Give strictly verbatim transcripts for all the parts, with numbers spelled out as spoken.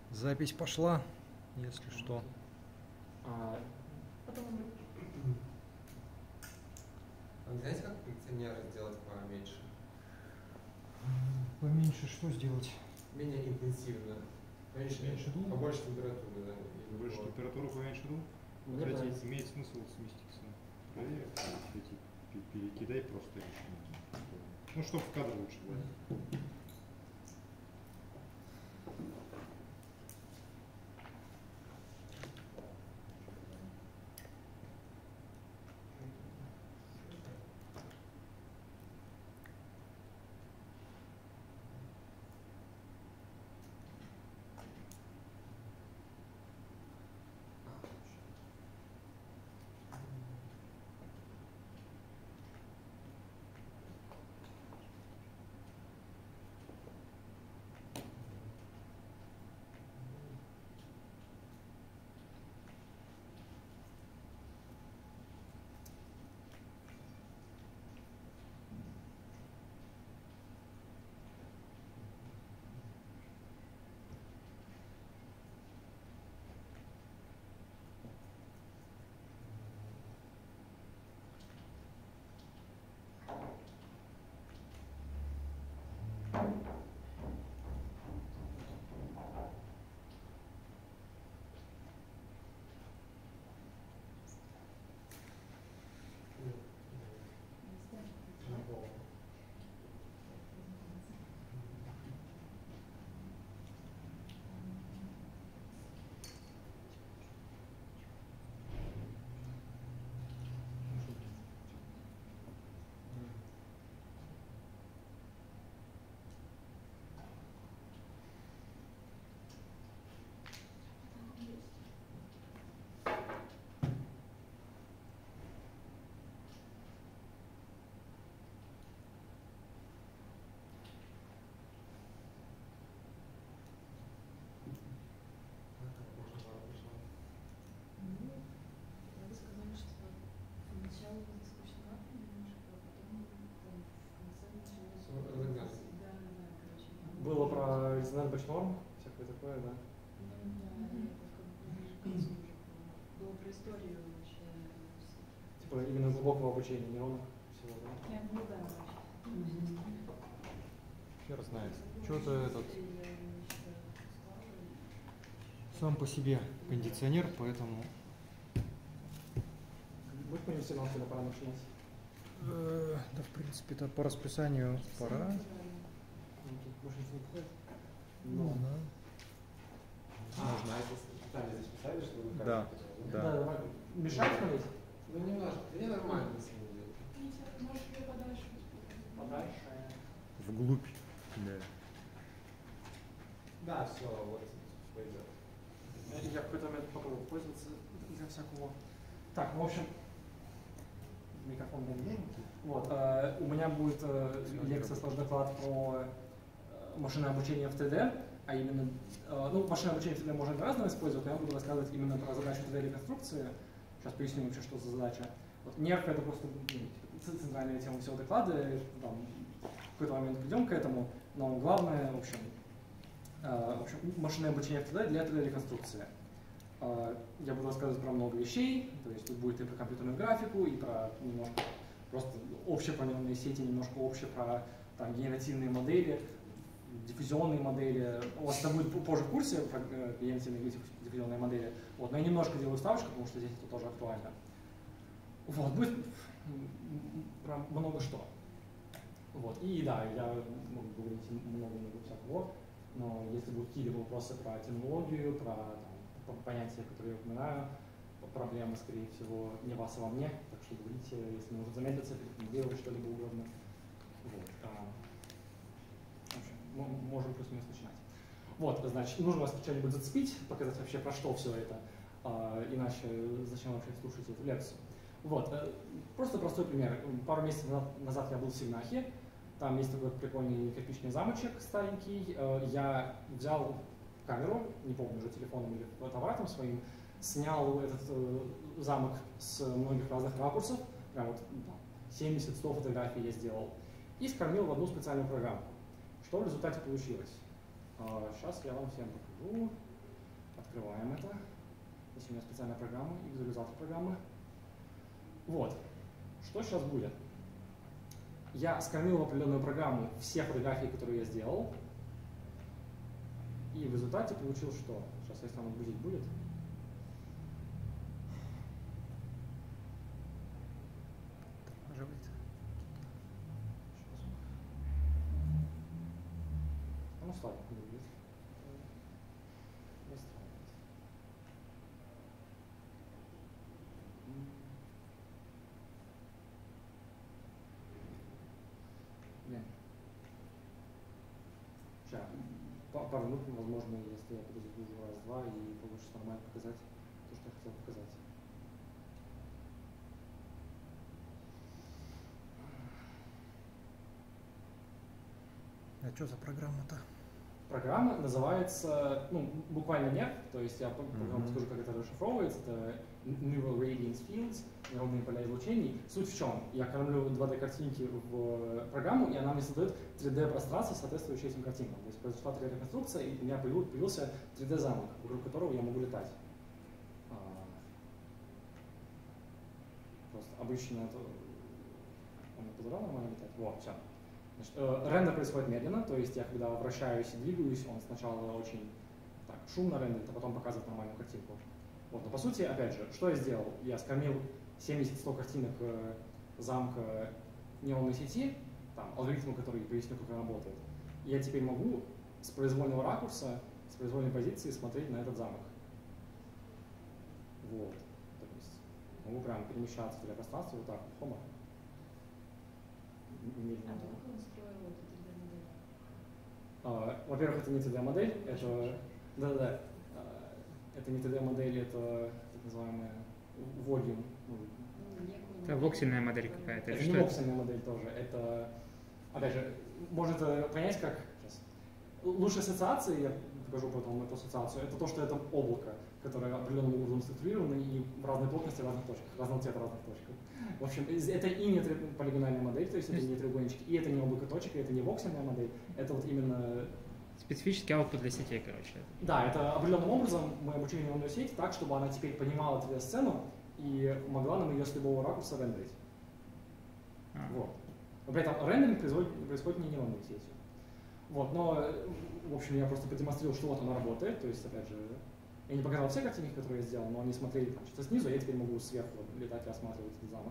Запись пошла, если что. А, Потом А знаете, как кондиционер сделать поменьше? Поменьше что сделать? Менее интенсивно. Поменьше, Меньше дул? побольше температуры, да. Больше температуру поменьше дул? мне Кстати, кажется, имеет смысл сместиться. Проверь, эти пе- перекидай просто решение. Ну, чтобы в кадр лучше было. вы сказали, что поначалу было скучновато немножко, а потом там в конце началось. Разогнаться. Да, да, короче. было про резонанс норм, всякое такое, да. Ну да, это как бы ближе к концу уже было. Было про историю вообще. Типа именно глубокого обучения нейронов всего, да. Нет, ну да, вообще. Хер знает. Что-то этот Я считаю, устала. сам по себе кондиционер, поэтому Будет по сигнал, когда пора начинать? э, да, в принципе, это по расписанию пора. Ну, тут больше ничего не подходит. Ну, Ну, да. Можно. А это специально здесь писали, чтобы вы Да. да, Да. давай. Мешать смотреть? Ну немножко. Мне нормально на самом деле. Митя, можешь ее подальше? Подальше. Вглубь. Да. Да, все, вот пойдет. Я в какой-то момент попробую пользоваться для всякого. Так, в общем, микрофон для меня. Вот, э, у меня будет э, лекция, сложный доклад про э, машинное обучение в тэ дэ, а именно, э, ну, машинное обучение в тэ дэ можно по-разному использовать, но я буду рассказывать именно про задачу тэ дэ-реконструкции. Сейчас поясню вообще, что за задача. Вот, нерв — это просто ну, типа, центральная тема всего доклада, там, в какой-то момент придем к этому, но главное, в общем, э, в общем машинное обучение в тэ дэ для тэ дэ-реконструкции. Я буду рассказывать про много вещей, то есть тут будет и про компьютерную графику, и про немножко просто общие про нейронные сети, немножко общее про там, генеративные модели, диффузионные модели. У вас это будет позже в курсе про генеративные и диффузионные модели, вот, но я немножко делаю ставочку, потому что здесь это тоже актуально. Вот, будет про много что. Вот, и да, я могу говорить много-много всякого, но если будут какие-либо вопросы про терминологию, про там, понятия, которые я упоминаю, проблемы, скорее всего, не вас, а во мне, так что говорите, если нужно замедлиться, перекомментировать что-либо угодно. Вот. А, в общем, можем плюс-минус начинать. Вот, значит, нужно вас что-нибудь зацепить, показать вообще про что все это, а, иначе зачем вообще слушать эту лекцию. Вот, просто простой пример. Пару месяцев назад я был в Сигнахе, там есть такой прикольный кирпичный замочек старенький. Я взял камеру, не помню, уже телефоном или фотоаппаратом своим, снял этот э, замок с многих разных ракурсов, прям вот семьдесят-сто фотографий я сделал, и скормил в одну специальную программу. Что в результате получилось? Э, сейчас я вам всем покажу. Открываем это. Здесь у меня специальная программа и визуализатор программы. Вот. Что сейчас будет? Я скормил в определенную программу все фотографии, которые я сделал. И в результате получил что? Сейчас, если он отгрузить будет. Тормаживается. Ну, слабо будет. Настраивается. Нет. Сейчас. Пару минут, возможно, если я подозреваю раз-два и получится нормально показать то, что я хотел показать. А что за программа-то? Программа называется, ну, буквально нет, то есть я программу Мгм. скажу, как это расшифровывается, это Neural Radiance Fields, нейронные поля излучений. Суть в чем? Я кормлю два дэ картинки в программу, и она мне создает три дэ пространство, соответствующее этим картинкам. То есть произошла три дэ реконструкция, и у меня появился три дэ замок, вокруг которого я могу летать. А, Просто обычно это... Он не позволял нормально летать? Вот, все. Значит, э, рендер происходит медленно, то есть я когда вращаюсь и двигаюсь, он сначала очень так, шумно рендерит, а потом показывает нормальную картинку. Вот, но по сути, опять же, что я сделал? Я скормил семьдесят-сто картинок э, замка неонной сети, там, алгоритму, который поясню, как он работает. И я теперь могу с произвольного ракурса, с произвольной позиции смотреть на этот замок. Вот. То есть могу прям перемещаться в пространство вот так, хома. А долго он строил эту три дэ-модель? А, Во-первых, это не три дэ-модель, это, да-да-да, а, это не три дэ-модель, это так называемая volume. ну, Ну, некую Это воксельная модель какая-то. Это или не что это? воксельная модель тоже, это, опять же, можно это понять как, сейчас, лучшая ассоциация, я покажу потом эту ассоциацию, это то, что это облако, которое определенным образом структурировано и в разной плотности, в разных точках, разного цвета, в разных точках. В общем, это и не полигональная модель, то есть это не треугольнички, и это не облако точек, и это не воксельная модель, это вот именно... Специфический output для сетей, короче. Да, это определенным образом мы обучили нейронную сеть так, чтобы она теперь понимала три дэ-сцену и могла нам ее с любого ракурса рендерить. А. Вот. Но при этом рендеринг происходит, происходит не нейронной сетью. Вот, но, в общем, я просто продемонстрировал, что вот она работает, то есть, опять же, я не показал все картинки, которые я сделал, но они смотрели там, что-то снизу, а я теперь могу сверху летать и осматривать этот замок.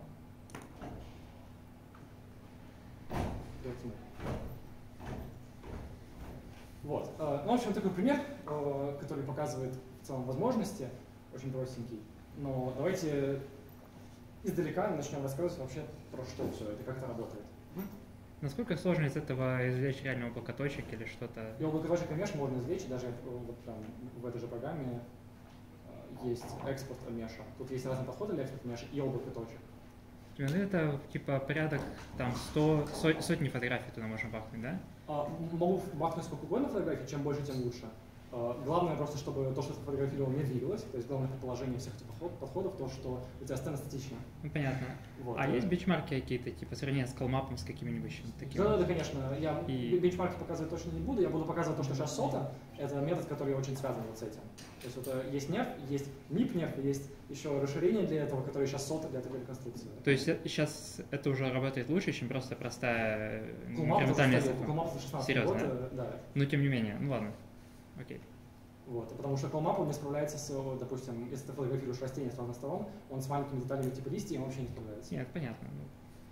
Вот. э, Ну, в общем, такой пример, э, который показывает в целом возможности, очень простенький. Но давайте издалека начнем рассказывать вообще про что все это, как это работает. Насколько сложно из этого извлечь реально облако точек или что-то? И облако точек, конечно, можно извлечь, даже э, вот прям в этой же программе э, есть экспорт меша. Тут есть разные подходы для экспорта меша и облако точек. Ну, это типа порядок там сто, со- сотни фотографий туда можно бахнуть, да? А, Могу бахнуть сколько угодно фотографий, чем больше, тем лучше. А, Главное просто, чтобы то, что ты фотографировал, не двигалось. То есть главное предположение всех этих подход- подходов, то, что у тебя сцена статична. Ну, понятно. Вот. А есть бенчмарки какие-то, типа сравнение с колмапом, с какими-нибудь чем-то таким? Да, да, да, конечно. Я И- бенчмарки показывать точно не буду. Я буду показывать то, что сейчас сота. Это метод, который очень связан вот с этим. То есть вот э, есть нерв, есть мип-нерв, есть еще расширение для этого, которое сейчас сота для такой реконструкции. То есть сейчас это уже работает лучше, чем просто простая э, Клумап инкрементальная за цифра. шестнадцатый Серьезно, год, да? э, да. Но тем не менее, ну ладно. Окей. Вот, потому что Клумап, он не справляется с, э, допустим, если ты фотографируешь растение с разных сторон, он с маленькими деталями типа листья, он вообще не справляется. Нет, понятно. Ну,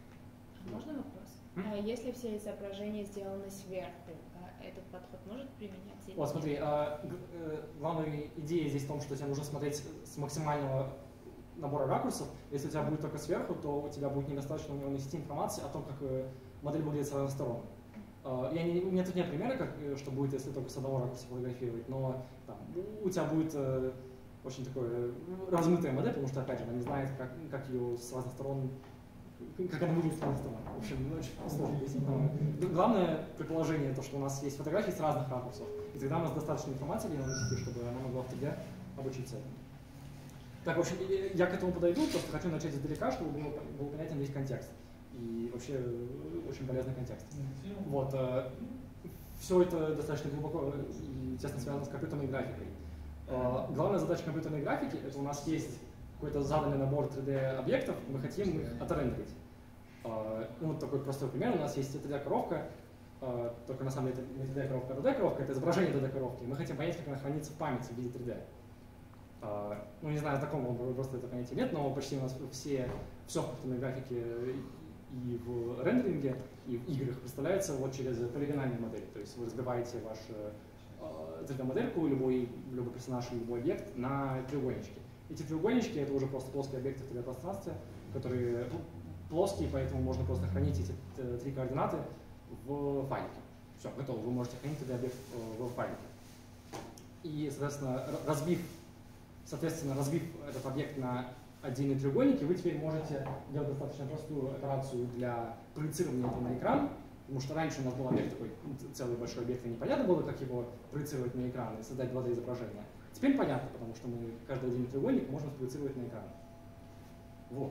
А можно вопрос? М? А если все изображения сделаны сверху, а этот подход может применяться? или Вот, нет? смотри, а, г- э, главная идея здесь в том, что тебе нужно смотреть с максимального набора ракурсов. Если у тебя будет только сверху, то у тебя будет недостаточно у него нести информации о том, как э, модель выглядит с разных сторон. А, Я не, у меня тут нет примера, как, э, что будет, если только с одного ракурса фотографировать, но там, у тебя будет э, очень такое э, размытая модель, потому что, опять же, она не знает, как, как ее с разных сторон, как она выглядит с разных сторон. В общем, ну, очень сложно объяснить. Но главное предположение, то, что у нас есть фотографии с разных ракурсов, и тогда у нас достаточно информации для нейронной сети, чтобы она могла в три дэ обучиться этому. Так, в общем, и- я к этому подойду, просто хочу начать издалека, чтобы было, был понятен весь контекст. И вообще э, очень полезный контекст. Вот. Все это достаточно глубоко и тесно связано с компьютерной графикой. Э, главная задача компьютерной графики — это у нас есть какой-то заданный набор три дэ-объектов, мы хотим их отрендерить. Э, ну, вот такой простой пример. У нас есть три дэ-коробка, э, только на самом деле это не три дэ-коробка, а ди дэ-коробка, это изображение три дэ-коробки. Мы хотим понять, как она хранится в памяти в виде три дэ. Uh, ну, не знаю, знакомо вам просто это понятие нет, но почти у нас все, все в компьютерной графике и в рендеринге, и в играх представляется вот через полигональные модели. То есть вы разбиваете вашу uh, три дэ-модельку, любой, любой персонаж или любой объект на треугольнички. Эти треугольнички — это уже просто плоские объекты в три дэ-пространстве, которые ну, плоские, поэтому можно просто хранить эти три координаты в файлике. Все, готово, вы можете хранить три дэ-объект в файлике. И, соответственно, разбив Соответственно, разбив этот объект на отдельные треугольники, вы теперь можете делать достаточно простую операцию для проецирования этого на экран, потому что раньше у нас был объект такой, целый большой объект, и непонятно было, как его проецировать на экран и создать два дэ-изображение. Теперь понятно, потому что мы каждый отдельный треугольник можем спроецировать на экран. Вот.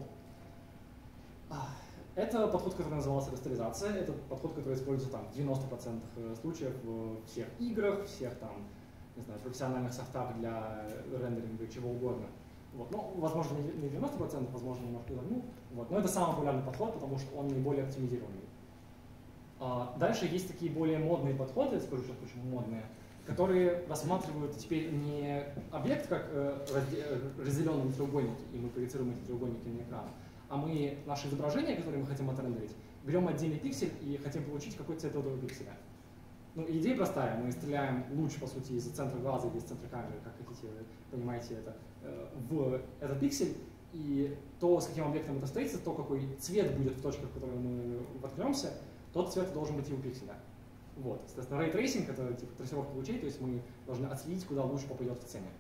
Это подход, который назывался растеризация. Это подход, который используется там, в девяноста процентах случаев в всех играх, всех там, не знаю, профессиональных софтах для рендеринга, чего угодно. Вот. Ну, возможно, не девяносто процентов, возможно, немножко верну. Вот. Но это самый популярный подход, потому что он наиболее оптимизированный. А дальше есть такие более модные подходы, скажу сейчас почему модные, которые рассматривают теперь не объект как э, разделенный на треугольники, и мы проецируем эти треугольники на экран, а мы наше изображение, которое мы хотим отрендерить, берем отдельный пиксель и хотим получить какой цвет этого пикселя. Ну, идея простая. Мы стреляем луч, по сути, из центра глаза или из центра камеры, как хотите, вы понимаете это, в этот пиксель. И то, с каким объектом это встретится, то, какой цвет будет в точках, в которые мы воткнемся, тот цвет должен быть и у пикселя. Вот. Соответственно, Ray Tracing — это типа трассировка лучей, то есть мы должны отследить, куда луч попадет в сцене,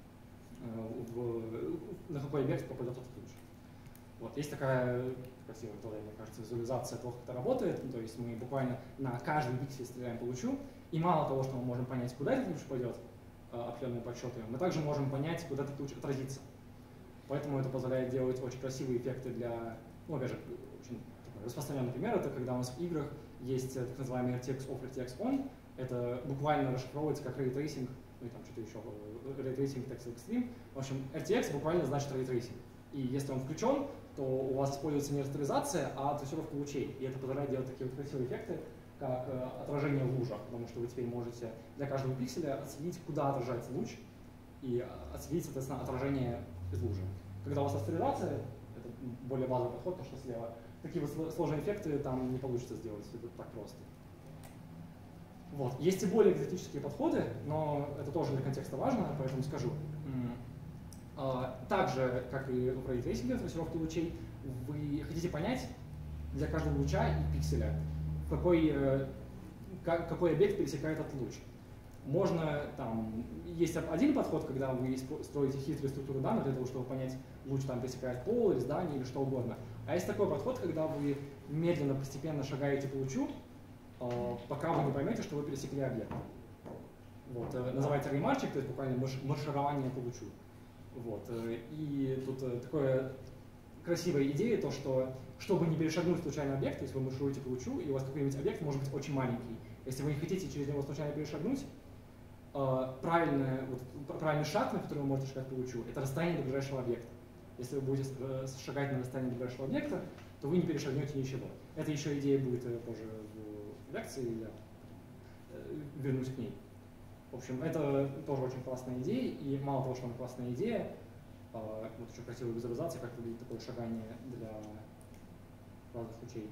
в, на какой объект попадет этот луч. Вот. Есть такая красивая, мне кажется, визуализация того, как это работает. То есть мы буквально на каждый пиксель стреляем по лучу, и мало того, что мы можем понять, куда этот луч пойдет, определенные подсчеты, мы также можем понять, куда этот луч отразится. Поэтому это позволяет делать очень красивые эффекты для, ну, опять же, очень распространенный пример — это когда у нас в играх есть так называемый эр ти экс off, эр ти экс on. Это буквально расшифровывается как Ray Tracing, ну и там что-то еще, Ray Tracing Texel Extreme. В общем, эр ти экс буквально значит Ray Tracing. И если он включен, то у вас используется не растеризация, а трассировка лучей. И это позволяет делать такие вот красивые эффекты, как э, отражение в лужах, потому что вы теперь можете для каждого пикселя отследить, куда отражается луч, и отследить, соответственно, отражение из лужи. Когда у вас растеризация, это более базовый подход, то, что слева, такие вот сложные эффекты там не получится сделать, это так просто. Вот. Есть и более экзотические подходы, но это тоже для контекста важно, поэтому скажу. Так же, как и в Ray Tracing, трассировки лучей, вы хотите понять для каждого луча и пикселя, какой, какой объект пересекает этот луч. Можно, там, есть один подход, когда вы строите хитрые структуры данных для того, чтобы понять, луч там пересекает пол или здание или что угодно. А есть такой подход, когда вы медленно, постепенно шагаете по лучу, пока вы не поймете, что вы пересекли объект. Вот, называется ремарчик, то есть буквально марширование по лучу. Вот. И тут такая красивая идея, то что, чтобы не перешагнуть случайный объект, то есть вы маршируете по лучу, и у вас какой-нибудь объект может быть очень маленький. Если вы не хотите через него случайно перешагнуть, правильный, вот, правильный шаг, на который вы можете шагать по лучу, это расстояние до ближайшего объекта. Если вы будете шагать на расстояние до ближайшего объекта, то вы не перешагнете ничего. Это еще идея будет позже в лекции, я вернусь к ней. В общем, это тоже очень классная идея, и мало того, что она классная идея, вот еще красивая визуализация, как выглядит такое шагание для разных лучей.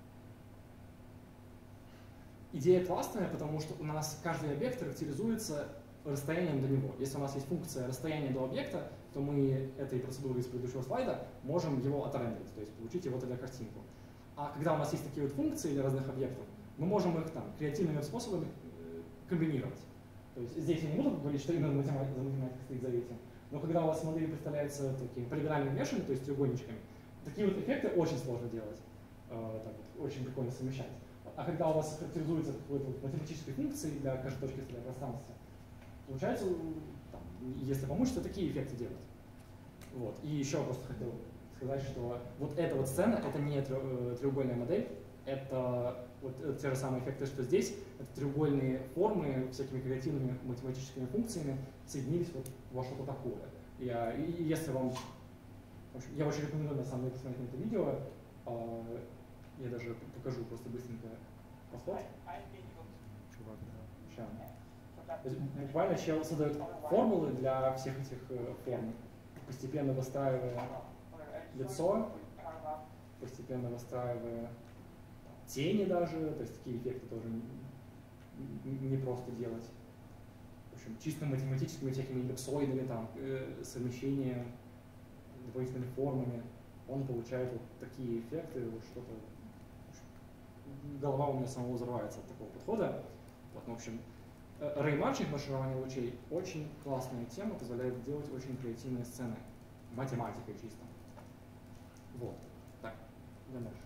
Идея классная, потому что у нас каждый объект характеризуется расстоянием до него. Если у нас есть функция расстояния до объекта, то мы этой процедурой из предыдущего слайда можем его отрендерить, то есть получить его тогда картинку. А когда у нас есть такие вот функции для разных объектов, мы можем их там креативными способами комбинировать. То есть здесь я не буду говорить, что именно математика, математика стоит за этим, но когда у вас модели представляются такими полигональными мешами, то есть треугольничками, такие вот эффекты очень сложно делать, э, так вот, очень прикольно совмещать. А когда у вас характеризуется какой-то вот математической функцией для каждой точки для пространства, получается, там, если помучиться, такие эффекты делать. Вот. И еще просто хотел сказать, что вот эта вот сцена — это не треугольная модель, это вот э, те же самые эффекты, что здесь, это треугольные формы всякими креативными математическими функциями соединились вот во что-то такое. Я, и, и если вам, в общем, я очень рекомендую на самом деле посмотреть на это видео, э, я даже покажу просто быстренько подход. Чувак, да. Сейчас. То есть буквально чел создает формулы для всех этих э, форм, постепенно выстраивая лицо, постепенно выстраивая тени даже, то есть такие эффекты тоже не, не просто делать. В общем, чисто математическими всякими эллипсоидами, там, э, совмещением, дополнительными формами, он получает вот такие эффекты, вот что-то. Голова у меня самого взрывается от такого подхода. Вот, ну, в общем, реймарчинг, марширование лучей, очень классная тема, позволяет делать очень креативные сцены. Математикой чисто. Вот. Так, идем дальше.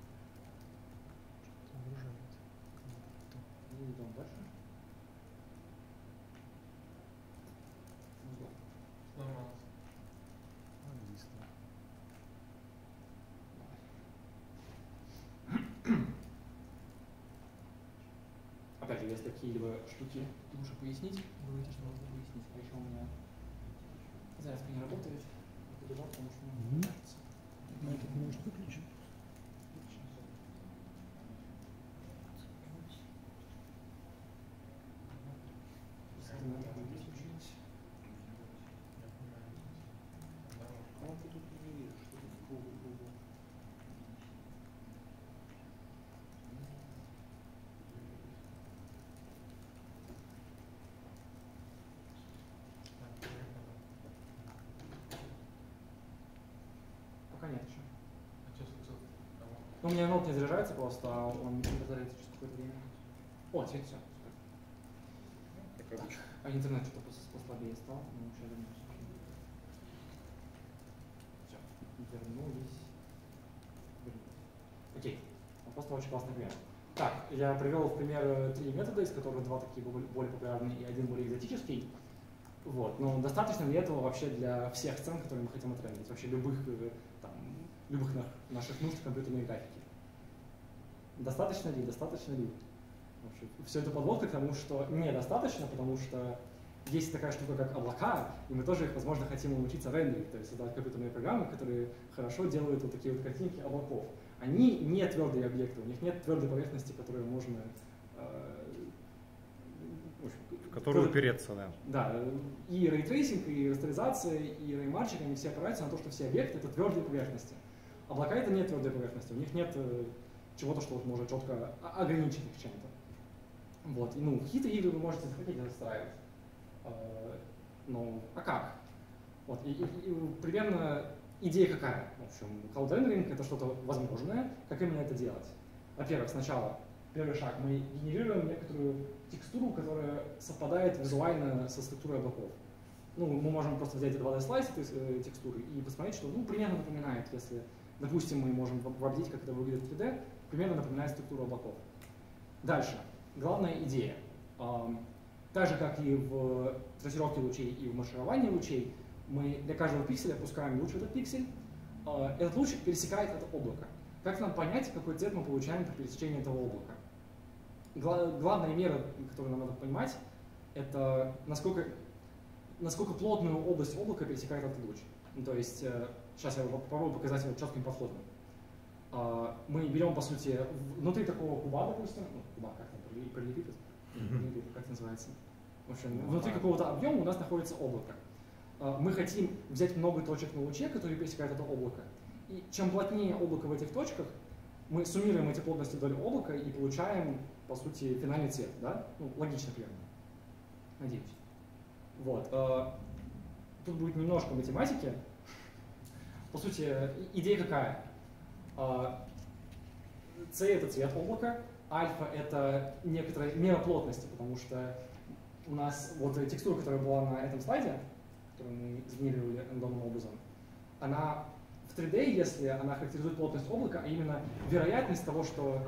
Идем дальше. Сломалось. Опять же, если какие-либо штуки лучше пояснить, говорите, что нужно пояснить. А еще у меня зарядка не работает. Побежал, потому что мне не кажется. На этот можно выключить. Пока нет еще. А что случилось? Ну, у меня ноут не заряжается просто, а он не заряжается через какое-то время. О, теперь все. Как обычно. А интернет что-то пос- послабее стал, но сейчас вернемся. Все, вернулись. Вернулись. Окей, ну, просто очень классный пример. Так, я привел в пример три метода, из которых два такие более популярные и один более экзотический. Вот. Но достаточно ли этого вообще для всех сцен, которые мы хотим отрендерить? Вообще любых, там, любых на- наших нужд компьютерной графики. Достаточно ли? Достаточно ли? Вообще, все это подводка к тому, что недостаточно, потому что есть такая штука, как облака, и мы тоже их, возможно, хотим научиться рендерить, то есть создавать компьютерные программы, которые хорошо делают вот такие вот картинки облаков. Они не твердые объекты, у них нет твердой поверхности, которую можно э, в общем, В которую который- упереться, да. Да, и рейтрейсинг, и растеризация, и реймарчинг, они все опираются на то, что все объекты — это твердые поверхности. Облака — это не твердые поверхности, у них нет э, чего-то, что вот можно четко о- ограничить их чем-то. Вот, и, ну, какие-то игры вы можете захотеть настраивать. Э, ну, а как? Вот, и, и- и примерно идея какая? В общем, cloud rendering — это что-то возможное. Как именно это делать? Во-первых, сначала первый шаг. Мы генерируем некоторую текстуру, которая совпадает визуально со структурой облаков. Ну, мы можем просто взять два дэ-слайса этой э, текстуры и посмотреть, что, ну, примерно напоминает, если, допустим, мы можем вообразить, как это выглядит в три дэ, примерно напоминает структуру облаков. Дальше. Главная идея. Эм, так же, как и в трассировке лучей и в маршировании лучей, мы для каждого пикселя опускаем луч в этот пиксель. Э, этот луч пересекает это облако. Как нам понять, какой цвет мы получаем при пересечении этого облака? Гла- главная мера, которую нам надо понимать, это насколько, насколько плотную область облака пересекает этот луч. Ну, то есть, э, сейчас я попробую показать его четким подходом. Э, мы берем, по сути, внутри такого куба, допустим, ну, куба, как там, параллелепипед, Параллелепипед, как это называется? В общем, внутри какого-то объема у нас находится облако. Э, мы хотим взять много точек на луче, которые пересекают это облако. И чем плотнее облако в этих точках, мы суммируем эти плотности вдоль облака и получаем, по сути, финальный цвет. Да? Ну, логично примерно. Надеюсь. Вот. э, Тут будет немножко математики. По сути, и- идея какая? Э, C — это цвет облака, альфа — это некоторая мера плотности, потому что у нас вот текстура, которая была на этом слайде, которую мы сгенерировали рандомным образом, она в три дэ, если она характеризует плотность облака, а именно вероятность того, что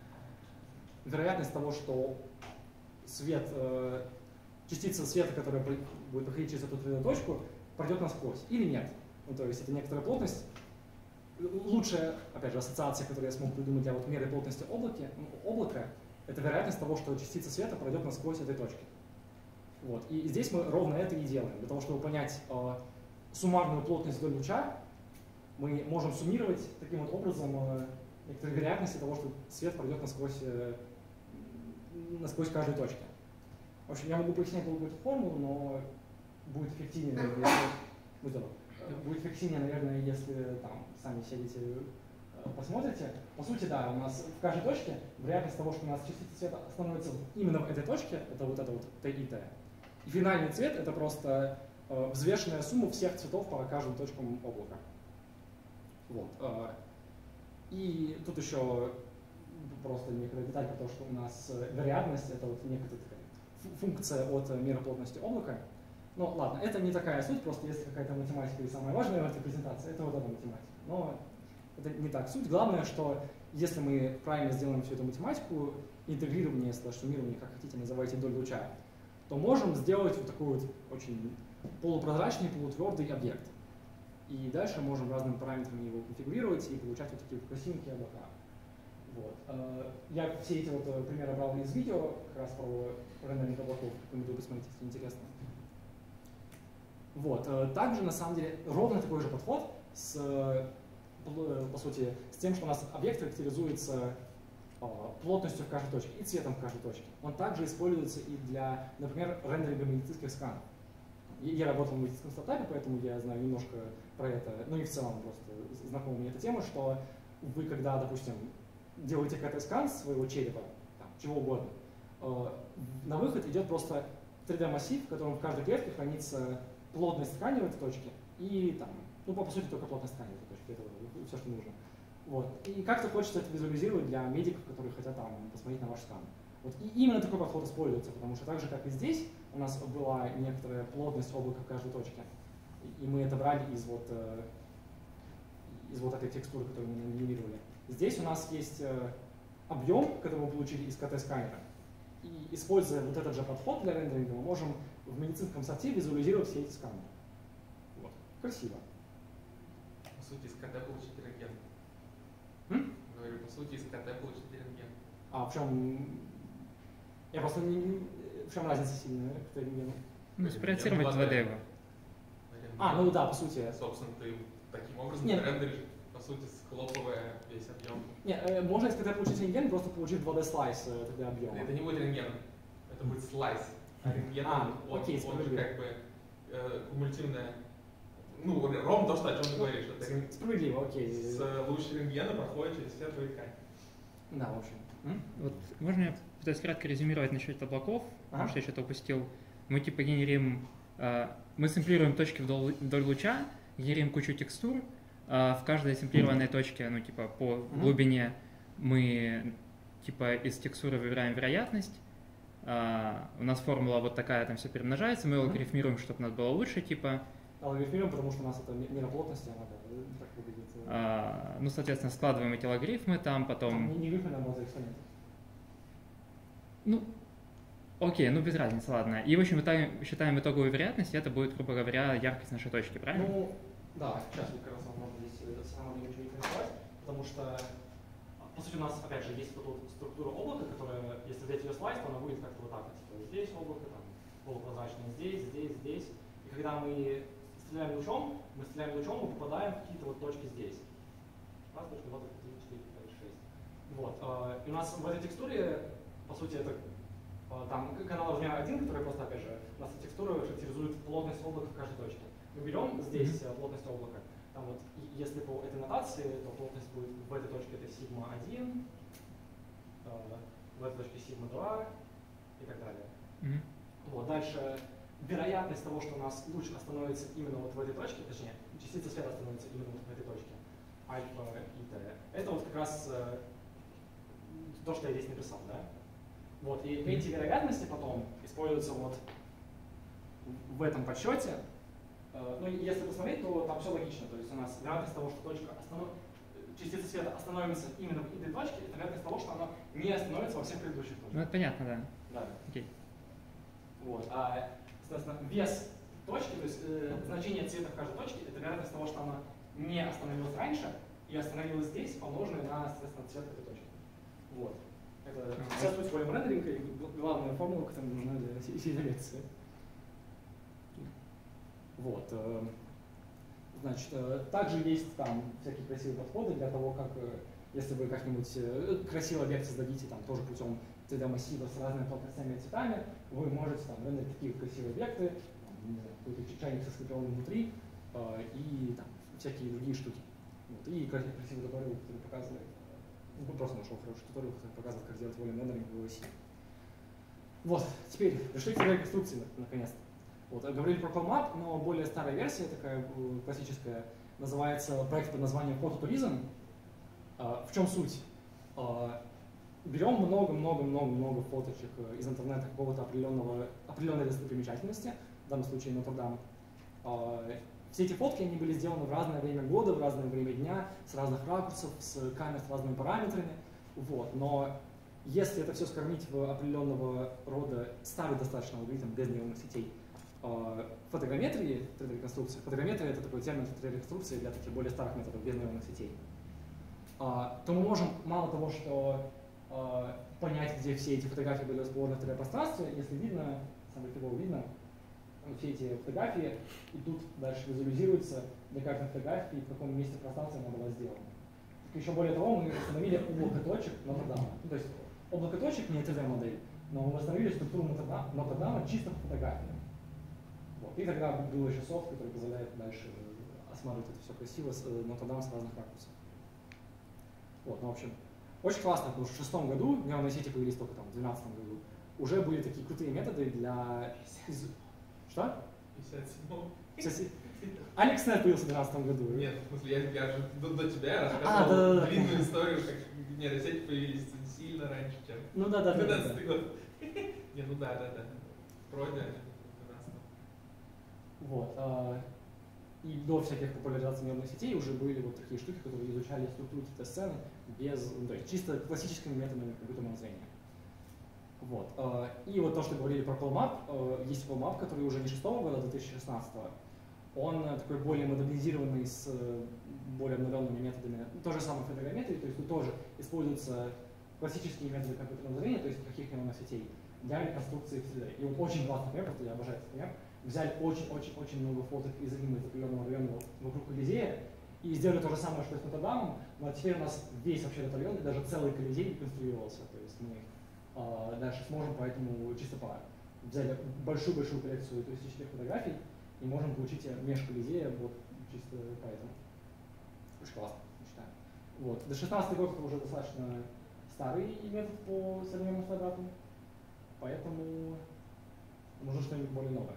вероятность того, что свет, э, частица света, которая при- будет проходить через эту три дэ точку, пройдет насквозь или нет. Ну, то есть это некоторая плотность, лучшая, опять же, ассоциация, которую я смог придумать для вот меры плотности облаки, облака, это вероятность того, что частица света пройдет насквозь этой точки. Вот. И здесь мы ровно это и делаем. Для того, чтобы понять э, суммарную плотность вдоль луча, мы можем суммировать таким вот образом э, некоторые вероятности того, что свет пройдет насквозь, э, насквозь каждой точки. В общем, я могу пояснять долгую эту формулу, но будет эффективнее, наверное, если... Будь здоров. Будет эффективнее, наверное, если там сами сядете, посмотрите. По сути, да, у нас в каждой точке вероятность того, что у нас частица света становится именно в этой точке, это вот это вот Т и Т. И финальный цвет это просто э, взвешенная сумма всех цветов по каждым точкам облака. Вот. Э, и тут еще просто некоторая деталь про то, что у нас вероятность это вот некоторая такая функция от меры плотности облака. Ну ладно, это не такая суть, просто если какая-то математика и самая важная в этой презентации, это вот эта математика. Но это не так суть. Главное, что если мы правильно сделаем всю эту математику, интегрирование, суммирование, как хотите, называйте вдоль луча, то можем сделать вот такой вот очень полупрозрачный, полутвердый объект. И дальше можем разными параметрами его конфигурировать и получать вот такие вот красивенькие облака. Вот. Я все эти вот примеры брал из видео, как раз про рендеринг облаков, рекомендую посмотреть, если интересно. Вот. Также, на самом деле, ровно такой же подход с, по сути, с тем, что у нас объект характеризуется плотностью в каждой точке и цветом в каждой точке. Он также используется и для, например, рендеринга медицинских сканов. Я работал в медицинском стартапе, поэтому я знаю немножко про это, ну и в целом просто знакома мне эта тема, что вы, когда, допустим, делаете КТ-скан своего черепа, там, чего угодно, на выход идет просто три дэ-массив, в котором в каждой клетке хранится плотность ткани в этой точке и там, ну по сути только плотность ткани в этой точке, это все, что нужно. Вот. И как-то хочется это визуализировать для медиков, которые хотят там посмотреть на ваш скан. Вот. И именно такой подход используется, потому что так же, как и здесь, у нас была некоторая плотность облака в каждой точке. И мы это брали из вот, э, из вот этой текстуры, которую мы генерировали. Здесь у нас есть э, объем, который мы получили из КТ-сканера. И используя вот этот же подход для рендеринга, мы можем в медицинском софте визуализировать все эти сканы. Вот. Красиво. По сути, из КТ получить рентген. М? Говорю, по сути, из КТ получить рентген. А в чем... Я просто не... В чем разница сильная к рентгену? Ну, спроецировать два дэ его. А, ну да, по сути. Собственно, ты таким образом Нет. рендеришь, по сути, схлопывая весь объем. Не, э, можно из КТ получить рентген, просто получив два дэ-слайс э, тогда объема. Это не будет рентген, это будет слайс. А рентген, А, он, окей, он же справедливо. как бы э, кумулятивная. Ну, ровно то, что, о чем ты говоришь. Это рен- Справедливо, окей. с луч рентгена проходит через все твои ткани. Да, в общем. М? Вот можно я пытаюсь кратко резюмировать насчет облаков, потому Ага. что я что-то упустил. Мы типа генерим, э, мы сэмплируем точки вдоль, вдоль луча, генерим кучу текстур. Э, в каждой сэмплированной точке, ну типа по Мгм. глубине, мы типа из текстуры выбираем вероятность. Э, у нас формула вот такая, там все перемножается, мы Мгм. логарифмируем, чтобы у нас было лучше, типа. Алгоритмируем, потому что у нас это мера плотности, она да, так выглядит. э, э, ну, соответственно, складываем эти логарифмы там, там потом. Не, не грифы, наоборот, за экспоненты. Ну, окей, ну без разницы, ладно. И, в общем, итог- считаем итоговую вероятность, и это будет, грубо говоря, яркость нашей точки, правильно? Ну, да, сейчас вот как раз вам можно здесь э, самому ничего не нарисовать, потому что, по сути, у нас, опять же, есть вот эта вот структура облака, которая, если взять ее слайд, то она будет как-то вот так вот. Типа, здесь облако, там, полупрозрачное, здесь, здесь, здесь. И когда мы стреляем лучом, мы стреляем лучом, мы попадаем в какие-то вот точки здесь. Раз, точка, два, точка, три, четыре, пять, шесть. Вот. э, И у нас в этой текстуре, по сути, это э, там канал размера один, который просто, опять же, у нас текстура характеризует плотность облака в каждой точке. Мы берем здесь э, плотность облака, там вот, и если по этой нотации, то плотность будет в этой точке это сигма один, э, в этой точке сигма два и так далее. Мгм. Вот, дальше вероятность того, что у нас луч остановится именно вот в этой точке, точнее, частица света остановится именно вот в этой точке, альфа и т, это вот как раз э, то, что я здесь написал, да? Вот, и эти вероятности потом используются вот в этом подсчете. Э, ну, и если посмотреть, то там все логично, то есть у нас вероятность того, что точка останов... частица света остановится именно в этой точке, это вероятность того, что она не остановится во всех предыдущих точках. Ну, это понятно, да. Да. Окей. Вот. А, соответственно, вес точки, то есть э, значение цвета в каждой точке, это вероятность того, что она не остановилась раньше, и остановилась здесь, помноженное на, соответственно, цвет этой точки. Вот. Это Ага. вся суть волюм рендеринга и главная формула, которая нужна для всей лекции. Вот. э, Значит, э, также есть там всякие красивые подходы для того, как, э, если вы как-нибудь э, красивый объект создадите, там тоже путем три дэ-массива с разными плоскостями и цветами, вы можете там рендерить такие вот красивые объекты, там, не знаю, какой-то чайник со скрепленным внутри э, и там, всякие другие штуки. Вот. И красивый, красивый туториал, который показывает, ну, просто нашел хороший туториал, который показывает, как делать волюм рендеринг в оси. Вот, теперь пришли к реконструкции наконец-то. Вот, говорили про CallMap, но более старая версия, такая э, классическая, называется проект под названием Phototourism. А, в чем суть? А, берем много-много-много-много фоточек из интернета какого-то определенного, определенной достопримечательности, в данном случае Нотр-Дам. А, все эти фотки, они были сделаны в разное время года, в разное время дня, с разных ракурсов, с камер с разными параметрами. Вот. Но если это все скормить в определенного рода старый достаточно алгоритм без нейронных сетей, фотограмметрии, три дэ-реконструкции. Фотограмметрия — это такой термин три дэ-реконструкции для таких более старых методов без нейронных сетей. То мы можем мало того, что понять, где все эти фотографии были расположены в три дэ-пространстве, если видно, самое фигово видно, все эти фотографии идут дальше визуализируются для каждой фотографии, в каком месте пространства она была сделана. Еще более того, мы установили облако точек Нотр-Дама. Ну, то есть облако точек не три дэ-модель, но мы установили структуру Нотр-Дама чисто по фотографиям. Вот. И тогда был еще софт, который позволяет дальше осматривать это все красиво с Нотр-Дам с разных ракурсов. Вот, ну, в общем, очень классно, потому что в шестом году, нейронные сети появились только там в двенадцатом году, уже были такие крутые методы для... Что? пятьдесят седьмом. Кстати, AlexNet появился в двенадцатом году. Нет, в смысле, я, я же до, до тебя А, рассказывал да, да, да. длинную историю, как нейросети появились сильно раньше, чем Ну да, да, да. да, да. двенадцатый год. Не, ну да, да, да. Вроде в двенадцатом. Вот. а, И до всяких популяризаций нейронных сетей уже были вот такие штуки, которые изучали структуру тест-сцены без, ну, то есть чисто классическими методами компьютерного зрения. Вот. а, И вот то, что говорили про CallMap, а, есть CallMap, который уже не шестого года, а две тысячи шестнадцатого. Он такой более модернизированный, с более обновленными методами. То же самое фотограмметрии, то есть тут тоже используются классические методы компьютерного зрения, то есть каких нейронных сетей, для реконструкции в три дэ. И вот очень классный пример, просто я обожаю этот пример. Взяли очень-очень-очень много фоток из Рима, из определенного района вокруг Колизея, и сделали то же самое, что и с Нотр-Дамом, но теперь у нас весь вообще этот район, и даже целый Колизей реконструировался. То есть мы э, дальше сможем поэтому чисто по взяли большую-большую коллекцию туристических фотографий и можем получить межколизея вот чисто поэтому. Очень классно, считаю. Вот. До шестнадцатый год это уже достаточно старый метод по современным квадратам, поэтому нужно что-нибудь более новое.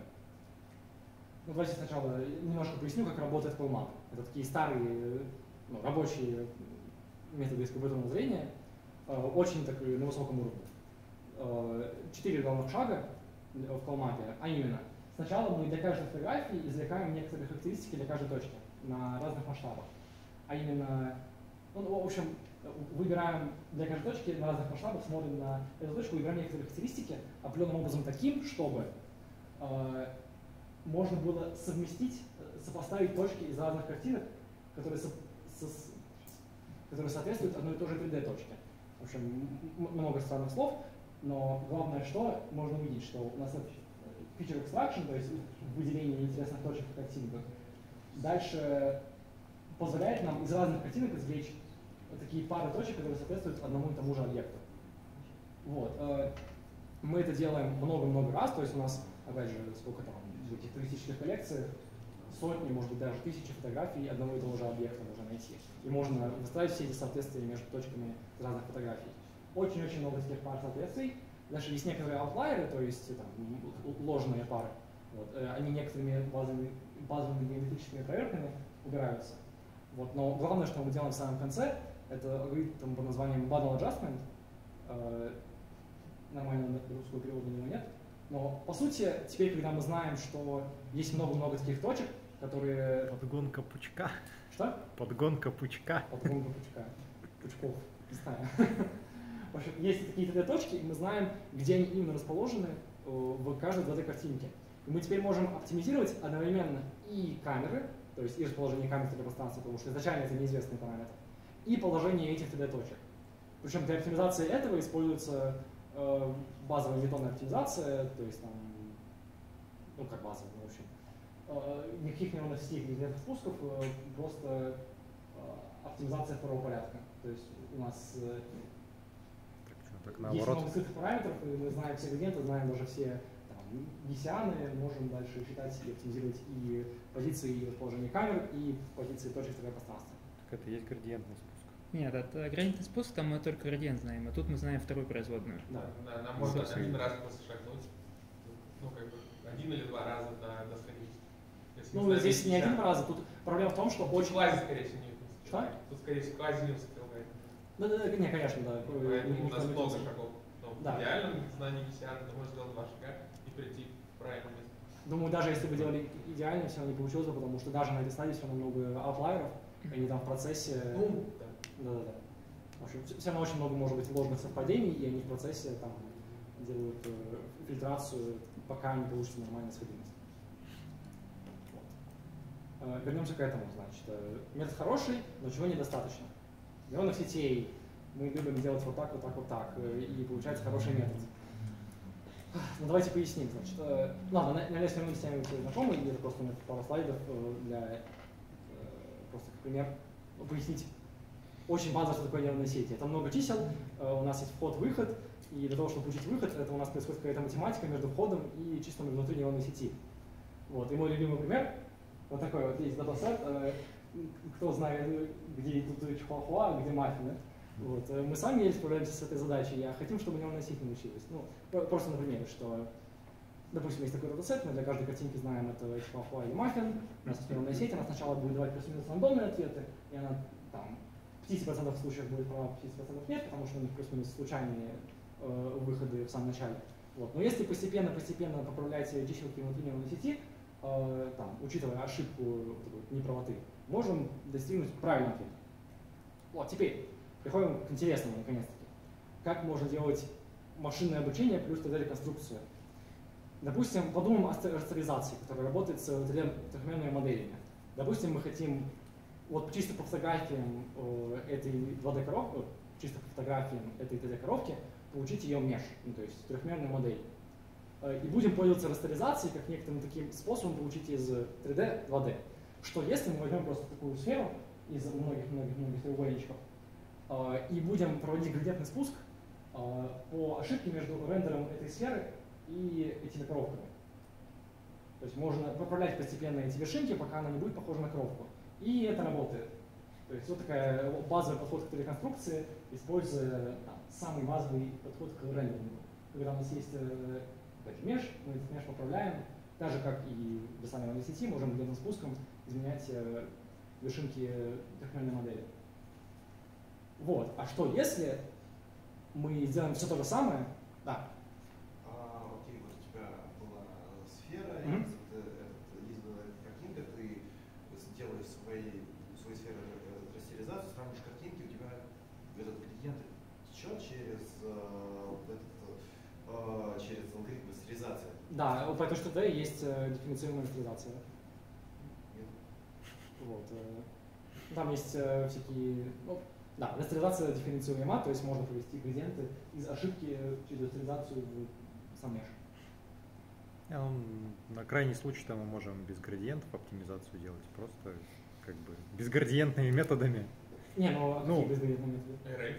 Ну, давайте сначала немножко поясню, как работает CallMap. Это такие старые, ну, рабочие методы из компьютерного зрения, э, очень так, на высоком уровне. Э, четыре главных шага в CallMap, а именно, сначала мы для каждой фотографии извлекаем некоторые характеристики для каждой точки на разных масштабах. А именно, ну, в общем, выбираем для каждой точки на разных масштабах, смотрим на эту точку, выбираем некоторые характеристики определенным образом таким, чтобы э, можно было совместить, сопоставить точки из разных картинок, которые, со, со, которые соответствуют одной и той же три дэ точке. В общем, много странных слов, но главное, что можно увидеть, что у нас это feature extraction, то есть выделение интересных точек в картинках, дальше позволяет нам из разных картинок извлечь такие пары точек, которые соответствуют одному и тому же объекту. Вот. Мы это делаем много-много раз, то есть у нас, опять же, сколько там, в этих туристических коллекциях, сотни, может быть, даже тысячи фотографий одного и того же объекта можно найти. И можно выстраивать все эти соответствия между точками разных фотографий. Очень-очень много таких пар соответствий. Дальше есть некоторые аутлайеры, то есть там, ложные пары. Вот. Они некоторыми базовыми, базовыми геометрическими проверками убираются. Вот. Но главное, что мы делаем в самом конце, это алгоритм под названием Bundle Adjustment. Нормального русского перевода у него нет. Но, по сути, теперь, когда мы знаем, что есть много-много таких точек, которые... Подгонка пучка. Что? Подгонка пучка. Подгонка пучка. Пучков. Не знаю. В общем, есть такие три дэ-точки, и мы знаем, где они именно расположены в каждой два дэ-картинке. И мы теперь можем оптимизировать одновременно и камеры, то есть и расположение камер в три дэ пространстве, потому что изначально это неизвестный параметр, и положение этих три дэ точек. Причем для оптимизации этого используется э, базовая ньютонная оптимизация, то есть там, ну как базовая, в общем, э, никаких нейронных сетей, никаких спусков, э, просто э, оптимизация второго порядка. То есть у нас э, Так что, так есть наоборот. много скрытых параметров, и мы знаем все градиенты, знаем даже все гессианы, можем дальше считать и оптимизировать и позиции и расположение камер, и позиции точек в три дэ пространстве. Так это и есть градиентный спуск. Нет, это градиентный спуск, там мы только градиент знаем, а тут мы знаем вторую производную. Да. Да, нам можно Собственно. один раз просто шагнуть, ну как бы один или два раза до, до сходить. Если мы Ну, знаем здесь весь не один десяток. раз, тут проблема в том, что Тут очень... квази, скорее всего, нет. Что? Тут, скорее всего, квази не скрывает. Да, да, да, не, конечно, да. Поэтому у нас Никто не много видел. шагов. Но Да. в идеальном знании Гессиана ты можешь сделать два шага и прийти в правильное место. Думаю, даже если бы делали идеально, все равно не получилось бы, потому что даже на этой стадии все равно много аутлайеров, они там в процессе... Ну, да. Да-да-да. В общем, все равно очень много может быть ложных совпадений, и они в процессе там делают э, фильтрацию, пока не получится нормальная сходимость. Вот. Э, вернемся к этому, значит. Э, метод хороший, но чего недостаточно. Нейронных сетей мы любим делать вот так, вот так, вот так, э, и получается хороший метод. Ну давайте поясним. Значит, э, ладно, на, на с нейронными сетями вы все знакомы, и это просто у меня пару слайдов э, для, э, просто как пример, пояснить. Очень базово, что такое нейронные сети. Это много чисел, э, у нас есть вход-выход, и для того, чтобы получить выход, это у нас происходит какая-то математика между входом и числами внутри нейронной сети. Вот. И мой любимый пример, вот такой вот есть датасет, э, кто знает, где тут чихуахуа, где маффины. Вот. э, Мы сами еле справляемся с этой задачей, а хотим, чтобы нейронная сеть научилась. Ну, про- просто на примере, что, допустим, есть такой датасет, мы для каждой картинки знаем, это чихуахуа или маффин, у нас есть нейронная сеть, она сначала будет давать плюс-минус рандомные ответы, и она там в пятидесяти процентах случаев будет права, в пятидесяти процентах нет, потому что у них плюс-минус случайные э, выходы в самом начале. Вот. Но если постепенно-постепенно поправлять чиселки внутри нейронной сети, э, там, учитывая ошибку вот такой неправоты, можем достигнуть правильного ответа. Вот, теперь приходим к интересному, наконец-таки. Как можно делать машинное обучение плюс три дэ-реконструкцию? Допустим, подумаем о растеризации, которая работает с три дэ-трехмерными моделями. Допустим, мы хотим вот чисто по фотографиям э, этой два дэ-коробки, э, чисто по фотографиям этой три дэ-коробки получить ее меш, ну, то есть трехмерную модель. Э, и будем пользоваться растеризацией как некоторым таким способом получить из три дэ два дэ. Что если мы возьмем просто такую сферу из многих-многих-многих треугольничков э, и будем проводить градиентный спуск э, по ошибке между рендером этой сферы и этими коробками. То есть можно поправлять постепенно эти вершинки, пока она не будет похожа на коробку. И это работает. То есть вот такая базовый подход к реконструкции, используя там, самый базовый подход к рендерингу. Когда у нас есть э, меш, мы этот меш поправляем, так же как и в самой нейронной сети, можем градиентным спуском изменять э, вершинки трехмерной модели. Вот. А что если мы сделаем все то же самое? Да. А, окей, вот у тебя была сфера, Мгм. и вот, э, этот, есть была эта картинка, ты делаешь своей, своей сферы э, растеризацию, сравниваешь картинки, у тебя этот градиент течет через, э, вот этот, э, через алгоритм растеризации. Да, у Python три дэ есть э, дифференцируемая растеризация. Нет? Вот. э, Там есть э, всякие... Ну, да, растеризация дифференцируема, то есть можно провести градиенты из ошибки через растеризацию в сам меш. Не, ну, на крайний случай там мы можем без градиентов оптимизацию делать, просто как бы безградиентными методами. Не, ну, а Ну. какие безградиентные методы? Array.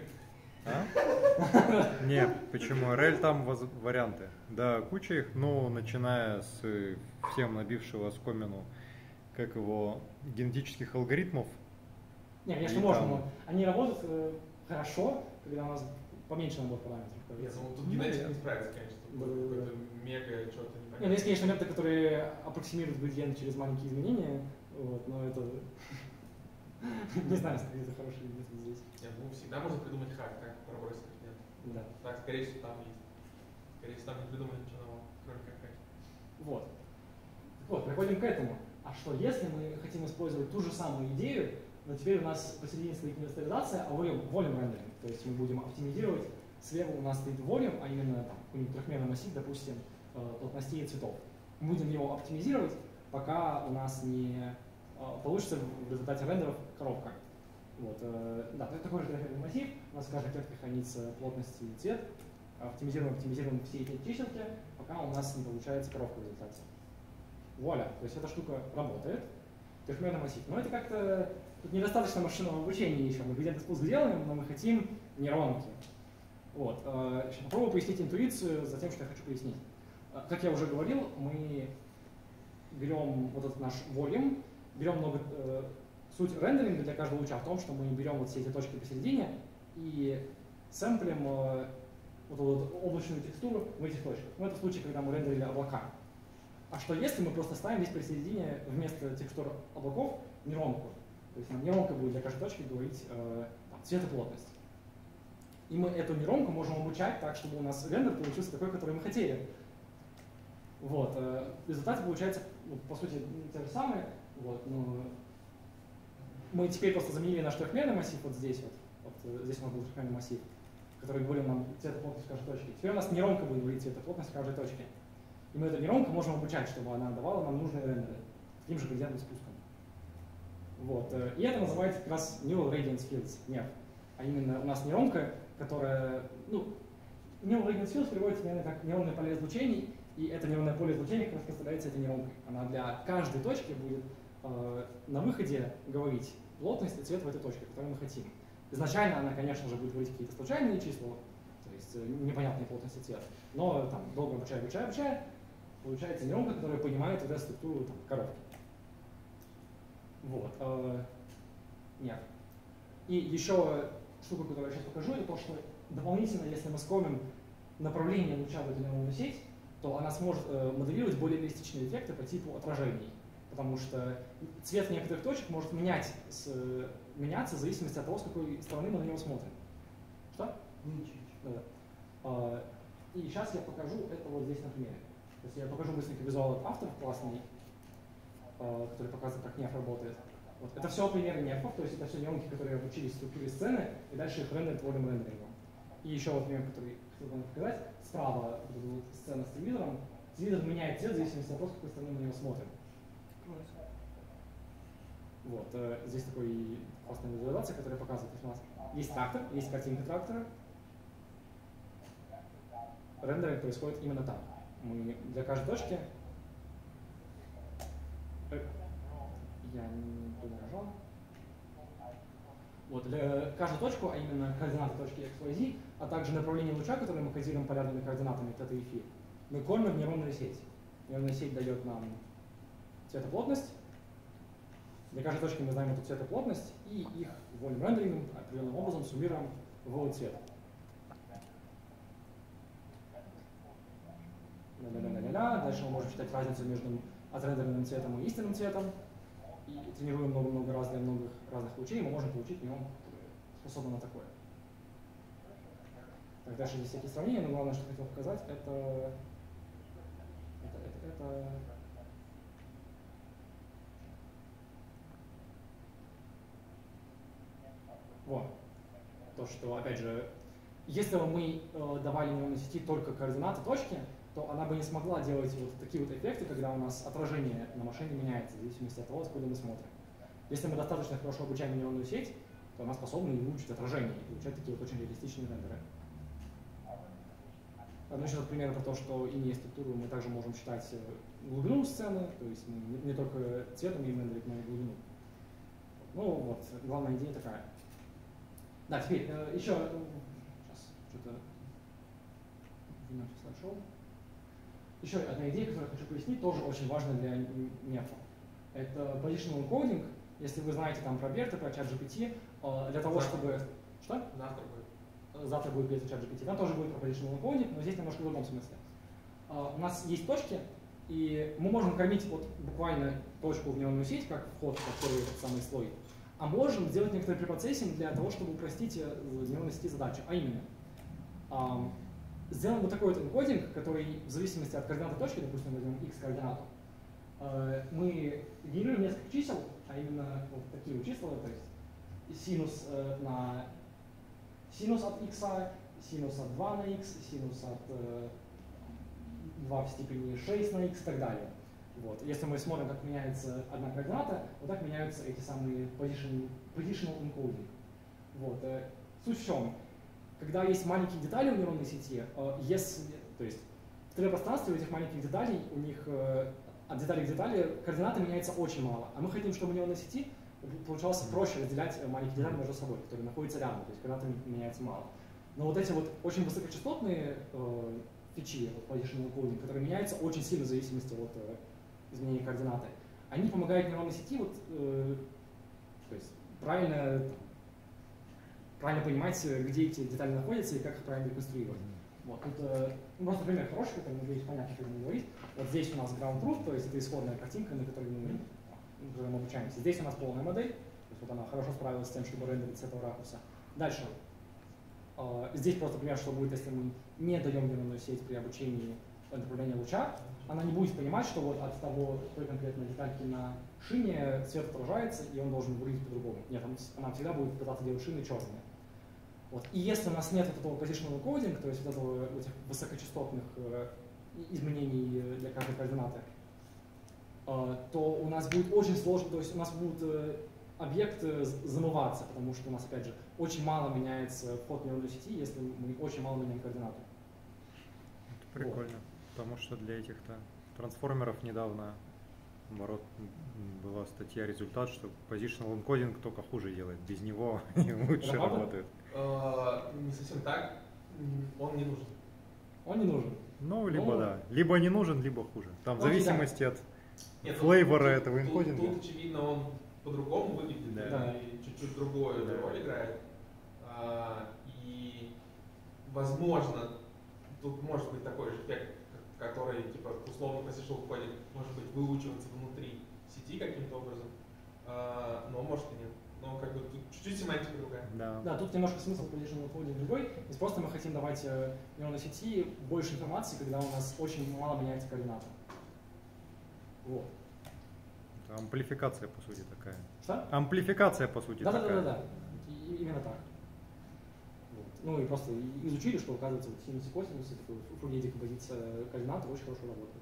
А? Не, почему? эр эл там воз- варианты. Да, куча их, но начиная с э, всем набившего оскомину, как его, генетических алгоритмов. Не, конечно, И можно, там- но они работают э, хорошо, когда у нас поменьше набор параметров. Нет, появится. ну тут Ну, генетика я- не справится, конечно. Тут Да, да, да. какой-то мега что-то Не, ну непонятное. есть, конечно, методы, которые аппроксимируют градиент через маленькие изменения, вот, но это... Не знаю, если это хороший метод здесь. Нет, ну всегда можно придумать хак, как пробросить градиент. Да. Так, скорее всего, там есть. Скорее всего, там не придумали ничего нового, кроме как хаки. Вот. Вот, приходим к этому. А что если мы хотим использовать ту же самую идею, но теперь у нас посередине стоит не растеризация, а volume, volume rendering. То есть мы будем оптимизировать, слева у нас стоит volume, а именно там какой-нибудь трехмерный массив, допустим, э, плотностей цветов. Мы будем его оптимизировать, пока у нас не а, получится в результате рендеров коробка. Вот, э, да, это такой же трехмерный массив, у нас в каждой клетке хранится плотность и цвет, оптимизируем, оптимизируем все эти чиселки, пока у нас не получается коробка в результате. Вуаля, то есть эта штука работает, трехмерный массив. Но это как-то тут недостаточно машинного обучения еще. Мы градиентный спуск делаем, но мы хотим нейронки. Вот. э, Сейчас попробую пояснить интуицию за тем, что я хочу пояснить. Э, Как я уже говорил, мы берем вот этот наш volume, берем много, э, суть рендеринга для каждого луча в том, что мы берем вот все эти точки посередине и сэмплим э, вот эту вот облачную текстуру в этих точках. Ну, это в случае, когда мы рендерили облака. А что если мы просто ставим здесь посередине вместо текстур облаков нейронку? То есть нам нейронка будет для каждой точки говорить э, там, цвет и плотность. И мы эту нейронку можем обучать так, чтобы у нас рендер получился такой, который мы хотели. Вот. Э, в результате получается, ну, по сути, те же самые. Вот, но мы теперь просто заменили наш трехмерный массив вот здесь вот. Вот здесь у нас был трехмерный массив, который говорил нам цвет и плотность в каждой точке. Теперь у нас нейронка будет говорить цвет и плотность в каждой точке. И мы эту нейронку можем обучать, чтобы она давала нам нужные рендеры таким же градиентным спуском. Вот. И это называется как раз Neural Radiance Fields, эн и эф. А именно у нас нейронка, которая, ну, Neural Radiance Fields переводится, наверное, как нейронное поле излучений, и это нейронное поле излучений как раз представляется этой нейронкой. Она для каждой точки будет э, на выходе говорить плотность и цвет в этой точке, которую мы хотим. Изначально она, конечно же, будет говорить какие-то случайные числа, то есть э, непонятные плотности цвет, но там долго обучая, обучая, обучая, получается нейронка, которая понимает вот эту структуру там, коробки. Вот. Э, нет. И еще штука, которую я сейчас покажу, это то, что дополнительно, если мы скромим направление луча в эту нейронную сеть, то она сможет э, моделировать более реалистичные эффекты по типу отражений. Потому что цвет некоторых точек может менять с, меняться в зависимости от того, с какой стороны мы на него смотрим. Что? Ничего. Да. А, и сейчас я покажу это вот здесь на примере. То есть я покажу быстренько визуал от автора классный, а, который показывает, как эн и эф работает. Вот. Это все примеры эн и эф, то есть это все нейронки, которые обучились в структуре сцены, и дальше их рендерят волем рендерингом. И еще вот пример, который хотел бы показать. Справа вот эта вот сцена с телевизором. Телевизор меняет цвет в зависимости от того, с какой стороны мы на него смотрим. Вот, э, здесь такой классная визуализация, которая показывает, что у нас есть трактор, есть картинка трактора. Рендеринг происходит именно так. Мы для каждой точки... Э, я не туда нажал. Вот, для каждой точки, а именно координаты точки икс уай зет, а также направление луча, которое мы кодируем полярными координатами θ и φ, мы кормим в нейронную сеть. Нейронная сеть дает нам цветоплотность. Для каждой точки мы знаем эту цветоплотность и их волем рендерингом определенным образом суммируем в цвет. Ля-ля-ля-ля-ля. Дальше мы можем считать разницу между отрендеренным цветом и истинным цветом. И тренируем много-много раз для многих разных лучей, мы можем получить нейронку, которая способна на такое. Так, дальше здесь всякие сравнения, но главное, что хотел показать, это... Это, это, это... Вот. То, что, опять же, если бы мы э, давали нейронной сети только координаты точки, то она бы не смогла делать вот такие вот эффекты, когда у нас отражение на машине меняется в зависимости от того, откуда мы смотрим. Если мы достаточно хорошо обучаем нейронную сеть, то она способна и выучить отражение, и получать такие вот очень реалистичные рендеры. Ну, еще пример про то, что, имея структуру, мы также можем считать глубину сцены, то есть мы не, не только цвет умеем рендерить, но и глубину. Ну вот, главная идея такая. Да, теперь э, еще, сейчас что-то, слайд-шоу. Еще одна идея, которую я хочу пояснить, тоже очень важна для эн и эф. Это positional encoding. Если вы знаете там про Берта, про ChatGPT, э, для того, Завтра. чтобы... Что? Завтра будет. Завтра будет петь ChatGPT, там тоже будет про positional encoding, но здесь немножко в другом смысле. Uh, у нас есть точки, и мы можем кормить вот буквально точку в нейронную сеть, как вход в первый этот самый слой, а можем сделать некоторый препроцессинг для того, чтобы упростить в нейронной сети задачу. А именно, uh, сделаем вот такой вот энкодинг, который в зависимости от координаты точки, допустим, возьмем x координату, uh, мы генерируем несколько чисел, а именно вот такие вот числа, то есть синус uh, на синус от x, синус от два на x, синус от э, два в степени шесть на x и так далее. Вот. Если мы смотрим, как меняется одна координата, вот так меняются эти самые position, positional encoding. Вот. э, Суть в чем? Когда есть маленькие детали в нейронной сети, э, если, то есть в три пространстве у этих маленьких деталей, у них э, от детали к детали координаты меняются очень мало. А мы хотим, чтобы в нейронной сети получалось проще разделять э, маленькие детали между собой, которые находятся рядом, то есть координаты меняются мало. Но вот эти вот очень высокочастотные э, фичи, вот, positional encoding, которые меняются очень сильно в зависимости от э, изменения координаты, они помогают нейронной сети вот, э, то есть правильно, там, правильно понимать, где эти детали находятся и как их правильно реконструировать. Вот, тут э, ну, просто пример хороший, который, надеюсь, понятно, как говорить. Вот здесь у нас ground truth, то есть это исходная картинка, на которой мы, на которой мы обучаемся. Здесь у нас полная модель, то есть вот она хорошо справилась с тем, чтобы рендерить с этого ракурса. Дальше. Э, здесь просто пример, что будет, если мы не даем нейронную сеть при обучении направления луча, она не будет понимать, что вот от того, той конкретной детальки на шине свет отражается, и он должен выглядеть по-другому. Нет, она всегда будет пытаться делать шины черными. Вот. И если у нас нет вот этого positional encoding, то есть вот этого, этих высокочастотных э, изменений для каждой координаты, э, то у нас будет очень сложно, то есть у нас будут э, объекты замываться, потому что у нас, опять же, очень мало меняется вход нейронной сети, если мы очень мало меняем координату. Это прикольно, вот. Потому что для этих-то трансформеров недавно, наоборот, была статья «Результат», что positional encoding только хуже делает, без него лучше работает. Не совсем так, он не нужен. Он не нужен. Ну, либо ну, да, либо не нужен, либо хуже. Там в зависимости да. от Нет, флейвора тут, этого энкодинга. Тут, тут, очевидно, он по-другому выглядит, да. И чуть-чуть другую да. роль играет. А, и, возможно, тут может быть такой же эффект, который, типа, условно positional encoding может быть выучиваться внутри сети каким-то образом, а, но может и нет. Но как бы тут чуть-чуть семантика другая. Да. да, тут немножко смысл positional encoding другой. То есть просто мы хотим давать э, нейронной сети больше информации, когда у нас очень мало меняется координата. Вот. Это амплификация, по сути, такая. Что? Амплификация, по сути, да, такая. Да, да, да, да. Именно так. Вот. Ну и просто изучили, что, оказывается, вот синусы, косинусы, такой фугей декомпозиция координат очень хорошо работает.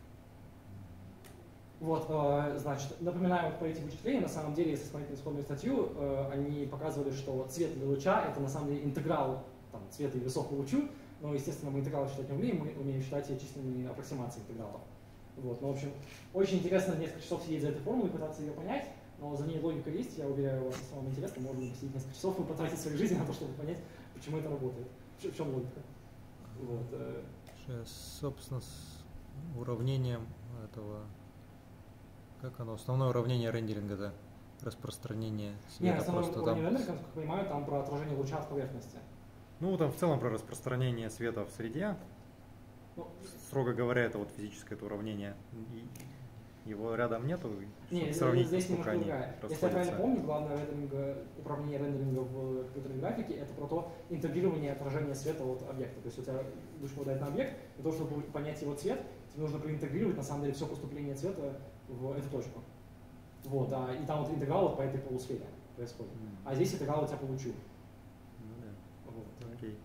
Вот, э, значит, напоминаю вот по этим вычислениям, на самом деле, если смотреть на исходную статью, э, они показывали, что цвет для луча — это на самом деле интеграл там, цвета и весов по лучу, но, естественно, мы интегралы считать не умеем, мы умеем считать численные аппроксимации интегралов. Вот, ну, в общем, очень интересно несколько часов сидеть за этой формулой, пытаться ее понять, но за ней логика есть, я уверяю вас, если вам интересно, можно посидеть несколько часов и потратить свою жизнь на то, чтобы понять, почему это работает, в чем логика. Вот, э. Сейчас, собственно, с уравнением этого... Как оно? Основное уравнение рендеринга, да? Распространение света. Нет, основное просто уравнение там... рендеринга, как я понимаю, там про отражение луча от поверхности. Ну, там в целом про распространение света в среде. Ну, строго говоря, это вот физическое это уравнение. Его рядом нету. Нет, здесь немножко другая. Если я правильно помню, главное рендеринга, управление рендеринга в компьютерной графике — это про то интегрирование отражения света от объекта. То есть у тебя луч попадает на объект, для того, чтобы понять его цвет, тебе нужно проинтегрировать на самом деле все поступление цвета в эту точку. Вот, а, и там вот интеграл вот по этой полусфере происходит. Mm-hmm. А здесь интеграл у тебя по лучу. Ну да. Вот. Окей.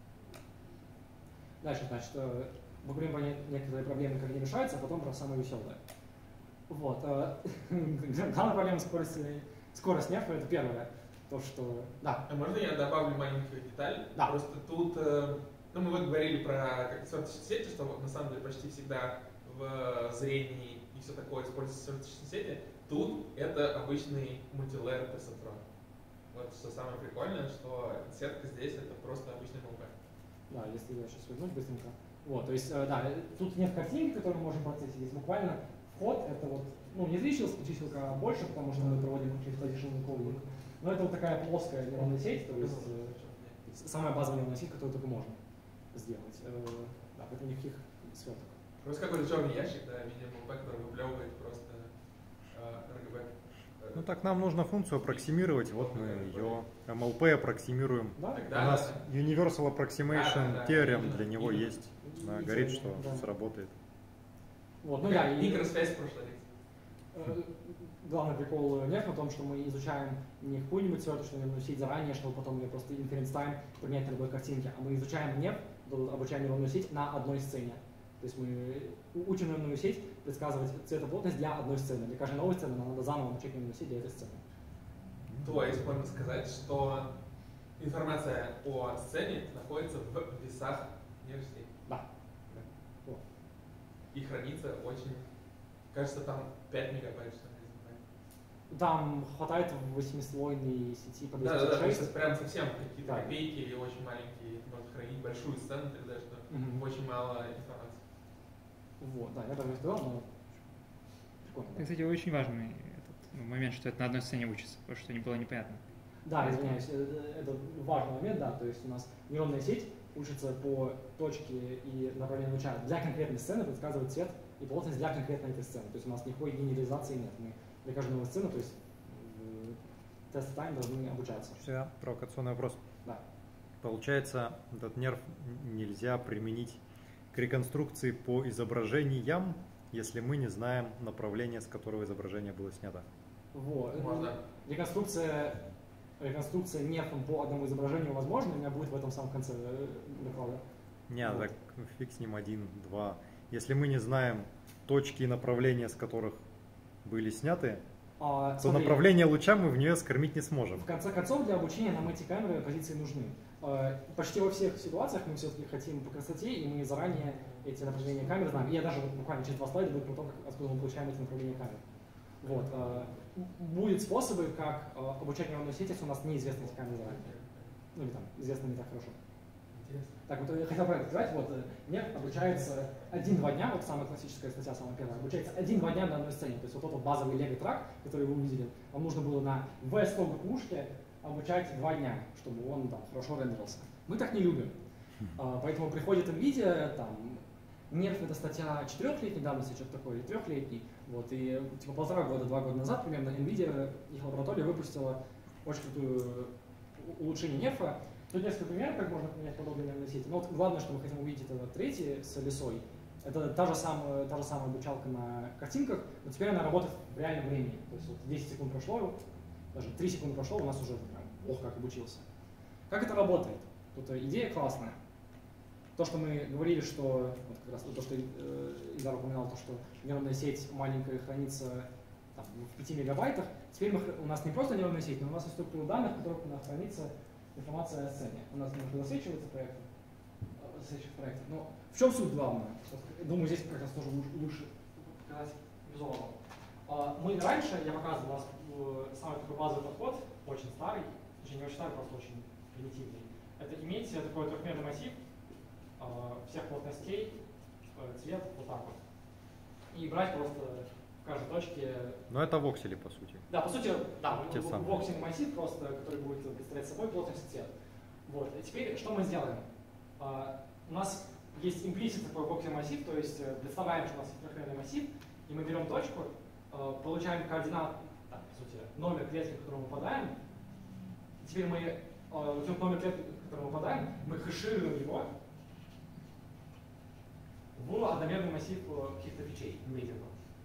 Дальше, значит, поговорим про некоторые проблемы, как они решаются, а потом про самое веселое. Вот. Главная проблема скорости, скорость нерфа — это первое. То, что... Да. А можно я добавлю маленькую деталь? Да. Просто тут, ну, мы вот говорили про как сверточные сети, что на самом деле почти всегда в зрении и все такое используются сверточные сети. Тут это обычный мультилейер персонтрон. Вот что самое прикольное, что сетка здесь это просто обычный МЛП. Да, если я сейчас вернусь быстренько. Вот, то есть, да, тут нет картинки, которую мы можем процессить. Здесь буквально вход, это вот, ну, не три числка, числка, а больше, потому что мы проводим через positional encoding. Но это вот такая плоская нейронная сеть, то есть э, самая базовая нейронная сеть, которую только можно сделать. Э, да, поэтому никаких сверток. Просто какой-то черный ящик, да, видимо, МЛП, который выплевывает просто э, эр джи би. Ну так нам нужно функцию аппроксимировать, вот мы ее эм эл пи аппроксимируем. Да? У нас Universal Approximation да, да, Theorem именно, для него именно. есть. Она говорит, что да. сработает. Вот, ну да, и микросвязь в прошлой лекции. Главный прикол нерф в том, что мы изучаем не какую-нибудь сверточную нейронную сеть заранее, чтобы потом ее просто inference time принять на любой картинке, а мы изучаем нерф, обучаем нейронную сеть на одной сцене. То есть мы учим нейронную сеть предсказывать цветоплотность для одной сцены. Для каждой новой сцены нам надо заново обучать нейронную сеть для этой сцены. То есть можно сказать, что информация о сцене находится в весах нейросетей. Да. Вот. И хранится очень, кажется, там пять мегабайт, что ли, занимает. Там хватает восьмислойной сети по Да, да, да, то есть двести шестьдесят шесть. это прям совсем какие-то Да. копейки или очень маленькие, может хранить большую сцену тогда, что Мгм. очень мало информации. Вот, да, я даже не сказал, но прикольно. Это, Да, кстати, очень важный этот, ну, момент, что это на одной сцене учится, потому что не было непонятно. да, извиняюсь, э, это важный момент, да, то есть у нас нейронная сеть учится по точке и направлению луча для конкретной сцены предсказывать цвет и плотность для конкретной этой сцены. То есть у нас никакой генерализации нет. Мы для каждой новой сцены, то есть в тест-тайм должны обучаться. Все, провокационный вопрос. Да. Получается, этот нерв нельзя применить к реконструкции по изображениям, если мы не знаем направление, с которого изображение было снято. Вот. Можно. Реконструкция, реконструкция нерфом по одному изображению возможно, у меня будет в этом самом конце э, доклада. Не, Вот. так фиг с ним один, два. Если мы не знаем точки и направления, с которых были сняты, А, то смотри, направление луча мы в нее скормить не сможем. В конце концов, для обучения нам эти камеры позиции нужны. Э, Почти во всех ситуациях мы все-таки хотим по красоте, и мы заранее эти направления камер знаем. И я даже вот буквально через два слайда буду про то, как, откуда мы получаем эти направления камер. Вот. э, Будут способы, как э, обучать нейронную сеть, если у нас неизвестны эти камеры заранее. Ну или там, известны не так хорошо. Интересно. Так, вот я хотел правильно сказать, вот э, нерв обучается один-два дня, вот самая классическая статья, самая первая, обучается один-два дня на одной сцене. То есть вот этот базовый лего-трак, который вы увидели, вам нужно было на ви сто ГПУшке обучать два дня, чтобы он там хорошо рендерился. Мы так не любим. А, поэтому приходит NVIDIA, там, нерв это статья четырехлетней давности, что-то такое, или трехлетней. Вот, и типа полтора года, два года назад примерно NVIDIA, их лаборатория выпустила очень крутую улучшение нерфа. Тут несколько примеров, как можно поменять подобные нейронные сети. Но вот главное, что мы хотим увидеть, это третий с лисой. Это та же, самая, та же самая обучалка на картинках, но теперь она работает в реальном времени. То есть вот десять секунд прошло, даже три секунды прошло, у нас уже прям, ох, как обучился. Как это работает? Тут идея классная. То, что мы говорили, что, вот как раз то, что э, Идар упоминал, то, что нейронная сеть маленькая хранится там, в пяти мегабайтах, теперь мы, у нас не просто нейронная сеть, но у нас есть структура данных, в которых у нас хранится информация о сцене. У нас немножко засвечивается проект, засвечивается проект. Но в чем суть главная? Думаю, здесь как раз тоже лучше показать визуально. Мы раньше, я показывал у вас самый такой базовый подход, очень старый, точнее не очень старый, просто очень примитивный. Это иметь такой трехмерный массив всех плотностей, цвет, вот так вот. И брать просто в каждой точке. Но это воксели, по сути. Да, по сути, да, Те самые. воксельный массив просто, который будет представлять собой плотность и цвет. Вот. И теперь что мы сделаем? А, у нас есть имплисит такой воксельный массив, то есть представляем, что у нас есть трехмерный массив, и мы берем точку, а, получаем координат, да, по сути, номер клетки, в которую мы попадаем. И теперь мы а, вот этот номер клетки, в которую мы попадаем, мы хэшируем его в одномерный массив каких-то фичей, имейтингов.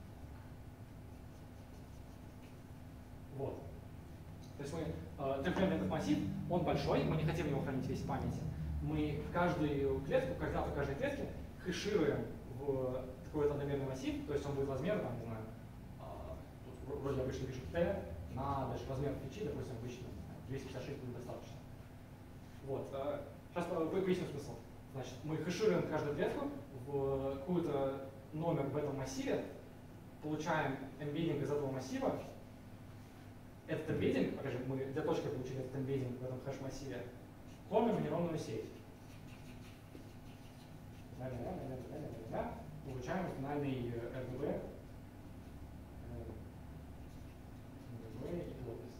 Вот. То есть мы э, трехмерный этот массив, он большой, мы не хотим его хранить весь в памяти. Мы каждую клетку, координату каждой клетки хэшируем в такой вот одномерный массив, то есть он будет размер, там, не знаю, э, тут вроде обычно пишут t, на дальше размер фичи, допустим, обычно двести пятьдесят шесть будет достаточно. Вот. Э, сейчас поясню смысл. Значит, мы хэшируем каждую клетку в какой-то номер в этом массиве, получаем эмбеддинг из этого массива. Этот эмбеддинг, опять же, мы для точки получили этот эмбеддинг в этом хэш-массиве, кормим нейронную сеть. Получаем финальный эр джи би, эр джи би и плотность.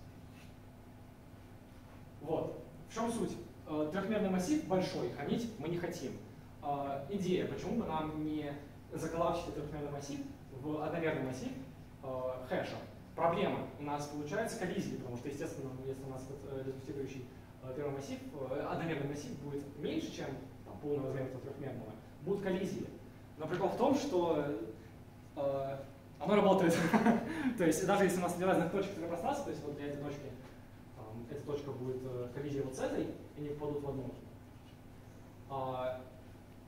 Вот. В чем суть? Трехмерный массив большой, хранить мы не хотим. Идея, почему бы нам не заколлапсить этот трехмерный массив в одномерный массив хэша. Проблема. У нас получается коллизии, потому что, естественно, если у нас этот результирующий первый массив, одномерный массив будет меньше, чем там, полный размер этого трехмерного, будут коллизии. Но прикол в том, что э, оно работает. То есть даже если у нас две разных точки в пространстве, то есть вот для этой точки, там, эта точка будет коллизировать с этой, и они попадут в одну.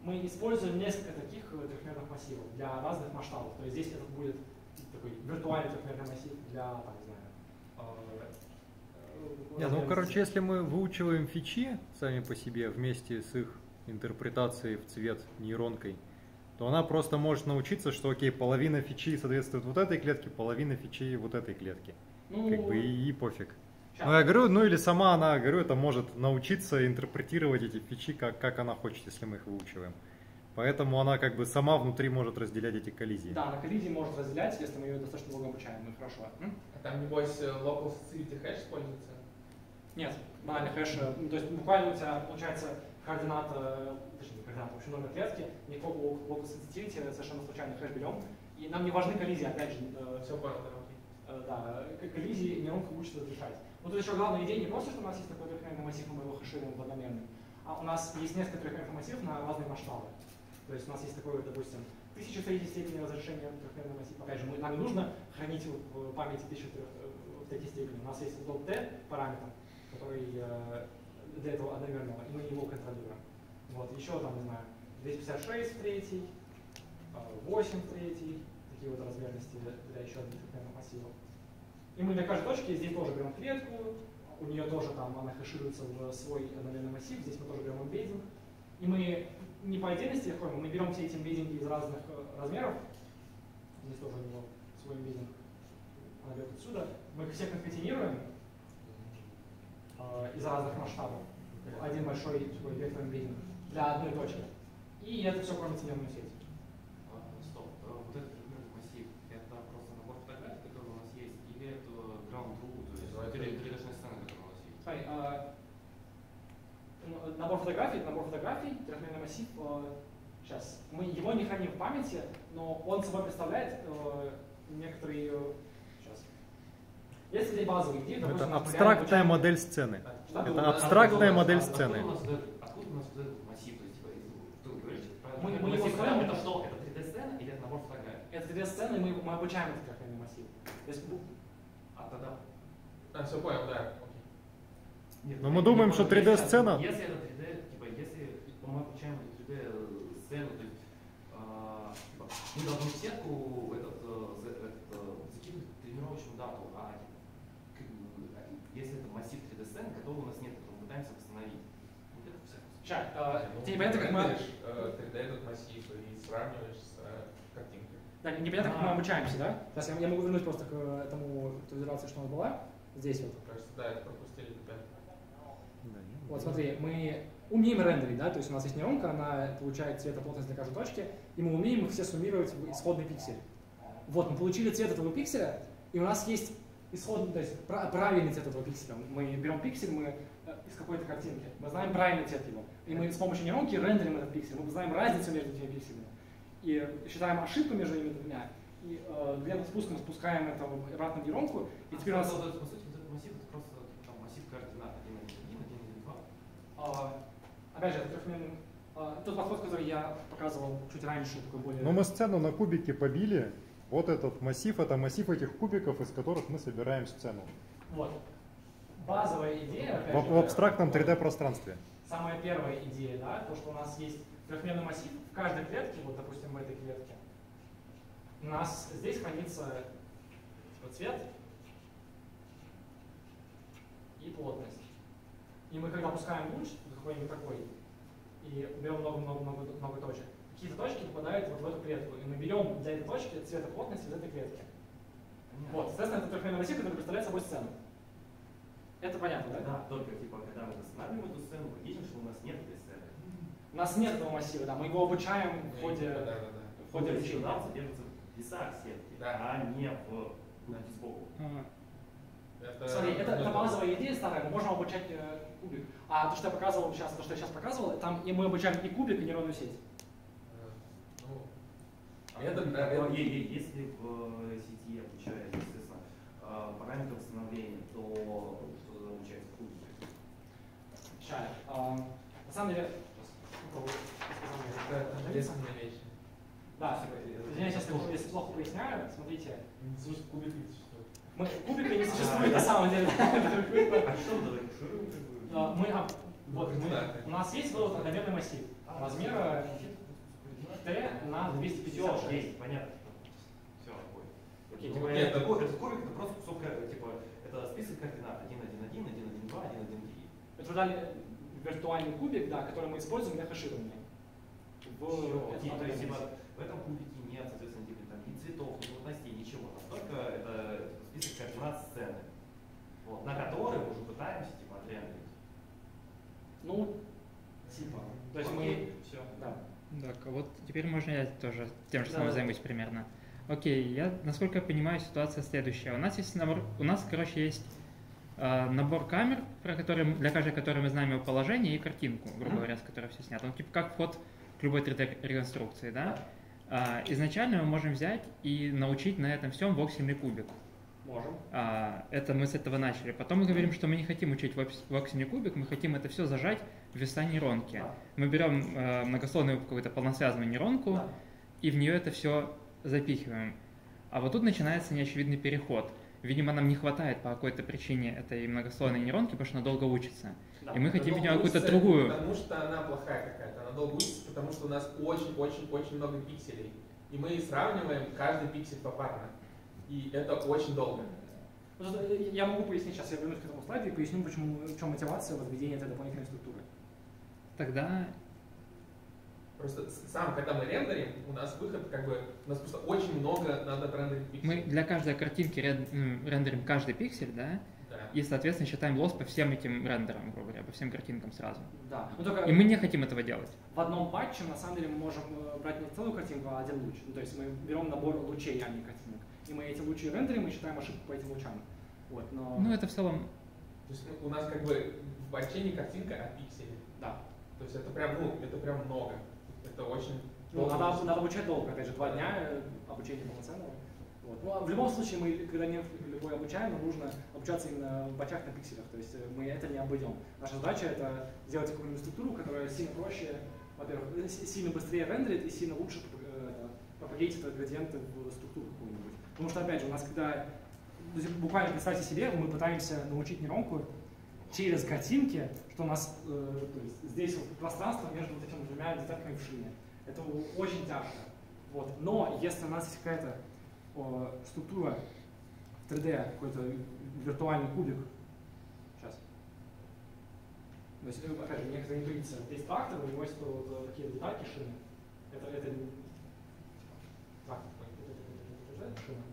мы используем несколько таких трехмерных массивов для разных масштабов. То есть здесь это будет такой виртуальный трехмерный массив для, там, не знаю, э, Не, ну, короче, если мы выучиваем фичи сами по себе вместе с их интерпретацией в цвет нейронкой, то она просто может научиться, что, окей, половина фичи соответствует вот этой клетке, половина фичи вот этой клетке. Ну, Как бы и, и пофиг. щас. Ну, я говорю, ну или сама она, говорю, это может научиться интерпретировать эти фичи, как, как она хочет, если мы их выучиваем. Поэтому она как бы сама внутри может разделять эти коллизии. Да, на коллизии может разделять, если мы ее достаточно долго обучаем. Ну, хорошо. М? А там, небось, local sensitivity hash используется? Нет, банальный хэш, э, ну, то есть буквально у тебя получается координат, э, точнее, не координат, в общем, номер клетки, никакого local sensitivity, совершенно случайный хэш берем. И нам не важны коллизии, опять же. Э, Все понял, да, окей. э, да, к- коллизии нейронка учится разрешать. Ну, тут еще главная идея не просто, что у нас есть такой трехмерный массив, и мы его хэшируем в одномерный, а у нас есть несколько трехмерных массивов на разные масштабы. То есть у нас есть такой, допустим, тысяча в третьей степени разрешения трехмерный массив. Опять же, мы, нам не нужно хранить в памяти тысячу в третьей степени. У нас есть лог t параметр, который э, для этого одномерного, и мы его контролируем. Вот, еще там, не знаю, двести пятьдесят шесть в третьей, э, восемь в третьей, такие вот размерности для, для еще одних трехмерных массивов. И мы для каждой точки здесь тоже берем клетку, у нее тоже там она хэшируется в свой одномерный массив, здесь мы тоже берем эмбеддинг. И мы не по отдельности их ходим, мы берем все эти эмбеддинги из разных э, размеров. Здесь тоже у него свой эмбеддинг. Она берет отсюда. Мы их всех конкатинируем э, из разных масштабов. Один большой такой вектор эмбеддинг для одной точки. И это все кормится нервную сеть. А, Стоп. А, Вот этот трехмерный массив, это просто набор фотографий, который у нас есть, или это ground rule, то есть три дэ-шная сцена, которая у нас есть? Смотри, э, ну, набор фотографий, это набор фотографий, трехмерный массив. Э, сейчас. Мы его не храним в памяти, но он собой представляет э, некоторые. Э, сейчас. Есть здесь базовые идеи. Ну, допустим, это у нас мы абстрактная реально модель сцены. Что? Это Откуда- абстрактная откуда- модель откуда сцены. у нас вот этот- Откуда у нас вот этот массив? То есть, типа, что вы говорите? про Мы- мы массив, его это- строим. Это что? Это три дэ-сцена или это набор фотографий? Это три дэ-сцены, и мы, мы обучаем этот трехмерный массив. То есть, бу- А тогда... А, все понял, да. Окей. Нет, Но я мы не думаем, понял, что три дэ-сцена- Если, если это три дэ, типа, если мы обучаем эту три дэ-сцену, то есть, а, типа, мы должны в сетку этот, э, за- этот, э, закинуть тренировочную дату, а как бы, если это массив три дэ-сцены, которого у нас нет, мы пытаемся восстановить. Вот это вся. Ща, э, Ну, тебе понятно, как мы, рендеришь, э, три дэ этот массив и сравниваешь с э, картинкой. да, непонятно, как мы А. обучаемся, да? Сейчас я, я могу вернуть просто к этому той итерации, что у нас была. Здесь вот. Кажется, да, это пропустили. Да. Да, не Вот смотри, мы умеем рендерить, да, то есть у нас есть нейронка, она получает цветоплотность для каждой точки, и мы умеем их все суммировать в исходный пиксель. Вот, мы получили цвет этого пикселя, и у нас есть исходный, то есть пра- правильный цвет этого пикселя. Мы берем пиксель, мы э, из какой-то картинки, мы знаем правильный цвет его, и мы с помощью нейронки рендерим этот пиксель, мы знаем разницу между этими пикселями, и считаем ошибку между ними двумя, и э, где-то спуском спускаем это обратно в нейронку, и теперь у нас... По сути, вот этот массив, это просто там, массив координат один один, один один два. А, опять же, это трехмерный, а, тот подход, который я показывал чуть раньше, такой более... Ну, мы сцену на кубике побили. Вот этот массив, это массив этих кубиков, из которых мы собираем сцену. Вот. Базовая идея, опять В, же, в абстрактном три дэ-пространстве. самая первая идея, да, то, что у нас есть трехмерный массив в каждой клетке, вот, допустим, в этой клетке, у нас здесь хранится типа, цвет и плотность. И мы когда пускаем луч, какой-нибудь такой, и берем много-много-много точек, какие-то точки попадают вот в эту клетку, и мы берем для этой точки цветоплотность из этой клетки. Вот, соответственно, это трехмерный массив, который представляет собой сцену. Это понятно, да? Да, только типа, когда мы восстанавливаем эту сцену, мы видим, что у нас нет этой сцены. У нас нет этого массива, да, мы его обучаем в ходе, Да, да, да. в ходе То есть обучения. сигнал содержится в весах сетки, Да. а не в кубике сбоку. А, Это, Смотри, это, это ну, базовая идея старая, мы можем обучать э, кубик. А то, что я показывал сейчас, то, что я сейчас показывал, там и мы обучаем и кубик, и нейронную сеть. э, ну, А это, вот, да, э, это- е- е- если в э, сети обучают, естественно, э, параметры восстановления, то что за обучается в кубике? Сейчас. на самом деле, попробую сказал мне, это это нравится. интересная вещь. Да, извиняюсь, если, если плохо поясняю, смотрите, Слушай, кубик не существует. мы, кубика не существует на самом деле. А что мы тогда решируем? как бы? А, Мы, об- Вот мы, у нас есть вот одномерный массив размера t на двести пятьдесят Все, шесть. есть, понятно. Все, понял. Окей, Ну, типа, нет, это- это кубик, это кубик, это просто кусок, э, типа, это список координат один, один, один, один, один, два, один, один, три. Это дали виртуальный кубик, да, который мы используем для хеширования. В Всё, этом окей, то есть типа, массиве. в этом кубике нет, соответственно, типа, там, ни цветов, ни плотностей, ничего. Настолько это список координат сцены, вот, на который мы уже пытаемся типа отрендерить. Ну, типа. То есть мы. все. Да. Так, а вот теперь можно я тоже тем же Да, самым да. займусь примерно. Окей, я, насколько я понимаю, ситуация следующая. У нас есть набор, у нас, короче, есть э, набор камер, про которые, мы- для каждой которой мы знаем его положение и картинку, грубо Мгм. говоря, с которой все снято. Ну, типа как вход к любой три дэ-реконструкции, да? А, изначально мы можем взять и научить на этом всем воксельный кубик. Можем. А, это мы с этого начали. Потом мы говорим, что мы не хотим учить вокс- воксельный кубик, мы хотим это все зажать в веса нейронки. Да. Мы берем э, многослойную какую-то полносвязанную нейронку, Да. и в нее это все запихиваем. А вот тут начинается неочевидный переход. Видимо, нам не хватает по какой-то причине этой многослойной нейронки, потому что она долго учится. Да. И мы хотим в Долго нее какую-то учится, другую. Потому что она плохая какая-то. Она долго учится, потому что у нас очень-очень-очень много пикселей. И мы сравниваем каждый пиксель попарно. И это очень долго. Просто я могу пояснить сейчас, я вернусь к этому слайду и поясню, почему, в чем мотивация возведения этой дополнительной структуры. Тогда Просто с- сам, когда мы рендерим, у нас выход как бы, у нас просто очень много надо отрендерить пикселей. мы для каждой картинки рен- м, рендерим каждый пиксель, да, Да. и, соответственно, считаем лосс по всем этим рендерам, грубо говоря, по всем картинкам сразу. Да. Но только И мы не хотим этого делать. в одном батче на самом деле мы можем э, брать не целую картинку, а один луч. Ну, то есть мы берем набор лучей, а не картинок. И мы эти лучи рендерим и считаем ошибку по этим лучам. Вот, но... Ну, это в целом... То есть ну, у нас как бы в батче не картинка, а пиксели. Да. То есть это прям, ну, это прям много. Это очень Ну, долго. надо, надо обучать долго, опять же, два дня э, обучения полноценного. Вот. Ну, а в любом случае, мы, когда не любой обучаем, нам нужно обучаться именно в батчах на пикселях. То есть э, мы это не обойдем. Наша задача это сделать какую-нибудь структуру, которая сильно проще, во-первых, э, си- сильно быстрее рендерит и сильно лучше э, пропагейтит градиенты в структуру какую-нибудь. Потому что, опять же, у нас когда, ну, буквально представьте себе, мы пытаемся научить нейронку через картинки, что у нас э, то есть здесь вот пространство между вот этими двумя детальками в шине. Это очень тяжко. Вот. Но если у нас есть какая-то о, структура в три дэ, какой-то виртуальный кубик, сейчас. То есть, э, опять же, некоторая интуиция. Есть трактор, у него есть вот, вот такие детальки шины. Это, это не- трактор. Это- это- это- это шина.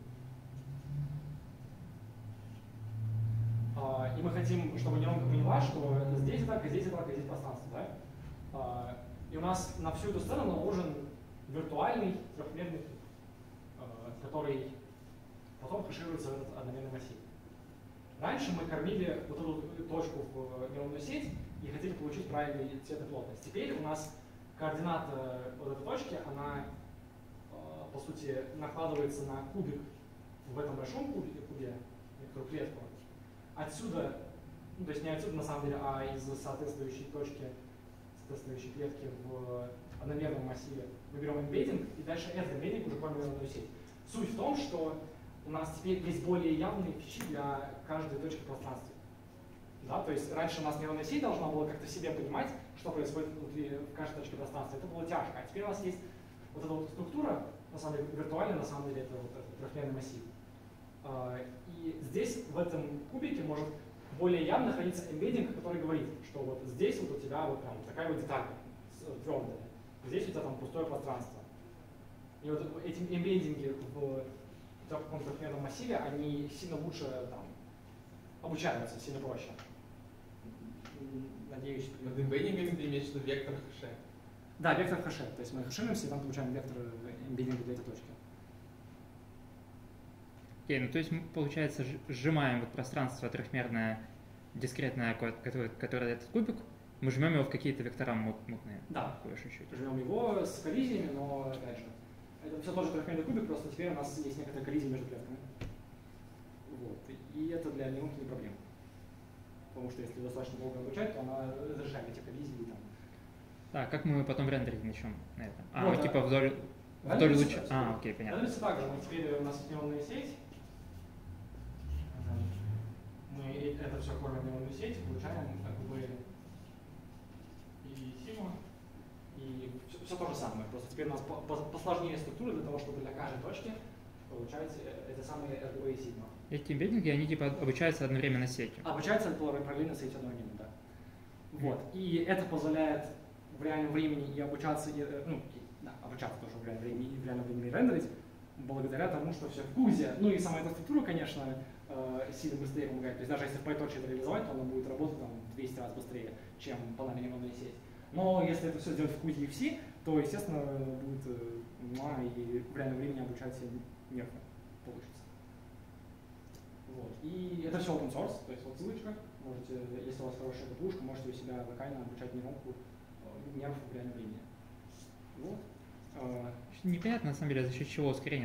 А, И мы хотим, чтобы нейронка поняла, что здесь так, здесь так, здесь пространство, да? А, И у нас на всю эту сцену наложен виртуальный трехмерный куб, а, который потом хэшируется в этот одномерный массив. Раньше мы кормили вот эту точку в нейронную сеть и хотели получить правильный цвет и плотность. Теперь у нас координата вот этой точки, она а, по сути накладывается на кубик в этом большом кубе, кубе некоторую клетку. Отсюда, ну, то есть не отсюда на самом деле, а из соответствующей точки, соответствующей клетки в одномерном массиве мы берем эмбеддинг, и дальше этот эмбеддинг уже кормим нейронную сеть. Суть в том, что у нас теперь есть более явные фичи для каждой точки в пространстве. Да, то есть раньше у нас нейронная сеть должна была как-то себе понимать, что происходит внутри в каждой точке пространства. Это было тяжко. А теперь у нас есть вот эта вот структура, на самом деле виртуальная, на самом деле это вот этот трехмерный массив. А, И здесь, в этом кубике, может более явно находиться эмбеддинг, который говорит, что вот здесь вот у тебя вот прям такая вот деталька твердая, здесь у тебя там пустое пространство. И вот эти эмбеддинги в таком трехмерном массиве, они сильно лучше там обучаются, сильно проще. М, Надеюсь. Под эмбеддингами ты имеешь в виду вектор хэша. Да, вектор хэша. То есть мы хэшируемся и там получаем вектор эмбеддинга для этой точки. Окей, ну то есть мы, получается, ж- сжимаем вот пространство трехмерное, дискретное, ко- которое, которое этот кубик, мы жмем его в какие-то вектора мут- мутные. Да. Такое чуть-чуть. Живем его с коллизиями, но опять же, это все тоже трехмерный кубик, просто теперь у нас есть некоторая коллизия между клетками. Вот. И это для нейронки не проблема. Потому что если достаточно долго обучать, то она разрешает эти коллизии. Там. Так, как мы потом рендерить начнем на этом? А, Вот, вот, а- типа вдоль, вдоль Рендерится луча. так, А, окей, понятно. Рендерится так же. Мы теперь у нас есть нейронная сеть. Мы это все кормим в нейронную сеть и получаем как бы и сигма. И все, все то же самое. Просто теперь у нас по- по- посложнее структура для того, чтобы для каждой точки получать э, это самые эр дэ бэ и сигма. Эти эмбеддинги, они типа обучаются одновременно сетью. Обучается параллельно с этим одновременно, да. Вот. И это позволяет в реальном времени и обучаться, и, э, ну, и, да, обучаться тоже в реальном времени, и в реальном времени рендерить, благодаря тому, что все в кузе. Ну и сама эта структура, конечно, э, сильно быстрее помогает. То есть даже если в PyTorch это реализовать, то она будет работать там, в двести раз быстрее, чем банальная нейронная сеть. Но если это все сделать в кузе и в си, то, естественно, будет э, ну, и в реальном времени обучать нервно получится. Вот. И это все open source, то есть вот ссылочка. Можете, если у вас хорошая ГПУшка, можете у себя локально обучать нейронку э, нервов в реальном времени. Вот. Э, Непонятно, на самом деле, за счет чего ускорение.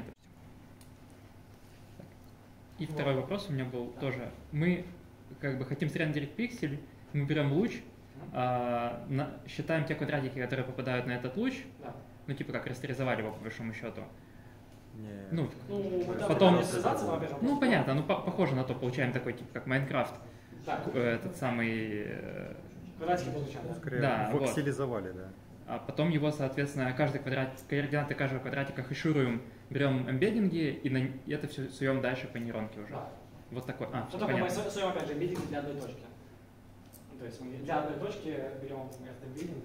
И Вот. второй вопрос у меня был Да. тоже. Мы как бы хотим срендерить пиксель, мы берем луч, а, на- считаем те квадратики, которые попадают на этот луч, да. ну типа как растеризовали его по большому счету. Не. Ну, Ну, да, Потом- там реализация, но, опять же, ну просто- понятно, ну по- похоже на то, получаем такой тип, как Майнкрафт, Да, э, этот самый, э, квадратики получаем, да? Скорее, Да, вот. вокселизовали, да. а потом его, соответственно, каждый квадрат, координаты каждого квадратика хэшируем, берем эмбеддинги и, на, и это все суем дальше по нейронке уже. Да. Вот такой, а, Что всё такое мы понятно. суем, опять же, эмбеддинг для одной точки. То есть мы для одной точки берем этот эмбеддинг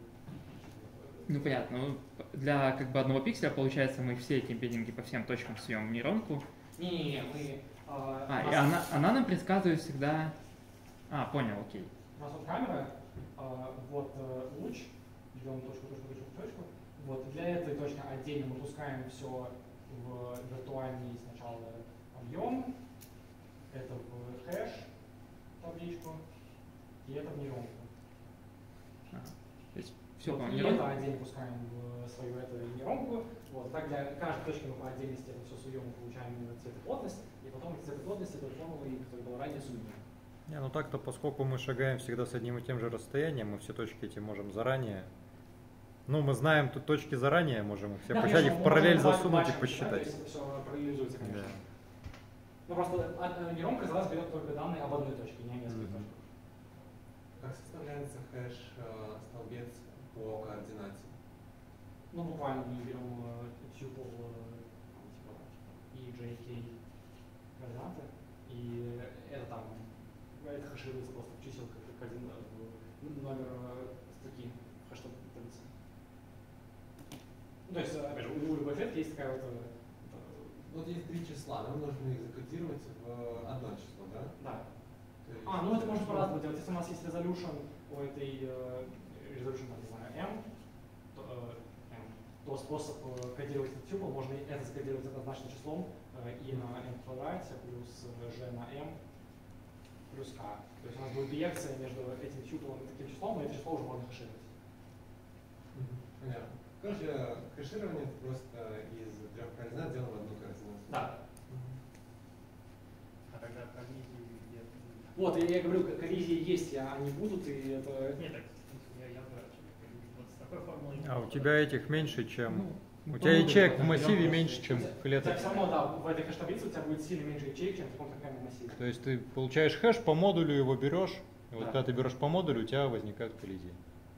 и... Ну понятно, ну, для как бы одного пикселя, получается, мы все эти эмбеддинги по всем точкам суем в нейронку. Не-не-не, мы... А, у и нас- она, она нам предсказывает всегда... А, понял, окей. У нас вот камера, а, вот э, луч, берем точку, точку, точку, точку. Вот для этой точки отдельно мы пускаем все в виртуальный сначала объем, это в хэш табличку, и это в нейронку. Ага. То есть все Вот, по и нейронке. это отдельно пускаем в свою эту нейронку. Вот, так для каждой точки мы по отдельности это все суем и получаем именно цветоплотность, и потом из цветоплотности этой формулы, которая была ранее, суммируем. Не, ну так-то, поскольку мы шагаем всегда с одним и тем же расстоянием, мы все точки эти можем заранее. Ну, мы знаем тут точки заранее, можем их все Да, посчитать, конечно, их в мы параллель можем засунуть батчем и считать, посчитать. то есть это все параллелизуется, конечно. Да. Ну просто а, нейронка за раз берет только данные об одной точке, не о нескольких Мгм. точках. Как составляется хэш э, столбец по координате? Ну буквально мы берем э, tuple э, там, типа и джей кей координаты, и это там, это хэшируется просто в чисел координат, в номер э, строки в хэш таблице. Ну, то есть, опять же, у любой клетки есть такая вот э, Вот есть три числа, нам нужно их закодировать в одно число, да? да. То есть, А, ну это можно по-разному делать. Если у нас есть resolution у этой э, resolution, там, не знаю, m, то, э, m, то способ э, кодировать этот tuple можно и это скодировать однозначным числом э, и на m в квадрате плюс э, g на m плюс k. То есть у нас будет биекция между этим tuple и таким числом, и это число уже можно хэшировать. Мгм, понятно. Короче, хэширование это просто из трех координат делаем одну координату. Да. Мгм. А тогда коллизии где-то... Вот, я, я говорю, коллизии есть, а они будут, и это... Нет, так, я, я знаю, что коллизии. Вот с такой формулой... А у тебя этих меньше, чем... Ну, У тебя ячеек в да, массиве берем меньше, просто- чем у тебя клеток. все равно, да, в этой хэш-таблице у тебя будет сильно меньше ячеек, чем в каком-то конкретном массиве. То есть ты получаешь хэш по модулю, его берешь, и вот Да. когда ты берешь по модулю, у тебя возникают коллизии.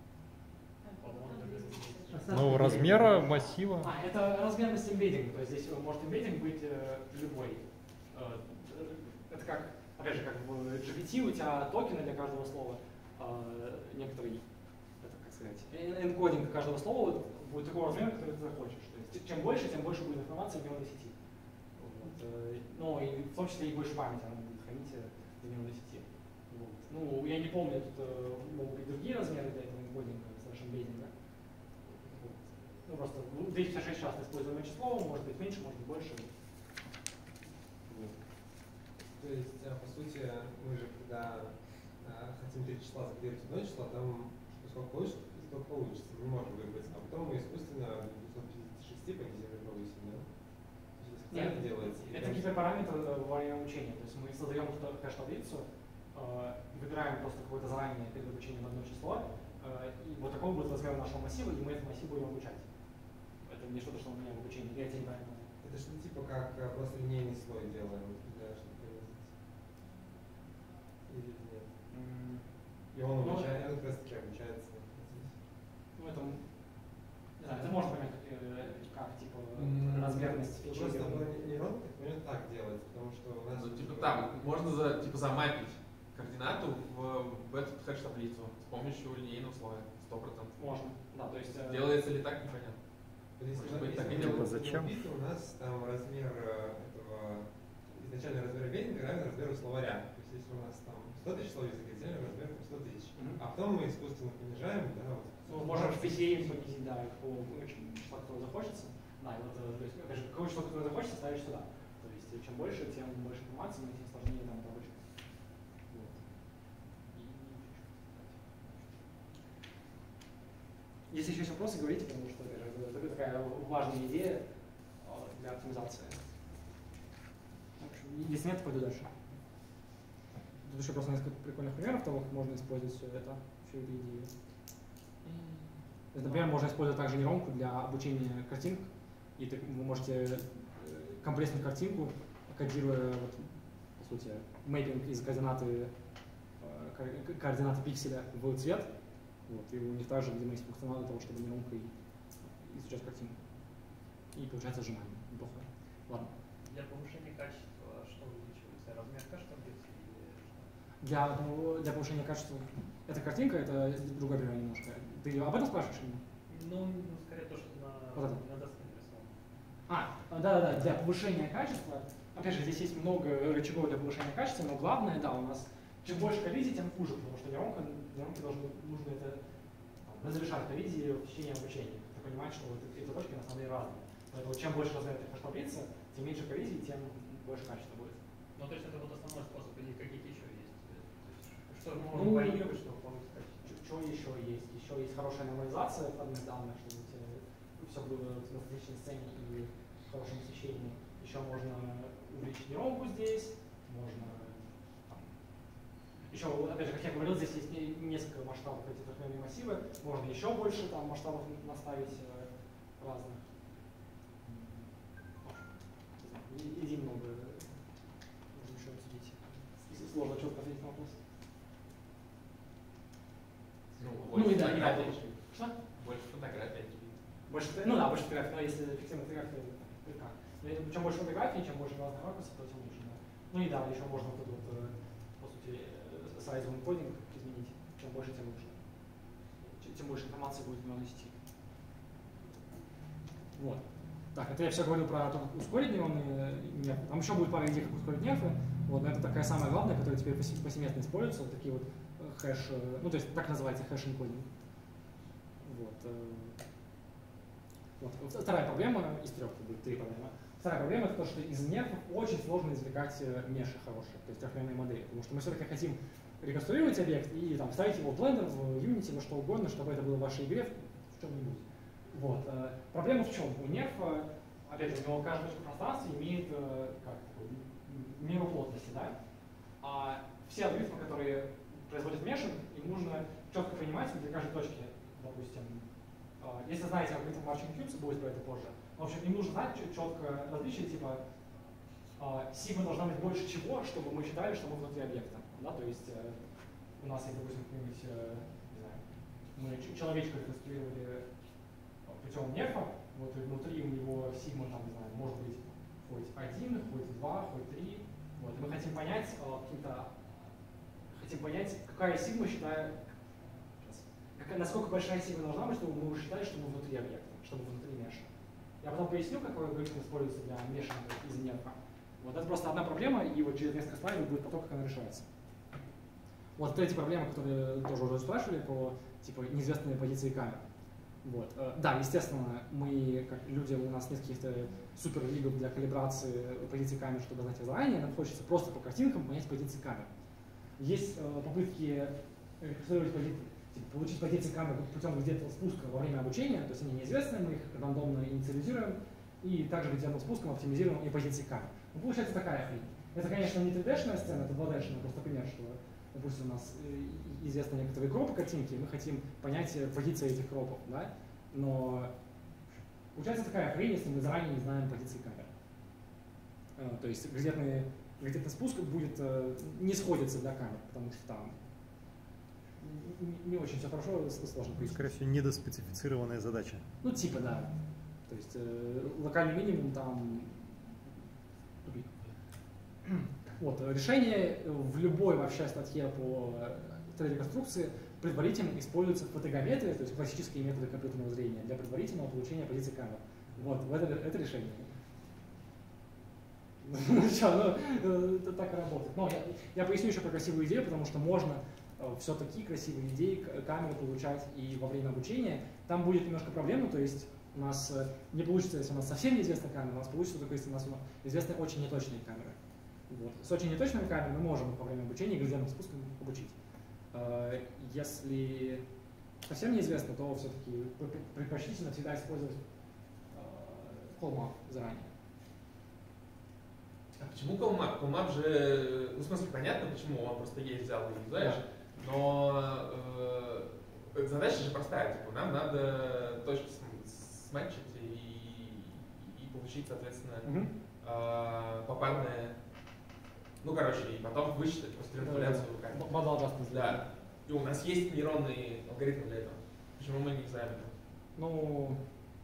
А, Ну, размера массива. А, это размерность эмбеддинга, то есть здесь может эмбеддинг быть э, любой. Э, это как, опять же, как в джи пи ти у тебя токены для каждого слова, э, некоторый, это, как сказать, э- энкодинг каждого слова будет такого размера, который ты захочешь. То есть чем больше, тем больше будет информации в нейронной сети. Вот, э, ну и в том числе и больше памяти она будет хранить э, в нейронной сети. Вот. Ну, я не помню, тут э, могут быть другие размеры для этого энкодинга, слэш эмбеддинга. Вот. Ну, просто двести пятьдесят шесть часто используемое число, может быть меньше, может быть больше. Вот. То есть, а, по сути, мы же когда а, хотим три числа закодировать в одно число, там сколько получится, столько получится. Мы не можем выбрать. А потом мы искусственно в двухсот пятидесяти шести понизим повысим, да? То есть это специально делается. Это гиперпараметр э, во время обучения. То есть мы создаем хэш-таблицу, э, выбираем просто какое-то заранее перед обучением одно число, э, и вот такого будет размер нашего массива, и мы этот массив будем обучать. Это не что-то, что у меня в обучении. Я тебе неправильно. Это что типа как а, просто линейный слой делаем, да, чтобы понизить. Или нет? М, И он Ну, обучает, он как раз таки обучается. Ну, это, не знаю, это можно понять как, э, как типа, М, размерность ну, фичи. Просто мы нейронка умеет так делать, потому что у нас... Ну, типа там, можно за, типа, замапить координату в, в эту хэш-таблицу с помощью линейного слоя, сто процентов. Можно, да, то есть... э, Делается ли так, непонятно. Вот Если Может мы- быть, так если и мы делают. Зачем? написано, у нас там размер э, этого, изначальный размер веяника равен размеру словаря. То есть если у нас там сто тысяч слов языка, изначальный размер там сто тысяч. Мгм. А потом мы искусственно понижаем, да, вот. Ну, можно в писе понизить, да, какого числа, которого захочется. Да, и вот, э, то есть, опять же, какого числа, которое захочется, ставишь сюда. То есть, э, чем больше, тем больше информации, но тем сложнее там это обычно. Вот. И если еще есть вопросы, говорите, потому что это, это, это такая важная идея э, для оптимизации. В общем, если нет, пойду дальше. Тут еще просто несколько прикольных примеров того, как можно использовать все это, всю эту идею. То есть, например, можно использовать также нейронку для обучения картинок. И ты, вы можете э, компресснуть картинку, кодируя, вот, по сути, мэппинг из координаты, э, ко- координаты пикселя в цвет. Вот, и у них также, видимо, есть функционал для того, чтобы нейронкой изучать картинку. И получается сжимание. Неплохо. Ладно. Для повышения качества что увеличивается? Размер хэш-таблицы или что? Для, одного- для повышения качества. Эта картинка, это другой пример немножко. Ты об этом спрашиваешь или нет? Ну, ну, скорее то, что на, Вот это. на доске нарисовано. А, да-да-да, для повышения качества, опять же, здесь есть много рычагов для повышения качества, но главное, да, у нас чем больше коллизий, тем хуже, потому что нейронка, нейронке должны, нужно это там, разрешать коллизии в течение обучения. Ты понимаешь, что вот эти точки на самом деле разные. Поэтому чем больше размер этой хэш-таблицы, тем меньше коллизий, тем больше качества будет. Ну, то есть это вот основной способ, или какие-то еще есть? То есть, что Ну, можно варьировать, чтобы повысить качество? Что еще есть? Еще есть хорошая нормализация входных данных, чтобы все было в достаточной сцене и в хорошем освещении. Еще можно увеличить нейронку здесь, можно там, еще, опять же, как я говорил, здесь есть не- несколько масштабов эти трехмерные массивы, можно еще больше там масштабов наставить э, разных. В общем, не знаю, и- иди много можно еще обсудить. Если сложно четко ответить на вопрос. Ну, Ну больше и да, и да. фотографий, очевидно. Что? Больше фотографий, очевидно. Больше, фото- ну да, больше фотографий, но если фиксированная фотография, то как? Но если- чем больше фотографий, чем больше разных ракурсов, то тем лучше, да. Ну и да, еще можно вот этот вот, э, по сути, э, сайзовый кодинг изменить. Чем больше, тем лучше. Ч- Тем больше информации будет в нейронной сети. Вот. Так, это я все говорил про то, как ускорить нейронные нервы. Там еще будет пара идей, как ускорить нервы. Вот, но это такая самая главная, которая теперь повсе- повсеместно используется. Вот такие вот э, хэш, э, ну то есть так называется хэш-энкодинг. Вот. э. Вот. Вторая проблема из трех, как бы три проблемы. Вторая проблема это то, что из нервов очень сложно извлекать э, меши хорошие, то есть трехмерные модели. Потому что мы все-таки хотим реконструировать объект и там, вставить его в Blender, в Unity, во что угодно, чтобы это было в вашей игре, в чем-нибудь. Вот. э, Проблема в чем? У нерва, опять же, у него каждая точка пространства имеет э, как, такую м- меру плотности, да? А все алгоритмы, которые производят мешинг, им нужно четко понимать для каждой точки, допустим, э, если знаете алгоритм Marching Cubes, будет про это позже, в общем, им нужно знать чет- четко различие, типа, э, сигма должна быть больше чего, чтобы мы считали, что мы внутри объекта. Да? То есть э, у нас есть, допустим, какой-нибудь, э, не знаю, мы ч- человечка реконструировали путем нерфа, вот и внутри у него сигма, там, не знаю, может быть хоть один, хоть два, хоть три. Вот, и мы хотим понять э, каким-то, хотим понять, какая сигма считает, сейчас, какая, насколько большая сигма должна быть, чтобы мы считали, что мы внутри объекта, чтобы мы внутри меша. Я потом поясню, какой алгоритм используется для мешанга из нерфа. Вот это просто одна проблема, и вот через несколько слайдов будет поток, как она решается. Вот третья проблема, которую тоже уже спрашивали, по типа неизвестные позиции камер. Вот. э, Да, естественно, мы, как люди, у нас нет каких-то суперлигов для калибрации позиций камер, чтобы знать их заранее, нам хочется просто по картинкам понять позиции камер. Есть э, попытки реконструировать пози- типа, получить позиции камер путем где-то спуска во время обучения, то есть они неизвестны, мы их рандомно инициализируем, и также где-то спуском оптимизируем и позиции камер. Ну, получается такая хрень. Это, конечно, не три дэ-шная сцена, это два дэ-шная, просто пример, что, допустим, у нас э, известны некоторые кропы картинки, и мы хотим понять э, позиции этих кропов, да? Но получается такая хрень, если мы заранее не знаем позиции камер. Э, то есть градиентный, градиентный спуск будет, э, не сходится для камер, потому что там не, не очень все хорошо, сложно Ну, пояснить. скорее всего, недоспецифицированная задача. Ну, типа, да. То есть э, локальный минимум там тупик. Вот, решение в любой вообще статье по три дэ-реконструкции предварительно используется фотограмметрия, то есть классические методы компьютерного зрения для предварительного получения позиции камер. Вот, это, это решение. Ну что, ну, это так и работает. Но я, я поясню еще про красивую идею, потому что можно все-таки красивые идеи камеры получать и во время обучения. Там будет немножко проблема, то есть у нас не получится, если у нас совсем неизвестная камера, у нас получится только если у нас известны очень неточные камеры. Вот. С очень неточными камерами мы можем во время обучения градиентным спуском обучить. Если совсем неизвестно, то все-таки предпочтительно всегда использовать колмап заранее. А почему колмап? Колмап же, ну в смысле понятно, почему он просто есть, взял и юзаешь, да. Но э, задача же простая, типа нам надо точки сматчить и, и получить, соответственно, угу. э, попарное. Ну, короче, и потом высчитать просто манипуляцию камеры. Модал adjustment. Да. И у нас есть нейронный алгоритм для этого. Почему мы не знаем этого? Ну,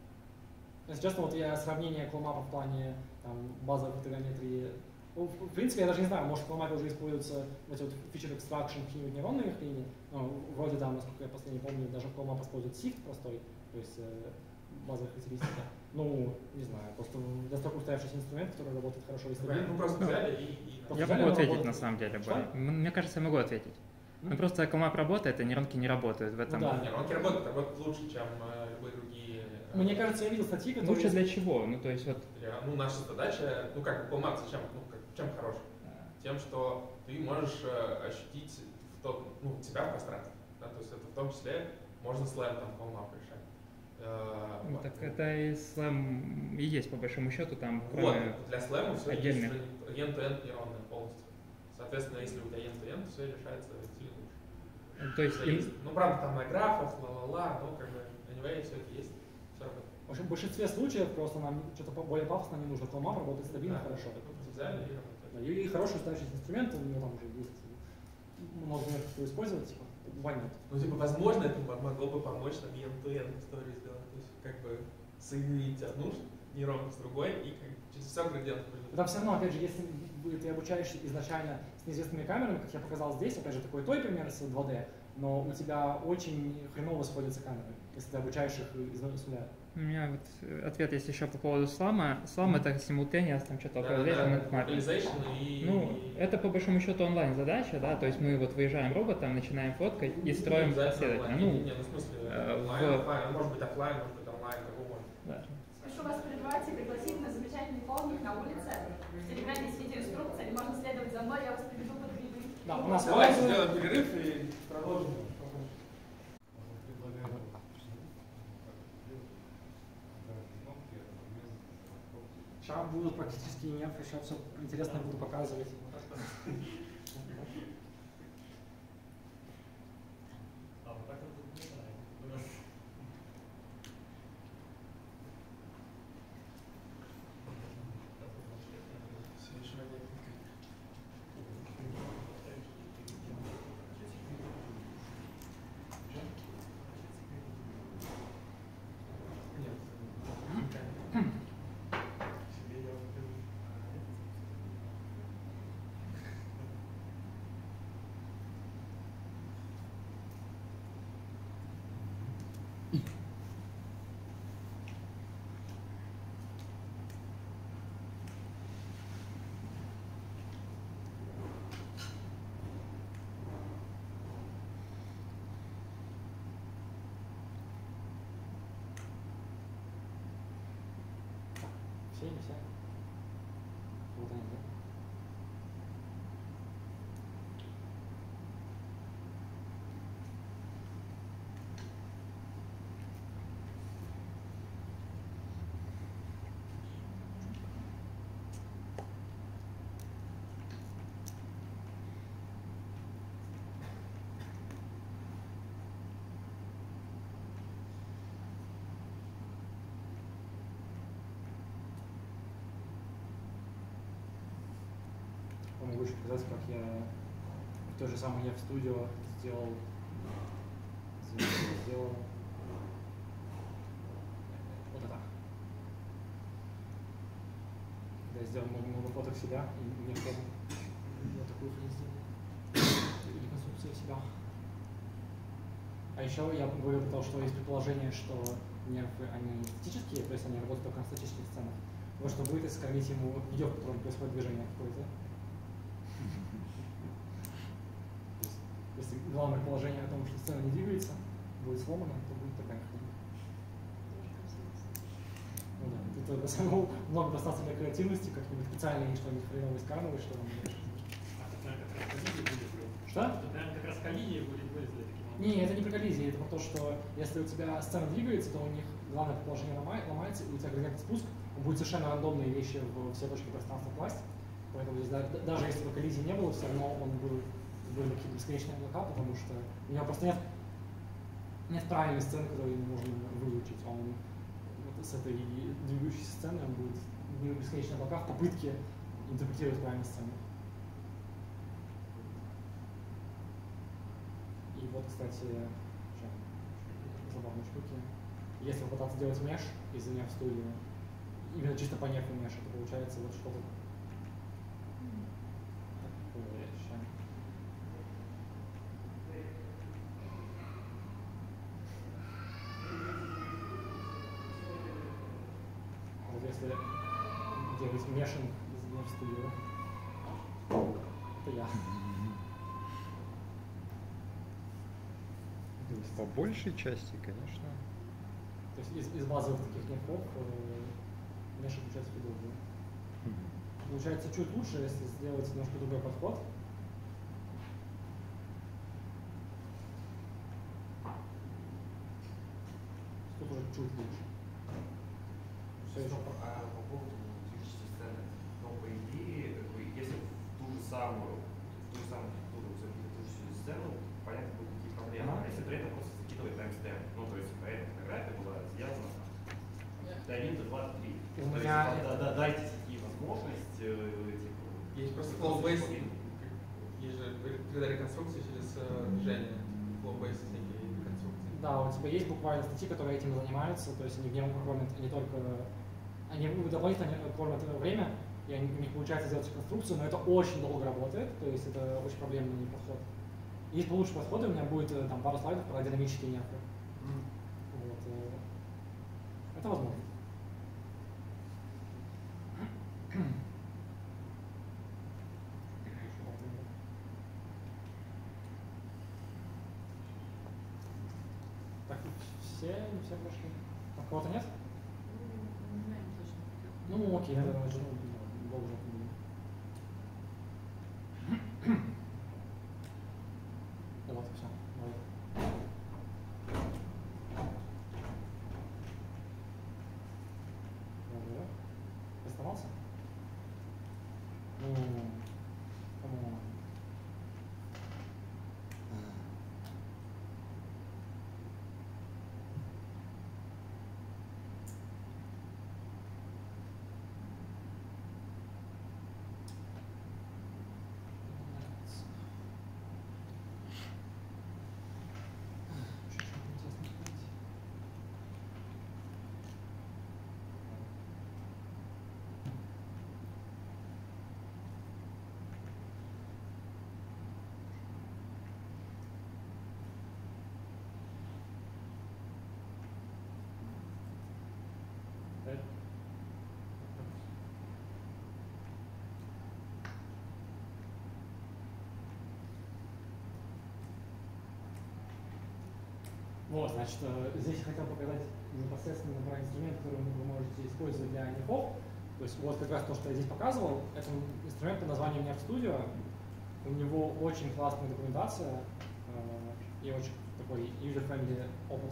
если честно, вот я сравнение колмапа в плане там, базовой фотограмметрии. Ну, в принципе, я даже не знаю, может в колмапе уже используются вот эти вот feature extraction какие-нибудь нейронные хрени. Ну, вроде, да, насколько я последний помню, даже в колмап используют сифт простой, то есть э, базовая характеристика. Ну, не знаю, просто достаточно устоявшийся инструмент, который работает хорошо и стабильно. Ну, просто взяли и... и... Я взяли, могу ответить работает. на самом деле. Что? Мне кажется, я могу ответить. Mm-hmm. Ну просто колмап работает, а нейронки не работают в этом. Ну, да. Нейронки работают, работают лучше, чем э, любые другие... Э, Мне кажется, я видел статьи, которые... Лучше для чего? Ну, то есть вот... Ну, наша задача, ну как, колмап зачем? Ну, как, чем хорош? Тем, что ты можешь э, ощутить в тот, ну, себя в пространстве. Да? То есть это в том числе можно слэм там колмап решать. Э, ну, вот. Так это и слэм и есть, по большому счету, там Вот, для слэма все отдельных. есть end-to-end нейронное полностью. Соответственно, если у тебя end-to-end, то все решается сильно лучше. То есть им... Ну, правда, там на графах, ла-ла-ла, ну, как бы, anyway, все это есть. Все работает. В общем, в большинстве случаев просто нам что-то более пафосно не нужно. Колмап работает стабильно, Да. хорошо. Взяли и работает. Да, и, и хороший устоявшийся инструмент, у него там уже есть много методов, кто использовать, типа, why not? Ну, типа, возможно, это могло бы помочь нам end-to-end историю сделать. То есть, как бы, соединить одну нейронку с другой и как, через все градиент. Там все равно, опять же, если ты обучаешься изначально с неизвестными камерами, как я показал здесь, опять же, такой той пример с два дэ, но у тебя очень хреново сходятся камеры, если ты обучаешь их из нуля. У меня вот ответ есть еще по поводу слама. Слам mm-hmm. это simultaneous, там что-то да, localization да, and mapping. и... Ну, это по большому счету онлайн задача, да, то есть мы вот выезжаем роботом, начинаем фоткать и строим последовательно. Ну, не, ну, в смысле, онлайн, в... офлайн, может быть офлайн, может быть онлайн, как угодно. Да. Спешу вас прервать и пригласить на замечательный полдник на улице. В Телеграме есть видеоинструкция, можно следовать за мной, я вас приведу под грибы. Да, у нас давайте сделаем перерыв и продолжим. Сейчас будут практически нет, еще все интересно буду показывать. Все или все? Вот они, да? Могу еще показать, как я в той же самой Яв Studio сделал сделаю вот это. Да, я сделал много, много фоток себя, и мне потом вот такую фотку сделал. Реконструкцию себя. А еще я говорил про то, что есть предположение, что нервы, они статические, то есть они работают только на статических сценах. Вот что будет, если скормить ему видео, в котором происходит движение какое-то. Если главное положение о том, что сцена не двигается, будет сломана, то будет такая картина. Ну да, это на самом деле много пространства для креативности, как-нибудь специально что-нибудь хреновое скармливать, что вам дальше. А тут, наверное, как раз коллизия будет. Что? Тут, наверное, как раз коллизия будет вылезли таким образом. Не, это не про коллизии, это про то, что если у тебя сцена двигается, то у них главное положение ломается, и у тебя градиентный спуск, он будет совершенно рандомные вещи в все точки пространства класть. Поэтому здесь, да, даже если бы коллизии не было, все равно он был, были какие-то бесконечные облака, потому что у него просто нет, нет правильной сцены, которую можно выучить. Он вот с этой двигающейся сцены он будет в бесконечные облака в попытке интерпретировать правильную сцену. И вот, кстати, еще забавные штуки. Если попытаться делать меш из неф студии, именно чисто по нефу меш, то получается вот что-то такое еще. Вот если делать мешинг из неф студии, это я. По большей части, конечно. То есть из, из базовых таких нефов э, меша получается фидовый. Mm-hmm. Получается чуть лучше, если сделать немножко другой подход. Тут уже чуть лучше. Все еще. А по поводу движущейся сцены, но по идее, как бы, если в ту же самую, в ту же самую архитектуру закинуть движущую сцену, понятно, будут какие проблемы. А если при этом просто закидывать таймстемп, ну то есть эта фотография была сделана до один, до два, до три. У меня да, да, дайте такие возможности. Типа, есть просто flow-based, есть же когда реконструкция через движение, flow-based всякие реконструкции. Да, у тебя есть буквально статьи, которые этим занимаются, то есть они в нем кормят не только, они дополнительно кормят время, и они, у них получается сделать реконструкцию, но это очень долго работает, то есть это очень проблемный подход. Есть получше подходы, у меня будет там пару слайдов про динамические нервы. Mm. Вот, это возможно. Так, все, не все прошли. А кого-то нет? Ну, не знаю точно. Ну, окей, я даже долго не буду. Вот, все. Оставался? Ну, по-моему. Вот, значит, здесь я хотел показать непосредственно про инструмент, который вы можете использовать для нефов. То есть вот как раз то, что я здесь показывал, это инструмент под названием Nerf Studio. У него очень классная документация э, и очень такой user-friendly опыт.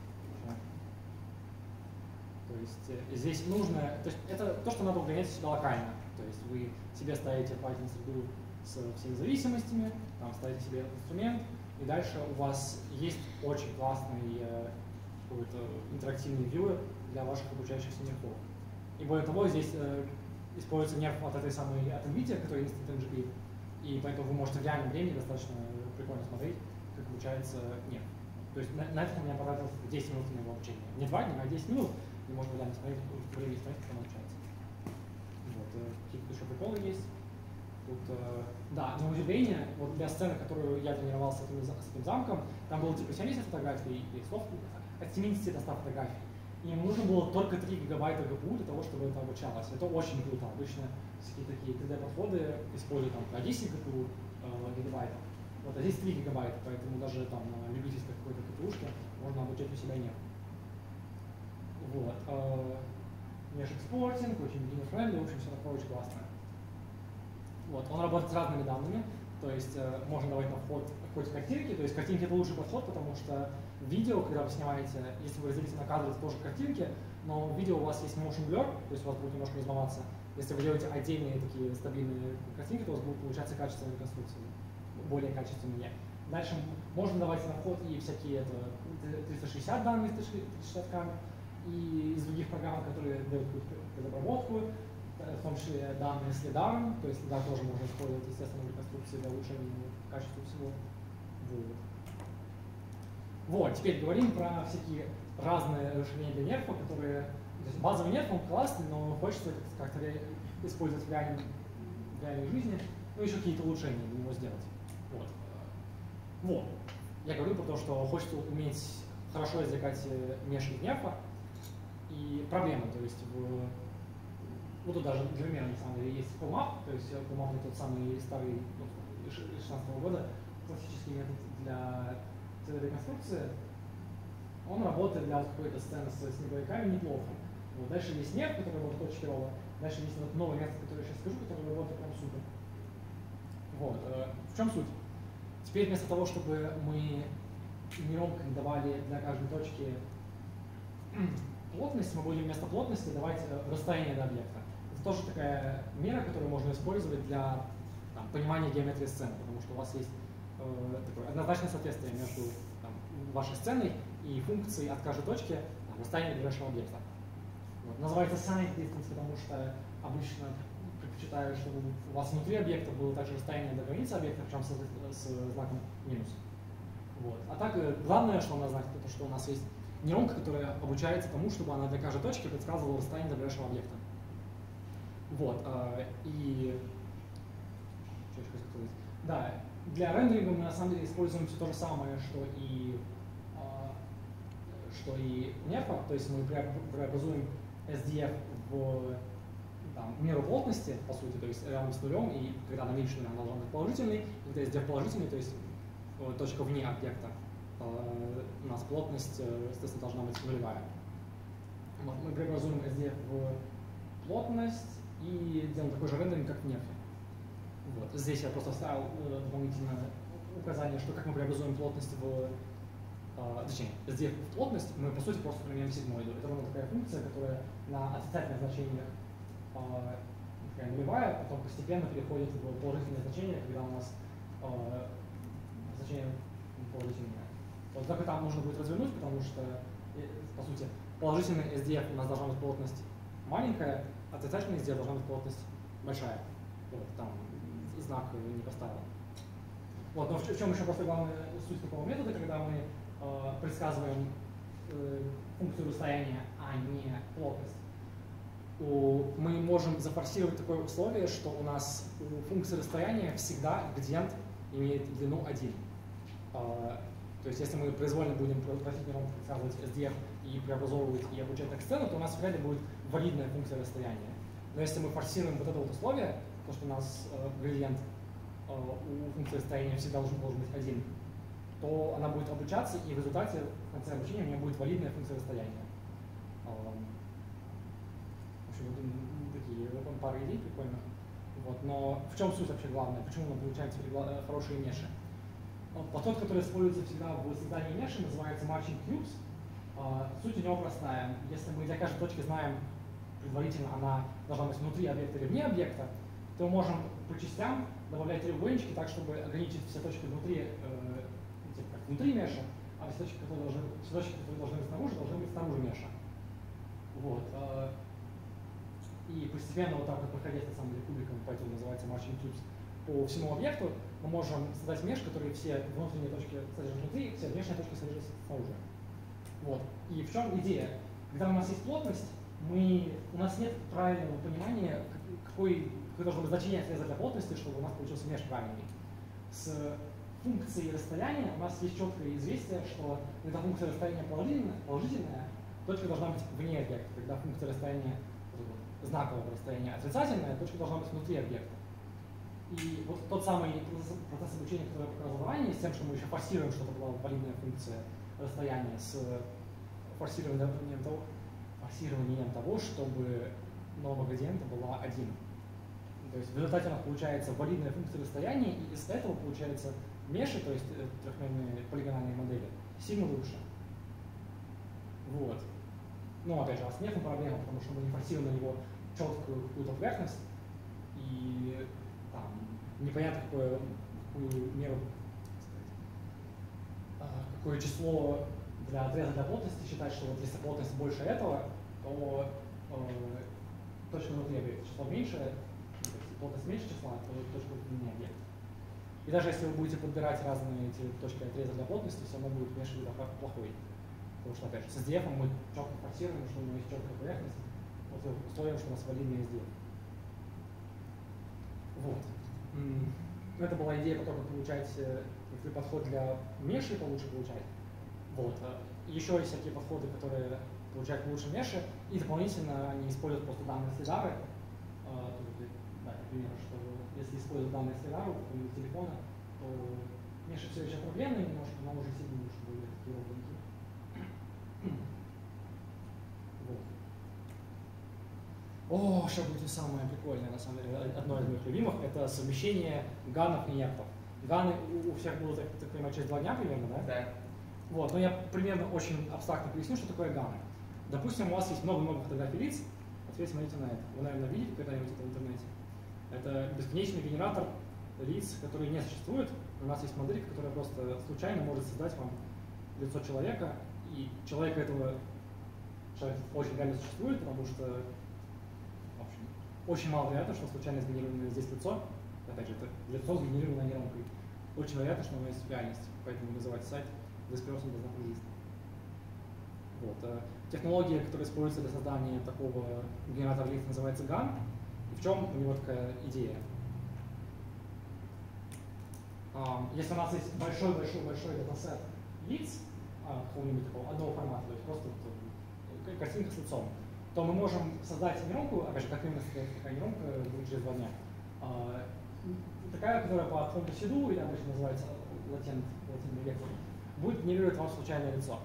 То есть э, здесь нужно, то есть это то, что надо угонять себя локально. То есть вы себе ставите Python среду с всеми зависимостями, там ставите себе этот инструмент, и дальше у вас есть очень классный э, какой-то интерактивный вьюер для ваших обучающихся нерфов. И более того, здесь э, используется нерф от этой самой, от NVIDIA, который Instant N G P, и поэтому вы можете в реальном времени достаточно прикольно смотреть, как обучается нерф. То есть на, на это у меня потратилось десять минут моего обучения. Не два дня, а десять минут, и можно реально смотреть, время смотреть, как он общается. Вот, э, какие-то еще приколы есть. Тут, э, да, на удивление, вот для сцены, которую я тренировался с этим, с этим замком, там было типа семьдесят фотографий и слов, от семидесяти до ста фотографий. И ему нужно было только три гигабайта ГПУ для того, чтобы это обучалось. Это очень круто. Обычно всякие такие три дэ-подходы используют там по десять ГПУ э, гигабайтов. Вот, а здесь три гигабайта, поэтому даже там на любительской какой-то ГПУшке можно обучать у себя нет. Вот. Э, Межэкспортинг, очень beginner-friendly, в общем, все такое очень классно. Вот. Он работает с разными данными, то есть э, можно давать на вход хоть картинки, то есть картинки это лучший подход, потому что видео, когда вы снимаете, если вы разделите на кадры, это тоже картинки, но в видео у вас есть motion blur, то есть у вас будет немножко размываться. Если вы делаете отдельные такие стабильные картинки, то у вас будут получаться качественные реконструкции, более качественные. Дальше можно давать на вход и всякие это, триста шестьдесят данные, триста шестьдесят камер, и из других программ, которые дают предобработку, в том числе данные с лидаром, то есть лидар тоже можно использовать, естественно, в реконструкции для улучшения качества всего. Вот. Вот, теперь говорим про всякие разные расширения для нерфа, которые... То есть базовый нерф, он классный, но хочется как-то использовать в реальной, в реальной жизни, ну еще какие-то улучшения для него сделать. Вот. Вот. Я говорю про то, что хочется уметь хорошо извлекать меш из нерфа, и проблемы, то есть в... Ну, тут даже для примера, на самом деле, есть PoMap, то есть PoMap это тот самый старый, ну, шестнадцатого года, классический метод для три дэ-реконструкции. Он работает для вот какой-то сцены с снеговиками неплохо. Вот. Дальше есть нефть, который работает очень херово. Дальше есть вот новый метод, который я сейчас скажу, который работает прям супер. Вот. В чем суть? Теперь вместо того, чтобы мы нейронкой давали для каждой точки плотность, мы будем вместо плотности давать расстояние до объекта. Это тоже такая мера, которую можно использовать для там, понимания геометрии сцены, потому что у вас есть э, такое однозначное соответствие между там, вашей сценой и функцией от каждой точки там, расстояния до ближайшего объекта. Вот. Называется signed distance, потому что обычно предпочитаю, чтобы у вас внутри объекта было также расстояние до границы объекта, причем с, с знаком минус. Вот. А так, главное, что она знает, это что у нас есть нейронка, которая обучается тому, чтобы она для каждой точки предсказывала расстояние до ближайшего объекта. Вот. И... Что еще хотел сказать? Да, для рендеринга мы на самом деле используем все то же самое, что и, что и нерфа, то есть мы преобразуем эс ди эф в там, меру плотности, по сути, то есть равен с нулем, и когда она меньше нуля, она должна быть положительной, и когда эс ди эф положительный, то есть точка вне объекта, у нас плотность, естественно, должна быть нулевая. Вот, мы преобразуем эс ди эф в плотность и делаем такой же рендеринг, как в нефе. Вот. Здесь я просто вставил дополнительное указание, что как мы преобразуем плотность в... Э, точнее, эс ди эф в плотность, мы по сути просто применяем сигмоиду. Это ровно такая функция, которая на отрицательных значениях э, такая нулевая, потом постепенно переходит в положительное значение, когда у нас э, значение положительное. Вот только там нужно будет развернуть, потому что, по сути, положительный эс ди эф у нас должна быть плотность маленькая, а отрицательный эс ди эф должна быть плотность большая. Вот, там знак не поставил. Вот, но в чем еще просто главная суть такого метода, когда мы э, предсказываем э, функцию расстояния, а не плотность. У, мы можем зафорсировать такое условие, что у нас у функции расстояния всегда градиент имеет длину один. Э, То есть, если мы произвольно будем просить нейронку предсказывать эс ди эф и преобразовывать и обучать так сцену, то у нас вряд ли будет валидная функция расстояния. Но если мы форсируем вот это вот условие, то, что у нас э, градиент э, у функции расстояния всегда должен, должен быть один, то она будет обучаться, и в результате в конце обучения у нее будет валидная функция расстояния. Э, в общем, вот такие пары идей прикольных. Вот. Но в чем суть вообще главная? Почему мы получаем теперь хорошие меши? Подход, который используется всегда в создании меши, называется matching cubes. Суть у него простая. Если мы для каждой точки знаем предварительно, она должна быть внутри объекта или вне объекта, то мы можем по частям добавлять треугольнички так, чтобы ограничить все точки внутри, э, типа как внутри меша, а все точки, которые должны, все точки, которые должны быть снаружи, должны быть снаружи меша. Вот. И постепенно, вот так вот проходить на самом деле кубиком, поэтому называется matching cubes, по всему объекту мы можем создать меш, который все внутренние точки содержат внутри, все внешние точки содержат снаружи. Вот. И в чем идея? Когда у нас есть плотность, мы, у нас нет правильного понимания, какой, какое должно быть значение отреза для плотности, чтобы у нас получился меш правильный. С функцией расстояния у нас есть четкое известие, что когда функция расстояния положительная, положительная точка должна быть вне объекта. Когда функция расстояния, знакового расстояния отрицательная, точка должна быть внутри объекта. И вот тот самый процесс, процесс обучения, который я показал ранее, с тем, что мы еще форсируем, чтобы это была валидная функция расстояния, с форсированием того, форсированием того, чтобы норма градиента была один. То есть в результате у нас получается валидная функция расстояния, и из этого получается меши, то есть трехмерные полигональные модели, сильно лучше. Вот. Но опять же, у нас нет проблемы, потому что мы не форсируем на него четкую какую-то поверхность, и там, непонятно, какое, какую меру, какое число для отреза для плотности считать, что вот если плотность больше этого, то э, точка внутри объекта число меньше, если плотность меньше числа, то точка вне объекта. И даже если вы будете подбирать разные эти точки отреза для плотности, все равно будет меш плохой. Потому что, опять же, с эс ди эф мы четко форсируем, что у него есть четкая поверхность, вот условием, что у нас валидный эс ди эф. Вот. Это была идея про то, как получать какой подход для меши получше получать. Вот. Еще есть всякие подходы, которые получают лучше меши, и дополнительно они используют просто данные следары. Да, например, что если использовать данные следары у телефона, то меши все еще проблемные немножко, но уже сильно лучше были такие ровненькие. Вот. О, сейчас будет самое прикольное, на самом деле, одно из моих любимых, это совмещение ганов и нектов. Ганы у всех будут, так понимаю, через два дня примерно, да? Да. Вот, но я примерно очень абстрактно поясню, что такое ганы. Допустим, у вас есть много-много фотографий лиц, вот теперь смотрите на это. Вы, наверное, видите когда-нибудь это в интернете. Это бесконечный генератор лиц, которые не существуют. У нас есть моделька, которая просто случайно может создать вам лицо человека, и человека этого человек очень реально существует, потому что в общем, очень мало вероятно, что случайно сгенерированное здесь лицо, опять же, это лицо сгенерированное нейронкой, очень вероятно, что оно есть в реальности, поэтому называется сайт This person does not exist. Вот. Технология, которая используется для создания такого генератора лиц, называется ган. И в чем у него такая идея? Если у нас есть большой-большой-большой датасет лиц, какого-нибудь такого одного формата, то есть просто картинка с лицом, то мы можем создать нейронку, опять же, как именно такая нейронка будет через два дня. Такая, которая по компасиду, или обычно называется латент, латентный вектор, будет генерировать вам случайное лицо.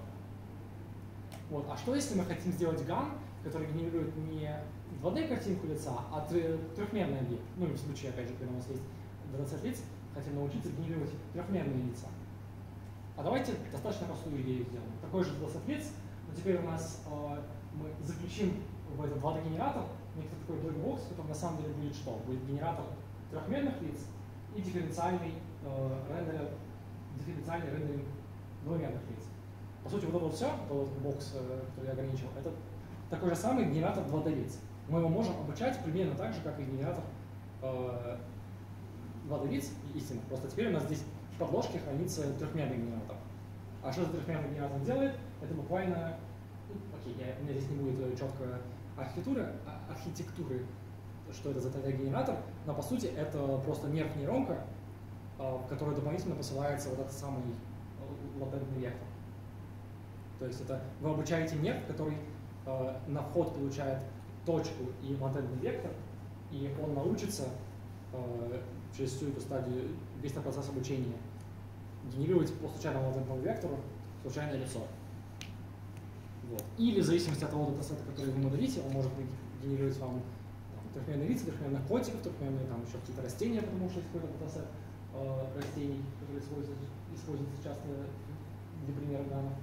Вот. А что если мы хотим сделать ган, который генерирует не два дэ картинку лица, а трехмерный объект? Ну, в случае, опять же, когда у нас есть датасет лиц, хотим научиться генерировать трехмерные лица. А давайте достаточно простую идею сделаем. Такой же датасет лиц, но теперь у нас э, мы заключим в этот два дэ-генератор некий такой блэкбокс, в котором на самом деле будет что? Будет генератор трехмерных лиц и дифференциальный э, рендер, дифференциальный рендеринг двумерных лиц. По сути, вот это вот все, вот этот бокс, который я ограничил, это такой же самый генератор два дэ-лиц. Мы его можем обучать примерно так же, как и генератор э, два дэ-лиц, истинно. Просто теперь у нас здесь в подложке хранится трехмерный генератор. А что за трехмерный генератор делает? Это буквально, ну, окей, я, у меня здесь не будет четко архитектуры, архитектуры, что это за три дэ-генератор, но по сути это просто нерв-нейронка, э, в которой дополнительно посылается вот этот самый латентный вектор. То есть это вы обучаете нерв, который э, на вход получает точку и латентный вектор, и он научится э, через всю эту стадию, весь этот процесс обучения, генерировать по случайному латентному вектору случайное лицо. Вот. Или в зависимости от того датасета, который вы моделите, он может генерировать вам там, трехмерные лица, трехмерных котиков, трехмерные там еще какие-то растения, потому что есть какой-то датасет э, растений, который используется, используется часто для примера данных.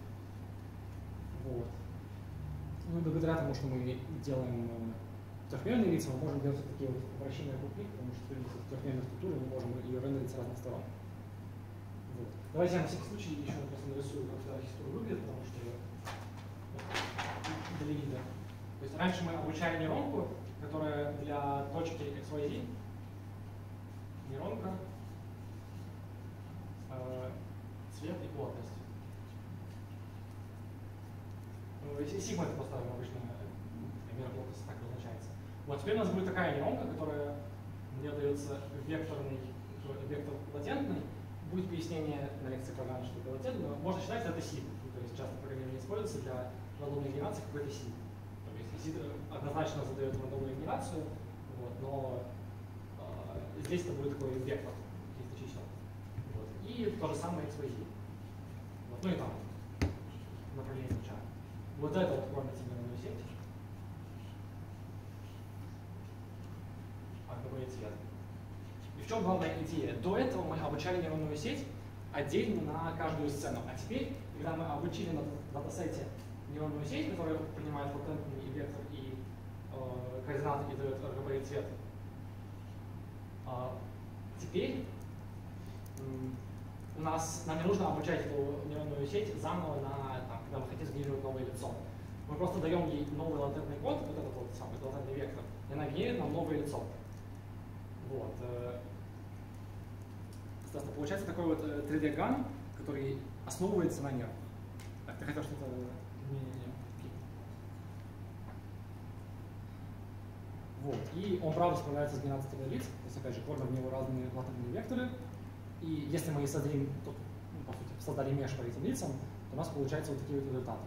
Вот. Ну и благодаря тому, что мы делаем э, трехмерные лица, мы можем делать такие вот вращения кубки, потому что теперь с трехмерной структурой мы можем ее рендерить с разных сторон. Вот. Давайте я на всякий случай еще просто нарисую, как эта архитектура выглядит, потому что вот, для вида. То есть раньше мы обучали нейронку, которая для точки икс уай зет, нейронка, заемка, э, цвет и плотность. Ну, если сигма это просто обычно мера плотности так обозначается. Вот теперь у нас будет такая нейронка, которая мне дается векторный, вектор латентный. Будет пояснение на лекции программы, что это латентный, но можно считать, что это сид. Ну, то есть часто программирование используется для рандомной генерации какой-то сид. То есть сид однозначно задает рандомную генерацию, вот, но э, здесь это будет такой вектор каких-то чисел. Вот. И то же самое экс вай зи. Вот. Ну и там направление ключа. Вот это вот нормативная сеть. ар джи би цвет. И в чем главная идея? До этого мы обучали нейронную сеть отдельно на каждую сцену. А теперь, когда мы обучили на датасете нейронную сеть, которая принимает латентный и вектор, и э, координаты, и дает ар джи би цвет, э, теперь м, у нас, нам не нужно обучать эту нейронную сеть заново, на, там, когда мы хотим сгенерировать новое лицо. Мы просто даем ей новый латентный код, вот этот вот самый латентный вектор, и она генерит нам новое лицо. Вот. Соответственно, получается такой вот три дэ-ган, который основывается на нервах. Так, ты хотел что-то... Не-не-не. Вот. И он, правда, справляется с генерацией три дэ-лиц. То есть, опять же, кормят в него разные латентные векторы. И если мы создадим, то, ну, по сути, создали меш по этим лицам, то у нас получаются вот такие вот результаты.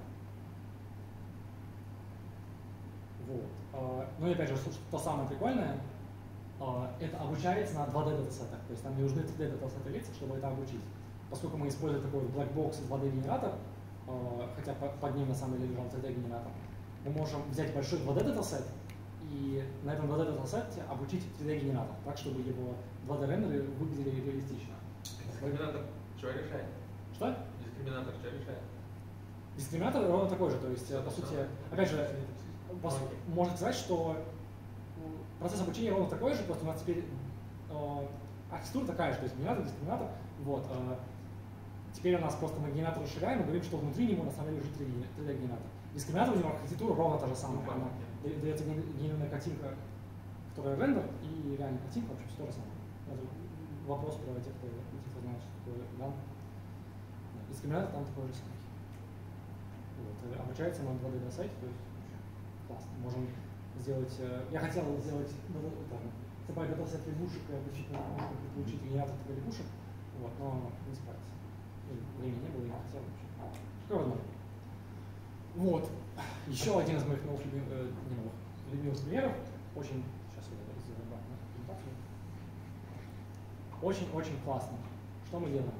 Вот. Ну и опять же, то самое прикольное, это обучается на два дэ датасетах. То есть нам не нужны три дэ датасеты лиц, чтобы это обучить. Поскольку мы используем такой black box два дэ генератор, хотя под ним на самом деле лежал три дэ генератор, мы можем взять большой два дэ датасет и на этом два дэ датасете обучить три дэ генератор, так, чтобы его два дэ рендеры выглядели реалистично. Дискриминатор что решает? Что? Дискриминатор что решает? Дискриминатор ровно такой же. То есть, по сути, опять же, можно сказать, что процесс обучения ровно такой же, просто у нас теперь э, архитектура такая же, то есть генератор, дискриминатор. Вот, э, теперь у нас просто мы генератор расширяем и говорим, что внутри него на самом деле лежит три дэ генератор. Дискриминатор у него архитектура ровно та же самая. Она дается генерированная картинка, которая рендер, и реальная картинка, в общем, все то же самое. Это вопрос про тех, кто, кто знает, что такое ган. Дискриминатор там такой же самый. Вот, обучается на два дэ сайте, то есть классно. Можем сделать, я хотел сделать, добавить датасет лягушек и обучить лягушек, получить генератор лягушек, вот, но не справился. Времени не было, я не хотел вообще. Что возможно. Вот. Еще один из моих новых любимых, э, не новых, любимых примеров. Очень, сейчас я сделаю презентацию. Очень-очень классно. Что мы делаем?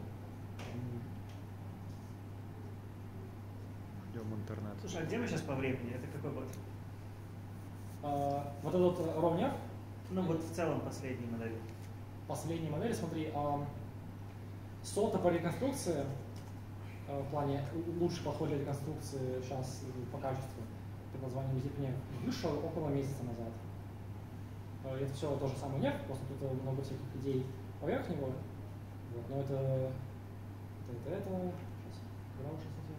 Ждем интернет. Слушай, а где мы сейчас по времени? Это какой год? Uh, вот этот вот ровняк. Ну вот в целом последней модели. Последней модели, смотри, uh, сота по реконструкции, uh, в плане лучше подход для реконструкции сейчас по качеству, под названием ZipNev, вышел около месяца назад. Uh, это все то же самое неф, просто тут много всяких идей поверх него. Вот, но это это, это, это. Сейчас, когда уже статья?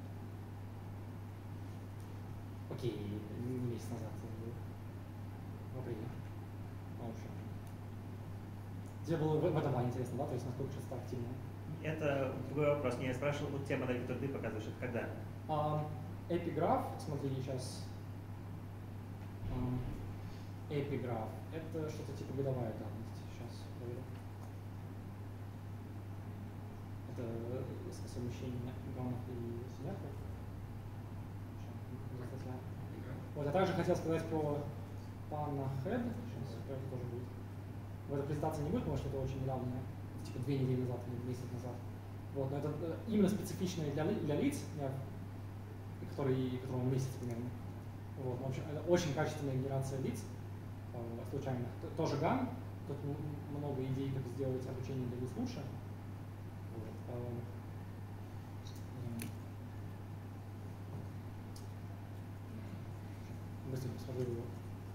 Окей, не месяц назад. В апреле. В общем. Тебе было в, в этом плане интересно, да? То есть насколько сейчас это активно? Это другой вопрос. Не, я спрашивал, вот те модели, которые ты показываешь, это когда? Um, эпиграф, смотри, сейчас. Um, эпиграф. Это что-то типа годовая давность. Сейчас проверю. Это совмещение гаммов и синяков. Вот, я также хотел сказать про Panahead. Сейчас это тоже будет. В этой презентации не будет, потому что это очень недавно, типа две недели назад или месяц назад. Вот, но это именно специфичное для, для лиц, который, которому месяц примерно. Вот, в общем, это очень качественная генерация лиц э, случайных. Тоже ган. Тут много идей, как сделать обучение для лиц лучше. Вот, э, быстренько посмотрю его.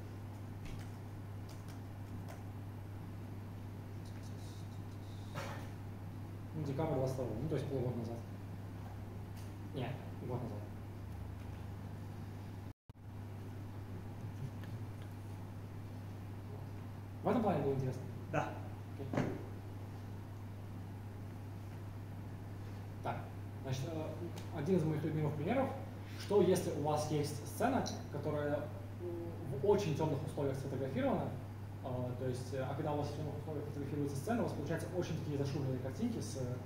Ну, декабрь двадцать второго, ну то есть полгода назад. Нет, год назад. В этом плане было интересно? Да. Okay. Значит, э, один из моих любимых примеров, что если у вас есть сцена, которая в очень темных условиях сфотографирована, э, то есть, а когда у вас в темных условиях фотографируется сцена, у вас получаются очень такие зашумленные картинки с, э,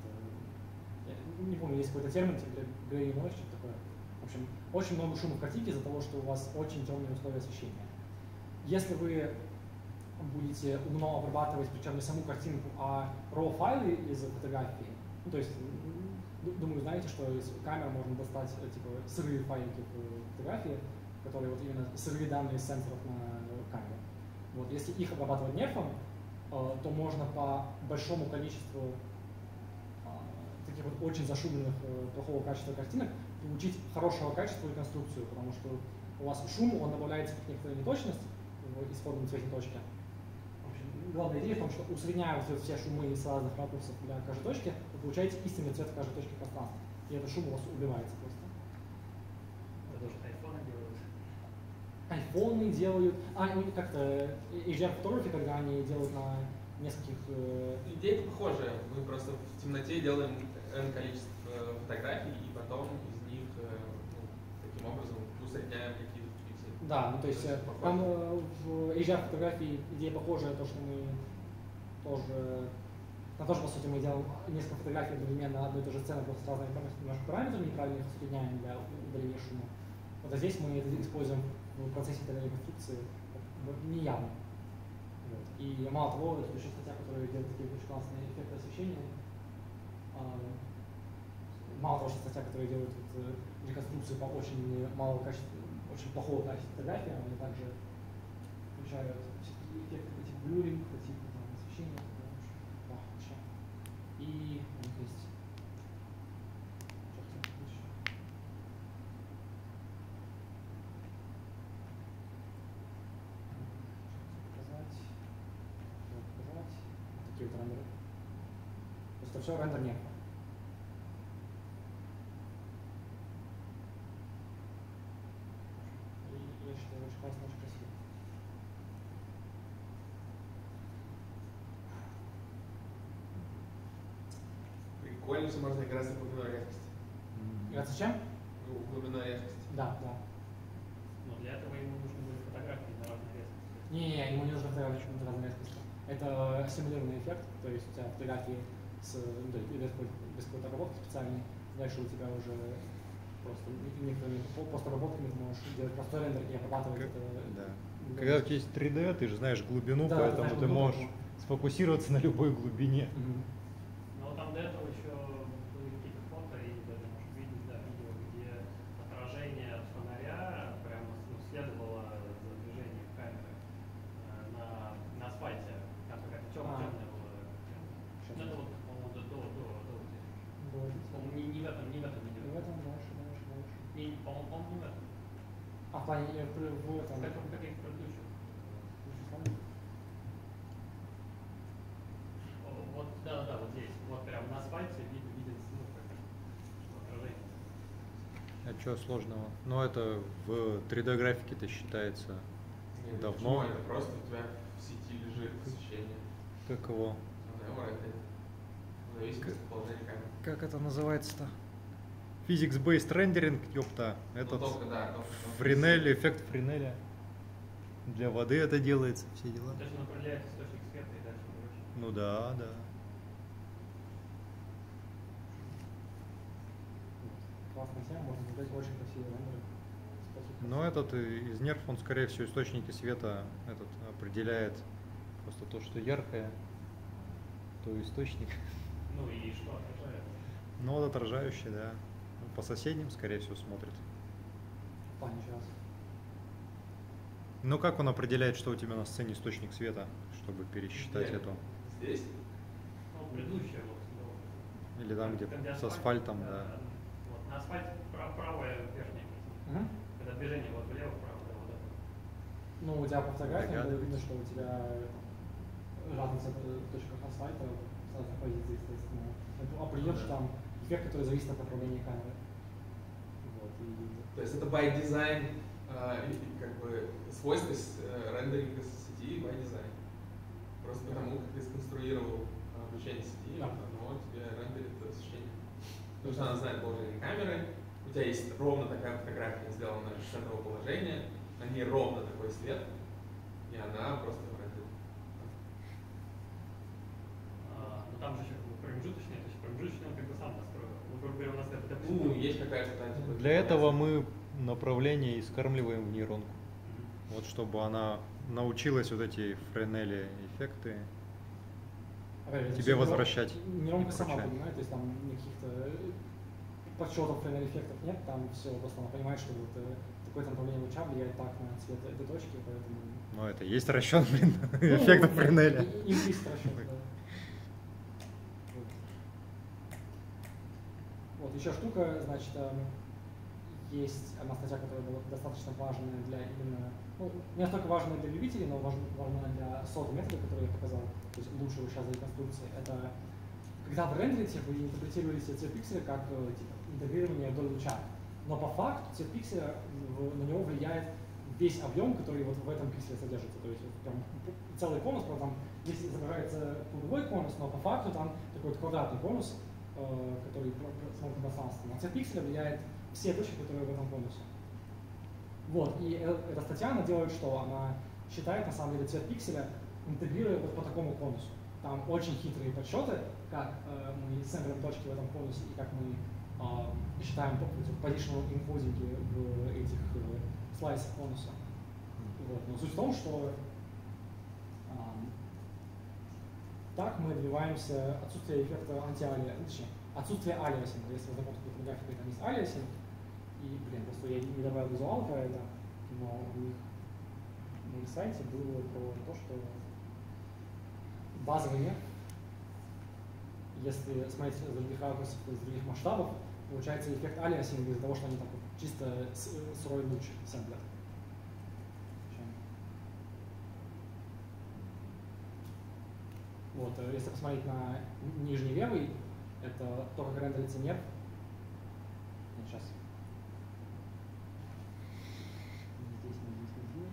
я не помню, есть какой-то термин, типа gray noise, что-то такое. В общем, очень много шума в картинке из-за того, что у вас очень темные условия освещения. Если вы будете умно обрабатывать, причем не саму картинку, а raw файлы из фотографии, ну, то есть, думаю, знаете, что из камеры можно достать типа сырые файлики в фотографии, которые вот именно сырые данные из сенсоров на камеру. Вот, если их обрабатывать нерфом, то можно по большому количеству таких вот очень зашумленных, плохого качества картинок получить хорошего качества реконструкцию, потому что у вас шум, он добавляется как некоторая неточность в исходном цвете точки. В общем, главная идея в том, что усредняя вот все шумы с разных ракурсов для каждой точки, вы получаете истинный цвет каждой точки пространства. И этот шум у вас убивается просто. Это тоже айфоны делают. Айфоны делают, а как-то эйч ди ар-фотографии, когда они делают на нескольких... Э... Идея похожая. Мы просто в темноте делаем n количество фотографий, и потом из них ну, таким образом усредняем какие-то пиксели. Да, ну то есть, то есть там э, в эйч ди ар-фотографии идея похожая, то, что мы тоже... Там тоже, по сути, мы делаем несколько фотографий одновременно одной и той же сцены, просто с разными немножко параметрами, неправильно их усредняем для удаления шума. Вот а здесь мы это используем в процессе реконструкции неявно. Вот. И мало того, это еще статья, которая делает такие очень классные эффекты освещения. Мало того, что статья, которая делает вот, реконструкцию по очень малого качества, очень плохого качества фотографии, они также включают всякие эффекты по типу блюринг, по типу там, освещения. Да, вообще. И у них есть... Такие вот рендеры. То есть это все рендер нет. И я считаю, очень классно, очень красиво. Прикольно, что можно играться в глубиной яркости. Играться с чем? В глубиной яркости. Да, да. Но для этого ему нужны были фотографии на разной резкости. Не-не-не, ему не нужно фотографии на разной резкости. Это симулированный эффект, то есть у тебя фотографии с, ну, без, без какой-то обработки специальной, дальше у тебя уже просто некоторыми постобработками ты можешь делать простой рендер и обрабатывать как, это. Да. Когда у тебя есть три дэ, ты же знаешь глубину, да, поэтому ты, знаешь, ты глубину, можешь сфокусироваться на любой глубине. Mm-hmm. Но там до этого еще были какие-то фото, и даже можешь видеть, да, видео, где отражение от фонаря прямо ну, следовало за движением камеры на, на асфальте. Там какая-то темная была. Ну это вот, по-моему, до, до, до, до, по-моему, не, не в этом, не в этом видео. Не в этом, дальше, дальше, дальше. Не, по-моему, по-моему, не в этом. А в плане в, в этом. Как, как и в предыдущем. Вот, да, да, вот здесь. Вот прям на асфальте видно, видно, ну, как отражение. А что сложного? Ну это в три дэ графике-то считается Нет, давно. Это просто у тебя в сети лежит освещение. Как его? В зависимости от положения камеры. Как это называется-то? Physics-based rendering, ёпта. Этот Ну, только, да, только, Френель, эффект Френеля. Для воды это делается, все дела. То есть он определяет источник света и дальше короче. Ну да, да. Классная тема, можно создать очень красивые рендеры. Но этот из нерв, он скорее всего источники света этот определяет просто то, что яркое, то источник. Ну и что отражает? Ну вот отражающий, да. По соседним, скорее всего, смотрит. В плане сейчас. Ну как он определяет, что у тебя на сцене источник света, чтобы пересчитать Где? эту? Здесь? Ну, предыдущее вот. Или там, где Когда с асфальтом, да. да. Вот на асфальте прав, правая верхняя. Угу. Когда движение вот влево, вправо, да, вот это. Ну, у тебя по фотографиям было Догадываюсь. видно, что у тебя разница в точках асфальта с разных позиций, естественно. Определишь там эффект, который зависит от направления камеры. Вот, и... То есть это by design, э, как бы свойство э, рендеринга сети by design. Просто потому, как ты сконструировал обучение сети, да. оно тебе рендерит освещение. Потому что она знает положение камеры, у тебя есть ровно такая фотография, сделана с этого положения, на ней ровно такой свет, и она просто рендерит. А, но там же еще как бы промежуточный, то есть промежуточный он как бы сам настроил. Ну, грубо говоря, у нас это допустим. Ну, есть какая-то там, типа, Для этого мы направление и скармливаем в нейронку. Вот чтобы она научилась вот эти Френели эффекты Опять же, тебе всё возвращать. Нейронка сама Включать. понимает, то есть там каких-то подсчетов Френель эффектов нет, там все, просто она понимает, что вот э, такое-то направление луча влияет так на цвет этой точки, поэтому... Ну это есть расчет, блин, Ну, эффектов да, Френеля. и- имплисит расчет, да. Вот. Вот, еще штука, значит, эм, есть одна статья, которая была достаточно важная для именно, ну, не настолько важная для любителей, но важна, важна для сота метода, который я показал, то есть лучшего сейчас для реконструкции. Это когда вы рендерите, вы интерпретируете цвет пикселя как э, типа, интегрирование вдоль луча. Но по факту цвет пикселя, в- на него влияет весь объем, который вот в этом пикселе содержится. То есть вот прям целый конус, правда, там здесь изображается круговой конус, но по факту там такой вот квадратный конус, э, который про- про- смотрит на пространство. На цвет пикселя влияет все точки, которые в этом конусе. Вот, и э- эта статья, она делает что? Она считает, на самом деле, цвет пикселя, интегрируя вот по такому конусу. Там очень хитрые подсчеты, как э, мы сэмплим точки в этом конусе и как мы э, считаем по- эти positional encoding в этих э, слайсах конуса. Вот. Но суть в том, что э, так мы добиваемся отсутствия эффекта антиалия, точнее, отсутствия алиасинга. Если вы заходите в фотографию, там есть алиасинг, и, блин, просто я не добавил визуал про это, но у них на их сайте было про то, что базовый нерв, если смотреть с других ракурсов, с других масштабов, получается эффект алиасинга из-за того, что они так вот чисто с- сырой луч сэмплят. Вот, э, если посмотреть на н- нижний левый, это то, как рендерится нерв. Нет, сейчас. Не здесь, не здесь, не здесь.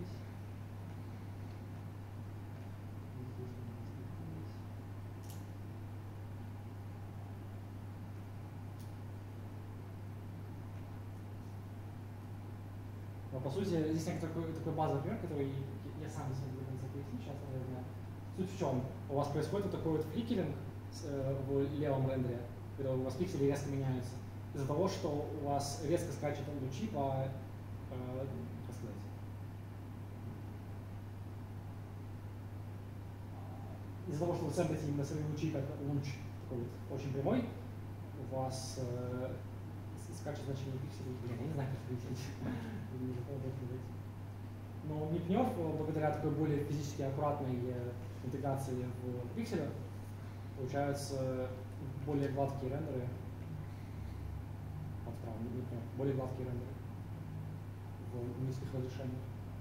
Не здесь, не здесь, не здесь. Но по сути, здесь некий такой, такой базовый пример, который я сам не смогу до конца пояснить сейчас, наверное. Суть в чем? У вас происходит вот такой вот фликеринг с, э, в левом рендере, когда у вас пиксели резко меняются. Из-за того, что у вас резко скачет лучи по, э, как сказать, из-за того, что вы сэмплите именно свои лучи как луч такой вот очень прямой, у вас э, с- скачет значение пикселей. Блин, я не знаю, как это объяснить. Не знаю, как это объяснить. Но Мипнев, благодаря такой более физически аккуратной э, интеграции в пикселях, получаются более гладкие рендеры. Вот справа, Мипнев, более гладкие рендеры в низких разрешениях.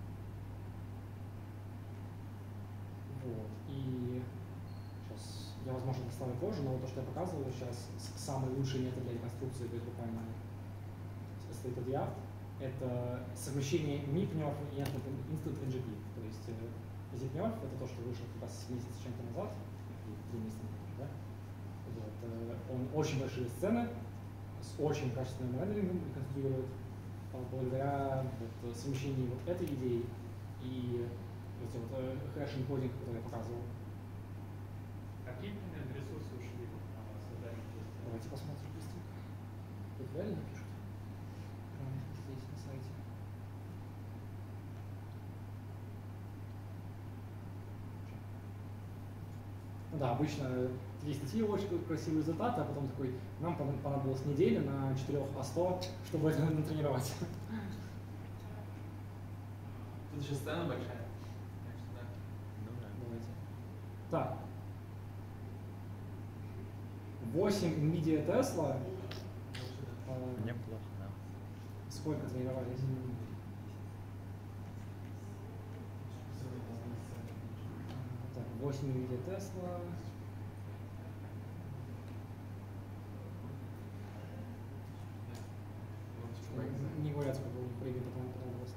Вот. И сейчас я, возможно, доставлю позже, но вот то, что я показывал сейчас, с- самый лучший метод для реконструкции, то есть буквально state of the art, это совмещение MIPNERF и Instant эн джи пи. То есть э, ZipNerf — это то, что вышло как раз месяц с чем-то назад, или три месяца назад, да? Вот, э, он очень большие сцены с очень качественным рендерингом реконструирует, а благодаря вот, совмещению вот этой идеи и вот эти вот э, хэш-энкодинг, который я показывал. Какие примерно ресурсы ушли на создание тестов? Давайте посмотрим быстренько. Тут реально пишут? Прямо здесь, на сайте. Ну да, обычно три статьи, очень красивый результат, а потом такой, нам пон- понадобилось неделя на четырех А сто, чтобы это натренировать. Тут еще сцена большая. Так что да. Ну да. Давайте. Так. восемь NVIDIA Tesla. э, Неплохо, да. Сколько тренировались? Так, восемь NVIDIA Tesla. Не говорят, сколько времени потом понадобилось.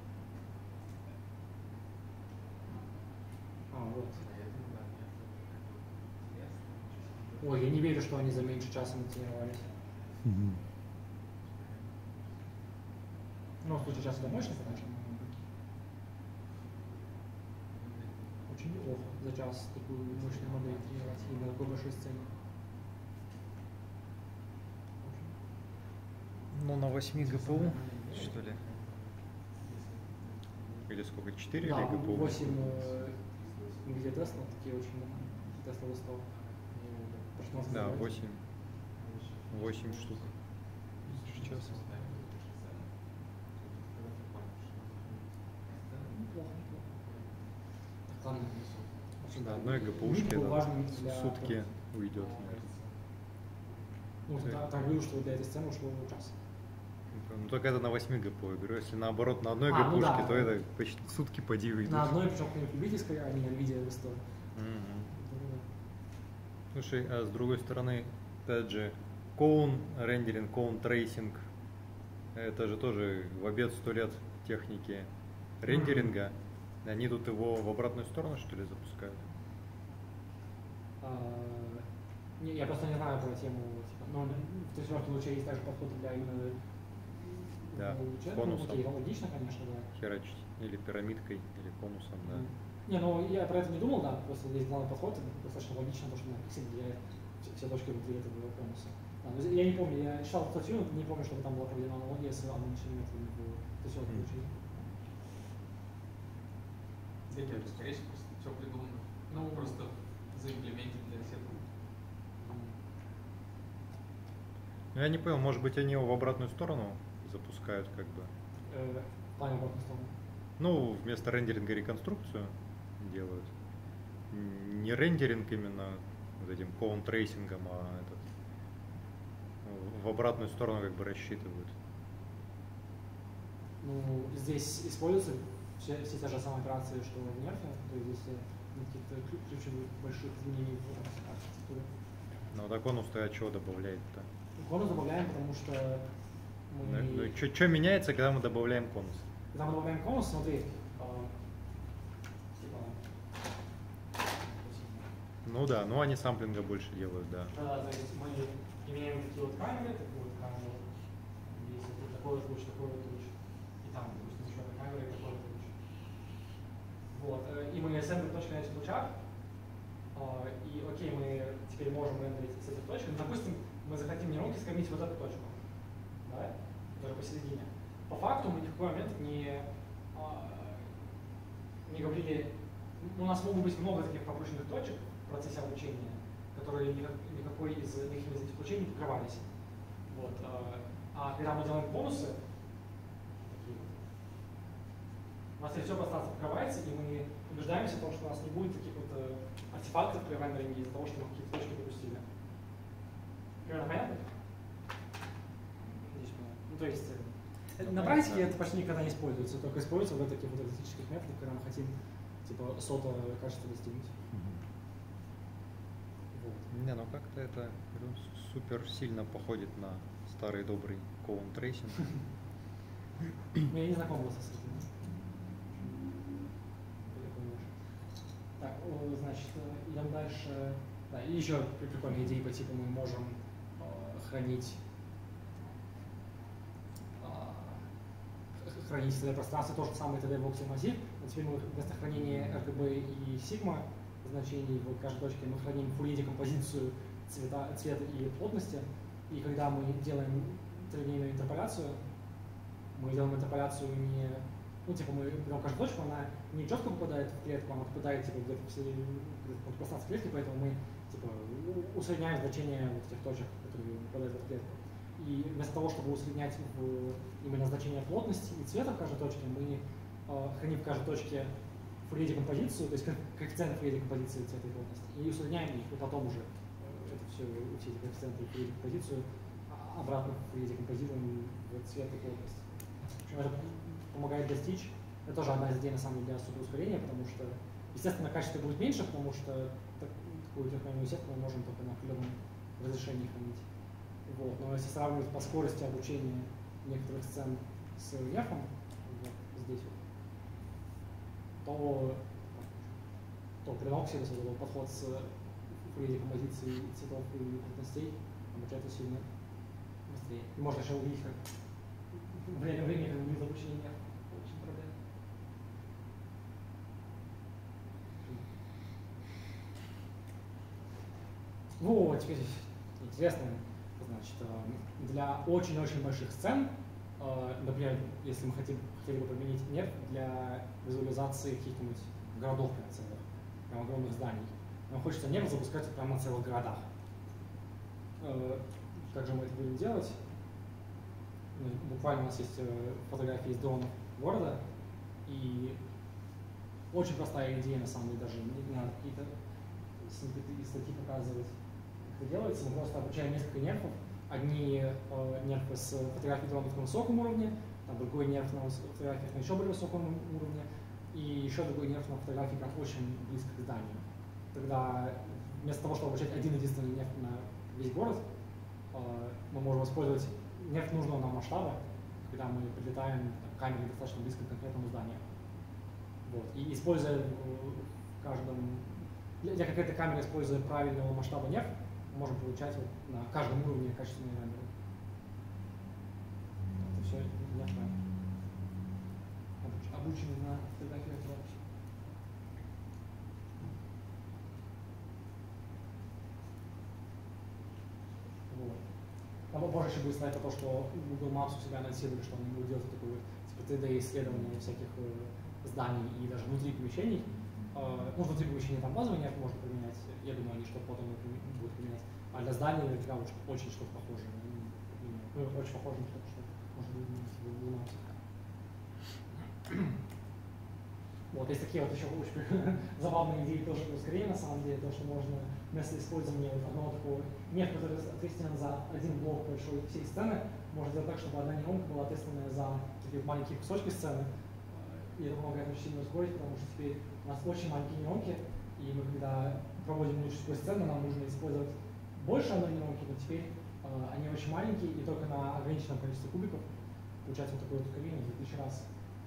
А, вот. Ой, я не верю, что они за меньше часа натренировались. Ну, в случае сейчас это мощно, конечно. Очень неплохо за час такую мощную модель тренировать и на такой большой сцене. Ну, на восьми ГПУ, что ли? Или сколько, четыре Да, или ГПУ? восемь NVIDIA Tesla, такие очень Tesla сто. Да, восемь. восемь штук. Сейчас. Неплохо, неплохо. Так, ладно. На одной ГПУшке был да, важен для- сутки уйдет, наверное. Ну, так, так говорю, что для этой сцены ушло час. Ну только это на восьми ГПУ. Я говорю, если наоборот на одной А, ну ГПУшке, да. то это почти сутки поди уйдет. На одной, причем какой-нибудь любительской, а не NVIDIA сто. Мгм. Слушай, а с другой стороны, опять же, коун рендеринг, коун трейсинг, это же тоже в обед сто лет техники рендеринга. Они тут его в обратную сторону, что ли, запускают? А, не, я просто не знаю про тему, типа, ну, в трехсерке луче есть также подход для именно Да, луча. Ну, конусом. окей, логично, конечно, да. Херачить. Или пирамидкой, или конусом, да. Не, ну я про это не думал, да, просто здесь главный подход, это достаточно логично, то, что на пиксель влияет все, все точки внутри этого конуса. А, ну, я не помню, я читал статью, но не помню, чтобы там была проведена аналогия с аналогичными методами в трехсерке Мгм. лучей. Нет, это, скорее всего, просто все придумано. Ну, Просто заимплементить для всех. Ну, я не понял, может быть, они его в обратную сторону запускают, как бы. Э, в плане обратной стороны. Ну, вместо рендеринга реконструкцию делают. Н- Не рендеринг именно вот этим коун трейсингом, а этот ну, в обратную сторону как бы рассчитывают. Ну, здесь используются все, все те же самые операции, что в нерфе, то есть здесь нет каких-то ключ- ключевых больших изменений в архитектуре. Ну, так он устоит, чего добавляет-то? Конус добавляем, потому что мы... Ну, что меняется, когда мы добавляем конус? Когда мы добавляем конус, смотри, а, типа, Ну да, ну они самплинга больше делают, да. да, то есть мы имеем такие вот камеры, такую вот камеру, если тут такой вот луч, такой вот луч, и там, допустим, еще одна камера и такой вот луч. Вот, э, и мы ассемблим точки на этих лучах, а, и окей, мы теперь можем рендерить с этих точек, но, допустим, мы захотим нейронки скормить вот эту точку, да, которая посередине. По факту мы ни в какой момент не, а, не говорили, у нас могут быть много таких пропущенных точек в процессе обучения, которые никак, никакой из них из этих лучей не покрывались. Вот, а, а когда мы делаем бонусы, такие вот, у нас все пространство покрывается, и мы убеждаемся в том, что у нас не будет таких вот э, артефактов при рендеринге из-за того, что мы какие-то точки пропустили. Примерно понятно? Надеюсь, понятно. Ну, то есть, э, Ну, на понятно, практике да. это почти никогда не используется, только используется в таких вот экзотических методах, когда мы хотим типа сота качества достигнуть. Вот. Не, ну как-то это говорю, с- супер сильно походит на старый добрый коун трейсинг. Ну, я не знаком был с этим. Так, о, значит, э, идем дальше. Да, и еще прикольная идея по типу мы можем э, хранить э, х- хранить си ди пространство, то же самое ти ди в Octave массив, но теперь мы вместо хранения эр джи би и сигма значений в каждой точке мы храним Fourier декомпозицию цвета, цвета и плотности, и когда мы делаем трилинейную интерполяцию, мы делаем интерполяцию не, ну типа мы берем каждую точку, она не четко попадает в клетку, она попадает типа где-то в середине, где-то в пространстве клетки, поэтому мы типа у- усредняем значение вот этих точек, которые попадают в эту клетку. И вместо того, чтобы усреднять в именно значение плотности и цвета в каждой точке, мы э, храним в каждой точке Fourier декомпозицию, то есть ко- коэффициент Fourier декомпозиции цвета и плотности, и усредняем их, и потом уже э, это все, все эти коэффициенты Fourier декомпозицию а- обратно Fourier декомпозируем в цвет и плотность. В общем, это помогает достичь. Это тоже одна из идей на самом деле для суперускорения, потому что, естественно, качество будет меньше, потому что так- такую трехмерную сетку мы можем только на определенном разрешении хранить. Вот. Но если сравнивать по скорости обучения некоторых сцен с рельефом, вот здесь вот, то, то при Noxie вот этот подход с Fourier декомпозицией цветов и плотностей обучается сильно быстрее. И можно еще увидеть, как время времени, как будет обучение нерв. Очень проблема. Вот, теперь интересно, значит, для очень-очень больших сцен, например, если мы хотим, хотели бы применить нерв для визуализации каких-нибудь городов прям целых, прям огромных зданий, нам хочется нерв запускать прямо на целых городах. Как же мы это будем делать? Буквально у нас есть фотографии из дронов города, и очень простая идея, на самом деле, даже не надо какие-то сниппеты и статьи показывать, как это делается. Мы просто обучаем несколько нервов. Одни э, нервы с фотографией дронов на высоком уровне, там другой нерв на фотографиях на еще более высоком уровне, и еще другой нерв на фотографии прям очень близко к зданию. Тогда вместо того, чтобы обучать один единственный нерв на весь город, э, мы можем использовать нерв нужного нам масштаба, когда мы подлетаем камерой достаточно близко к конкретному зданию. Вот. И используя в каждом, для какой-то камеры, используя правильного масштаба нерв, мы можем получать вот на каждом уровне качественные рендеры. Это все нервы обучены на фотографиях. Вот. Там позже еще будет сказать про то, что Google Maps у себя анонсировали, что они будут делать такое типа три дэ-исследование всяких зданий и даже внутри помещений. Ну, внутри помещения там базовый нерв можно применять, я думаю, они что-то потом будут применять. А для зданий наверняка вот очень что-то похожее. Ну, очень похоже на что-то, что можно будет применять в Google Maps. Вот, есть такие вот еще очень забавные идеи тоже в ускорении, на самом деле, то, что можно вместо использования вот одного такого нерва, который ответственен за один блок большой всей сцены, можно сделать так, чтобы одна нейронка была ответственная за такие вот маленькие кусочки сцены. И это помогает очень сильно ускорить, потому что теперь у нас очень маленькие нейронки, и мы когда проводим лучшую сцену, нам нужно использовать больше одной нейронки, но теперь э, они очень маленькие, и только на ограниченном количестве кубиков получается вот такое вот ускорение в тысячу раз.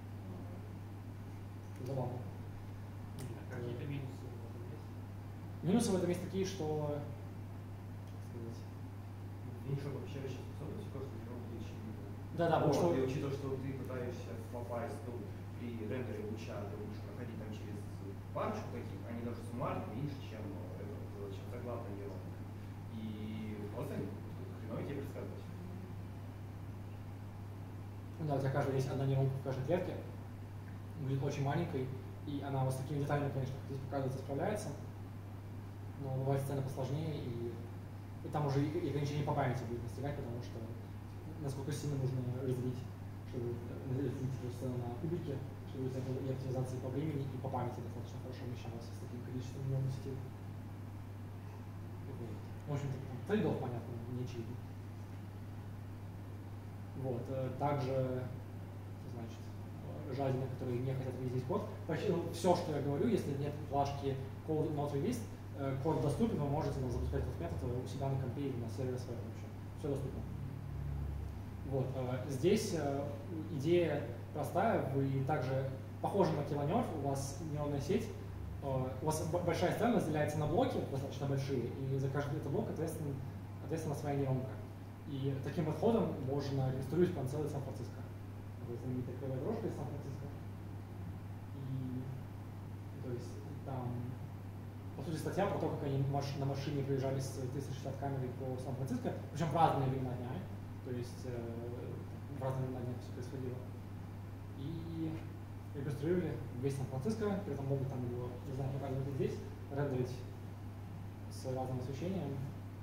Забавно. А какие-то минусы в этом есть? Минусы в этом есть такие, что... Меньше обобщающей способности, просто нейронки очевидно. Да-да, потому что... И учитывая, что ты пытаешься попасть, ну, при рендере луча ты будешь проходить там через парочку таких, они даже суммарно меньше, чем, этот, чем заглавная нейронка. И просто хреново тебе предсказывать. Ну да, у тебя каждый, есть одна нейронка в каждой клетке, будет очень маленькой, и она вот с такими деталями, конечно, как здесь показывается, справляется, но бывает сцена посложнее, и, и там уже и ограничение по памяти будет достигать, потому что насколько сильно нужно разделить, чтобы разделить эту сцену на кубики, чтобы это было и оптимизации по времени, и по памяти достаточно хорошо вмещалось с таким количеством нейронных сетей. В общем-то, трейд-офф, понятно, не очевидно. Вот, также, значит, жадины, которые не хотят видеть код. Почти все, что я говорю, если нет флажки code not released, код доступен, вы можете запускать этот метод у себя на компе или на сервере своем вообще. Все доступно. Вот. Здесь идея простая, вы также похожи на килонерв, у вас нейронная сеть, у вас большая сцена разделяется на блоки, достаточно большие, и за каждый этот блок ответственно, ответственно своя нейронка. И таким подходом можно реконструировать прям целый Сан-Франциско. Это знаменитая кривая дорожка из Сан-Франциско. И то есть там, по сути, статья про то, как они на машине проезжали с триста шестьдесят камерой по Сан-Франциско, причем в разные времена дня, то есть э, в разные времена дня все происходило. И реконструировали весь Сан-Франциско, при этом могут там его, не знаю, показывать и здесь, рендерить с разным освещением.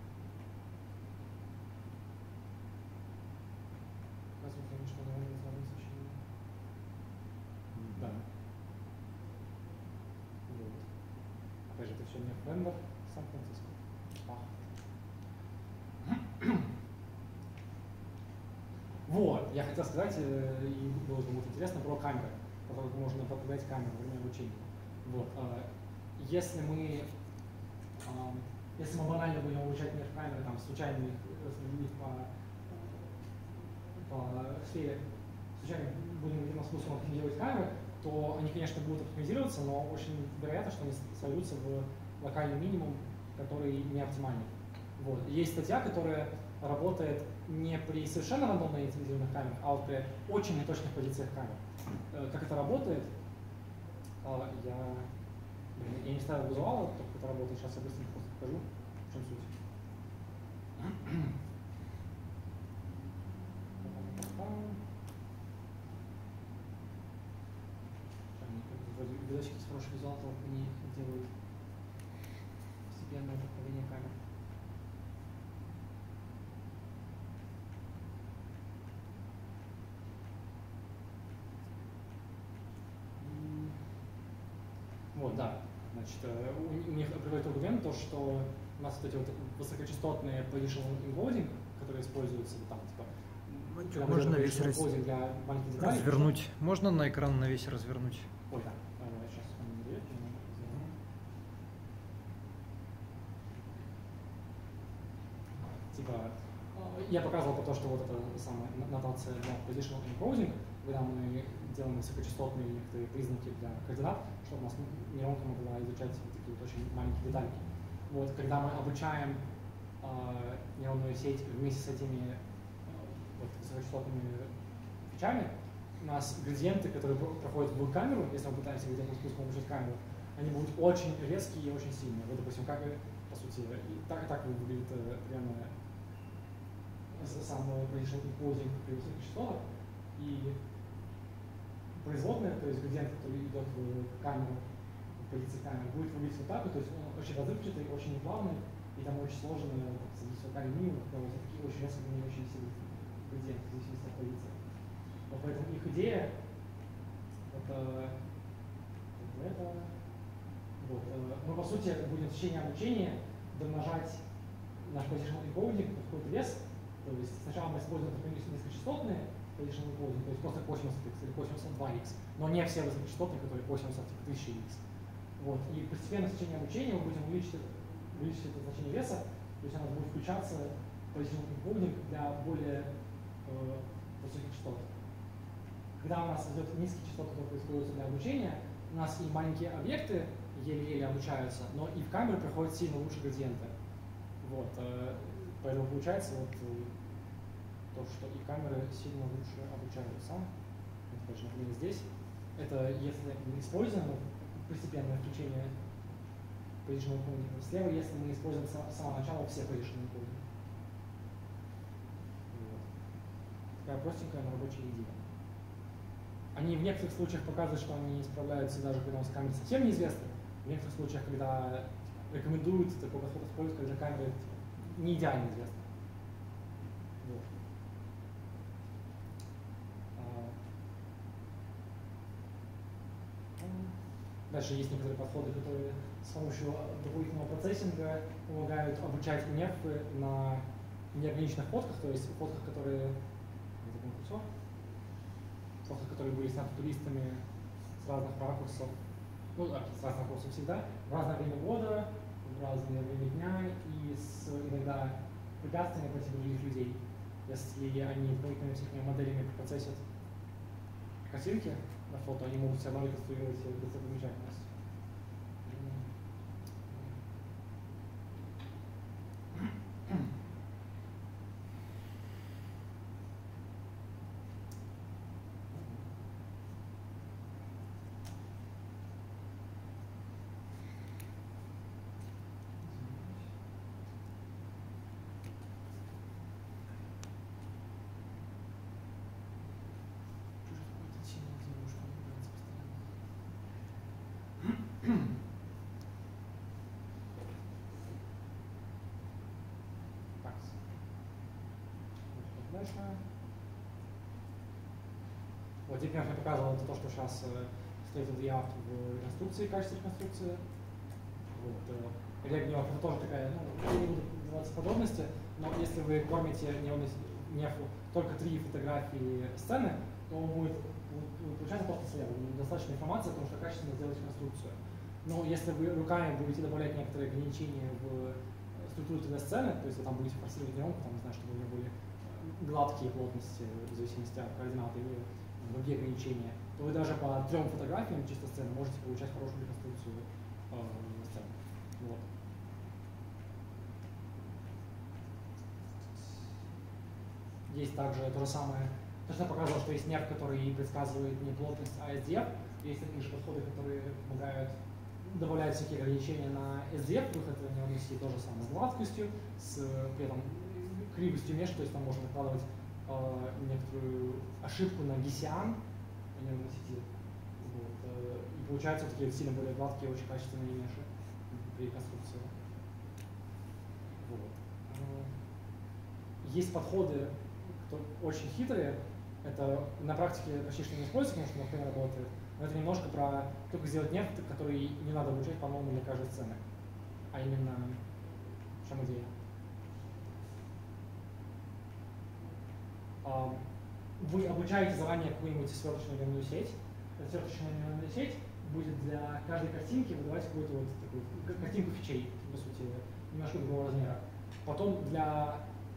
Показывают, что рендерить с разным освещением. Да. Вот. Опять же, это все не рендер Сан-Франциско. Вот, я хотел сказать, и было бы будет интересно, про камеры, которые можно подключать камеру во время обучения. Вот, если мы, если мы банально будем обучать нерв камеры, там, случайно их распределить по, по сфере, случайно будем каким-то способом оптимизировать камеры, то они, конечно, будут оптимизироваться, но очень вероятно, что они сольются в локальный минимум, который не оптимальный. Вот. Есть статья, которая работает не при совершенно рандомно инициализированных камерах, а вот при очень неточных позициях камер. Э, Как это работает? Э, Я, блин, я не ставил визуала, как это работает. Сейчас я быстренько просто покажу, в чем суть. Вроде видочки с хорошим визуалом, они делают постепенное подправление камер. М, Вот, да. Значит, э, у, у них приводит аргумент то, что у нас вот эти вот высокочастотные positional encoding, которые используются там, типа, когда мы Можно делаем весь positional раз- encoding для маленьких деталей. развернуть. Можно на экран на весь развернуть? Ой, да. Э, Сейчас он не дает, я могу развернуть. Типа, э, я показывал про то, что вот эта самая н- нотация для positional encoding, когда мы делаем высокочастотные некоторые признаки для координат, чтобы у нас нейронка могла изучать вот такие вот очень маленькие детальки. Вот, когда мы обучаем э, нейронную сеть вместе с этими э, вот, высокочастотными фичами, у нас градиенты, которые про- проходят в камеру, если мы пытаемся градиентным спуском обучать камеру, они будут очень резкие и очень сильные. Вот, допустим, как и, по сути, и так, и так выглядит э, прямо самый positional encoding при высоких частотах. И производная, то есть градиент, который идет в камеру, в позиции камеры, будет выглядеть вот так, то есть он очень разрывчатый, очень неплавный, и там очень сложно садить высокая минимум, когда вот такие очень резко меняющиеся градиенты, в зависимости от позиции. Вот поэтому их идея это, это вот, э, мы по сути будем в течение обучения домножать наш positional encoding на какой-то вес, то есть сначала мы используем например, низкочастотные positional encoding, то есть просто восемьдесят икс или восемьдесят два икс, но не все высокочастотные, которые восемьдесят тысяч икс. Вот. И постепенно в течение обучения мы будем увеличить, увеличить это значение веса, то есть у нас будет включаться positional encoding для более э, высоких частот. Когда у нас идет низкие частоты, которые используются для обучения, у нас и маленькие объекты еле-еле обучаются, но и в камеру приходят сильно лучше градиенты. Вот, э, поэтому получается вот, э, то, что и камеры сильно лучше обучаются. Это, конечно, например, здесь. Это если мы используем постепенное включение positional encoding. Слева, если мы используем с самого начала все positional encoding. Вот. Такая простенькая, но рабочая идея. Они в некоторых случаях показывают, что они справляются даже когда у нас камеры совсем неизвестны. В некоторых случаях, когда рекомендуют такой подход использовать, когда камеры не идеально известны. Вот. Дальше есть некоторые подходы, которые с помощью дополнительного процессинга помогают обучать нервы на неограниченных фотках, то есть фотках, которые фотках, которые были сняты туристами с разных ракурсов, ну, с разных ракурсов всегда, в разное время года, в разное время дня и с иногда препятствиями против других людей. Если они дополнительными всякими моделями процессят картинки на фото, они могут все равно реконструировать достопримечательность. Дальше. Вот теперь я показывал это то, что сейчас э, стоит в art в реконструкции, качестве реконструкции. Вот, э, React это тоже такая, ну, я не буду вдаваться в подробности, но если вы кормите нефу только три фотографии сцены, то он будет получаться просто слева. Достаточно информации о том, что качественно сделать реконструкцию. Но если вы руками будете добавлять некоторые ограничения в структуру три дэ-сцены, то есть вы там будете форсировать нейронку, там, не знаю, чтобы у нее были гладкие плотности в зависимости от координат или другие ограничения, то вы даже по трем фотографиям чисто сцены можете получать хорошую реконструкцию э, сцены. Вот. есть также то же самое, то, что я показывал, что есть нерв, который предсказывает не плотность, а эс ди эф. Есть такие же подходы, которые помогают, добавляют всякие ограничения на эс ди эф, выход нейронной сети то же самое с гладкостью, с при этом кривостью меж, то есть там можно накладывать э, некоторую ошибку на гесиан нейронной сети. Вот, э, и получаются вот такие сильно более гладкие, очень качественные меши при конструкции. Вот. Есть подходы, кто очень хитрые, это на практике почти что не используется, потому что на хрен работает, но это немножко про только сделать нерв, который не надо обучать по-новому для каждой сцены, а именно в чем идея. Вы обучаете заранее какую-нибудь сверточную нейронную сеть, эта сверточная нейронная сеть будет для каждой картинки выдавать какую-то вот такую картинку фичей, по сути, немножко другого размера. Потом для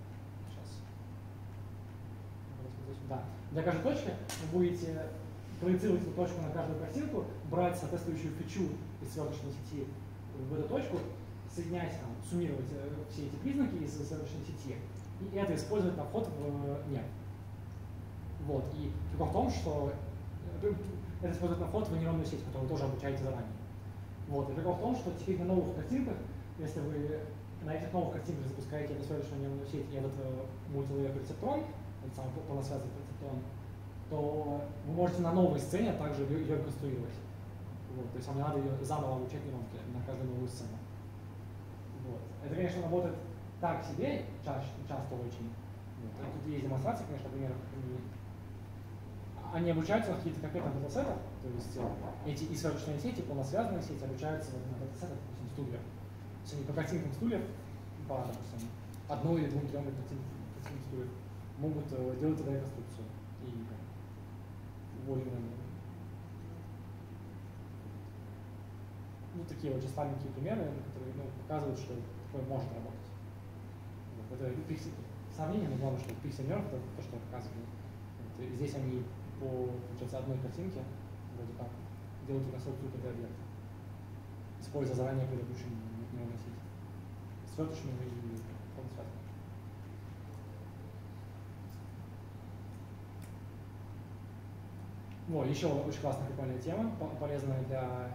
Да. Для каждой точки вы будете проецировать эту точку на каждую картинку, брать соответствующую фичу из сверточной сети в эту точку, соединять, там, суммировать все эти признаки из сверточной сети, и это использовать на вход в нерв. Вот. И прикол в том, что это использовать на вход в нейронную сеть, которую вы тоже обучаете заранее. Вот. И прикол в том, что теперь на новых картинках, если вы на этих новых картинках запускаете эту сверточную нейронную сеть и этот мультилейер рецептрон, этот самый полносвязанный рецептрон, то вы можете на новой сцене также ее реконструировать. Вот. То есть вам не надо ее заново обучать нейронки на каждую новую сцену. Вот. Это, конечно, работает так себе, чаще, часто очень. Вот. Тут есть демонстрации, конечно, примеров, как они, они обучаются на каких-то конкретных датасетах, то есть эти и сверточные сети, полносвязанные сети обучаются вот на датасетах, допустим, стульев. То есть они по картинкам стульев, по, допустим, одной или двум, трем картинкам стульев, могут э, делать тогда реконструкцию и более ну, такие вот слабенькие примеры, которые ну, показывают, что такое может работать. Вот. Это пиксель сравнение, но главное, что пиксель нерв это то, что я показываю. Вот. И здесь они по получается, одной картинке вроде как делают реконструкцию ТД объекта, используя заранее предыдущую нейронную сеть. Сверточную и полносвязанную. Вот, еще очень классная, прикольная тема, полезная для,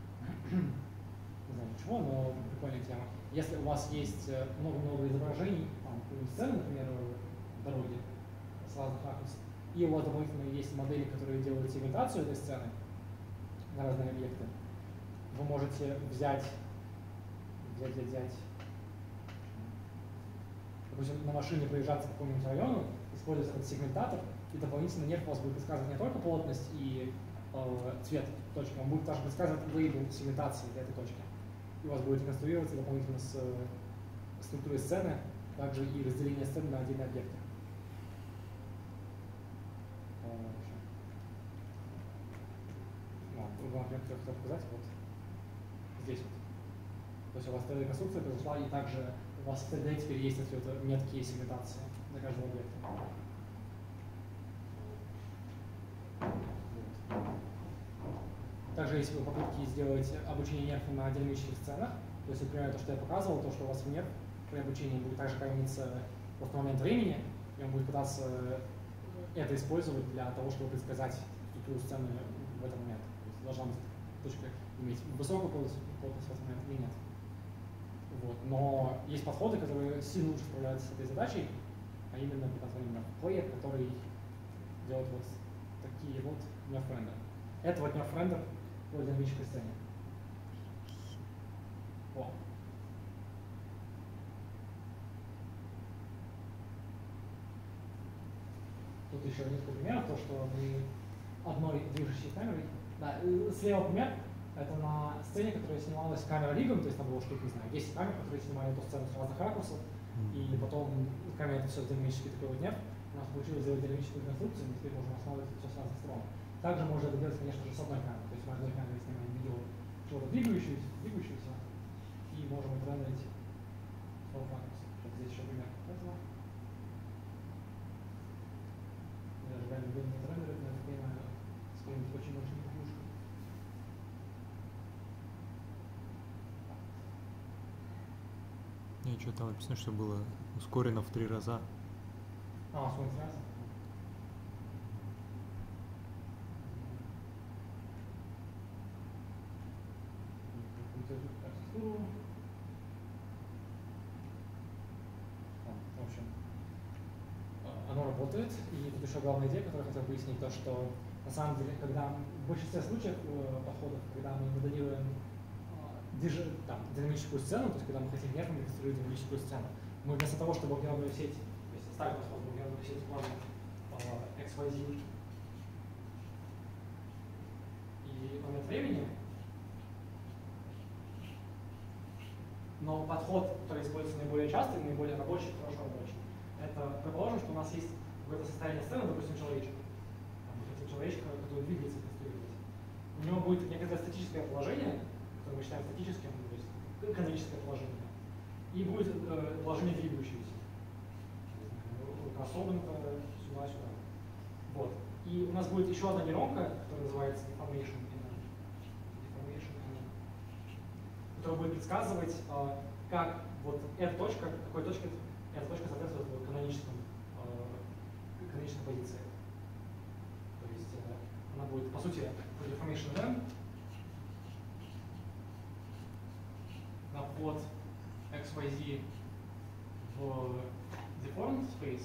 не знаю чего, но прикольная тема. Если у вас есть много-много изображений, там, сцены, например, в дороге с разных ракурсов, и у вас дополнительно есть модели, которые делают сегментацию этой сцены на разные объекты, вы можете взять, взять, взять, взять, допустим, на машине проезжаться по какому-нибудь району, использовать этот сегментатор, и дополнительно нерв у вас будет предсказывать не только плотность и э, цвет точки, он будет также предсказывать лейбл сегментации для этой точки. И у вас будет реконструироваться дополнительно с э, структурой сцены, также и разделение сцены на отдельные объекты. Вам я хотел показать вот здесь вот. То есть у вас три дэ конструкция произошла, и также у вас в три дэ теперь есть отсюда метки сегментации для каждого объекта. Также есть попытки сделать обучение нерфа на динамических сценах. То есть, например, то, что я показывал, то, что у вас в нерв при обучении будет также храниться просто момент времени, и он будет пытаться это использовать для того, чтобы предсказать структуру сцены в этот момент. То есть должна быть точка иметь высокую плотность в этот момент или нет. Вот. Но есть подходы, которые сильно лучше справляются с этой задачей, а именно приготовление плеер, который делает вот такие вот нерф-рендеры. Это вот нерф-рендер по динамической сцене. О. Тут еще несколько примеров, то, что мы одной движущей камерой. Да, слева пример, это на сцене, которая снималась камера ригом, то есть там было штук, не знаю, десять камер, которые снимали эту сцену с разных ракурсов, и потом камера это все динамически такой вот нерв. У нас получилось сделать динамическую конструкцию, мы теперь можем основывать все с разных сторон. Также можно это делать, конечно же, с одной камерой. То есть мы одной камерой снимаем видео чего-то двигающегося, двигающегося, и можем это рендерить с двух ракурсов. Вот здесь еще пример этого. Я даже реально буду не рендерить, но я понимаю, с какой-нибудь очень мощной пушкой. Не, что там написано, что было ускорено в три раза. А, свой трансфер. Архитектуру. В общем, оно работает. И тут еще главная идея, которую я хотел пояснить, то, что на самом деле, когда в большинстве случаев э, подходов, когда мы моделируем э, там, динамическую сцену, то есть когда мы хотим нервно реконструировать динамическую сцену, мы вместо того, чтобы нейронную сеть, то есть оставить подход, мы нейронную сеть вкладываем э, икс уай зет и момент времени, но подход, который используется наиболее часто и наиболее рабочий, хорошо рабочий, это предположим, что у нас есть какое-то состояние сцены, допустим, человечка. Мы хотим человечка, который двигается, конструировать. У него будет некоторое статическое положение, которое мы считаем статическим, то есть каноническое положение, и будет э, положение двигающееся. Рука согнута, сюда-сюда. Вот. И у нас будет еще одна нейронка, которая называется deformation energy, deformation energy, которая будет предсказывать, э, как вот эта точка, какой точке эта точка соответствует вот каноническому, э, канонической позиции. То есть э, она будет, по сути, deformation M на вход икс уай зет в deformed space.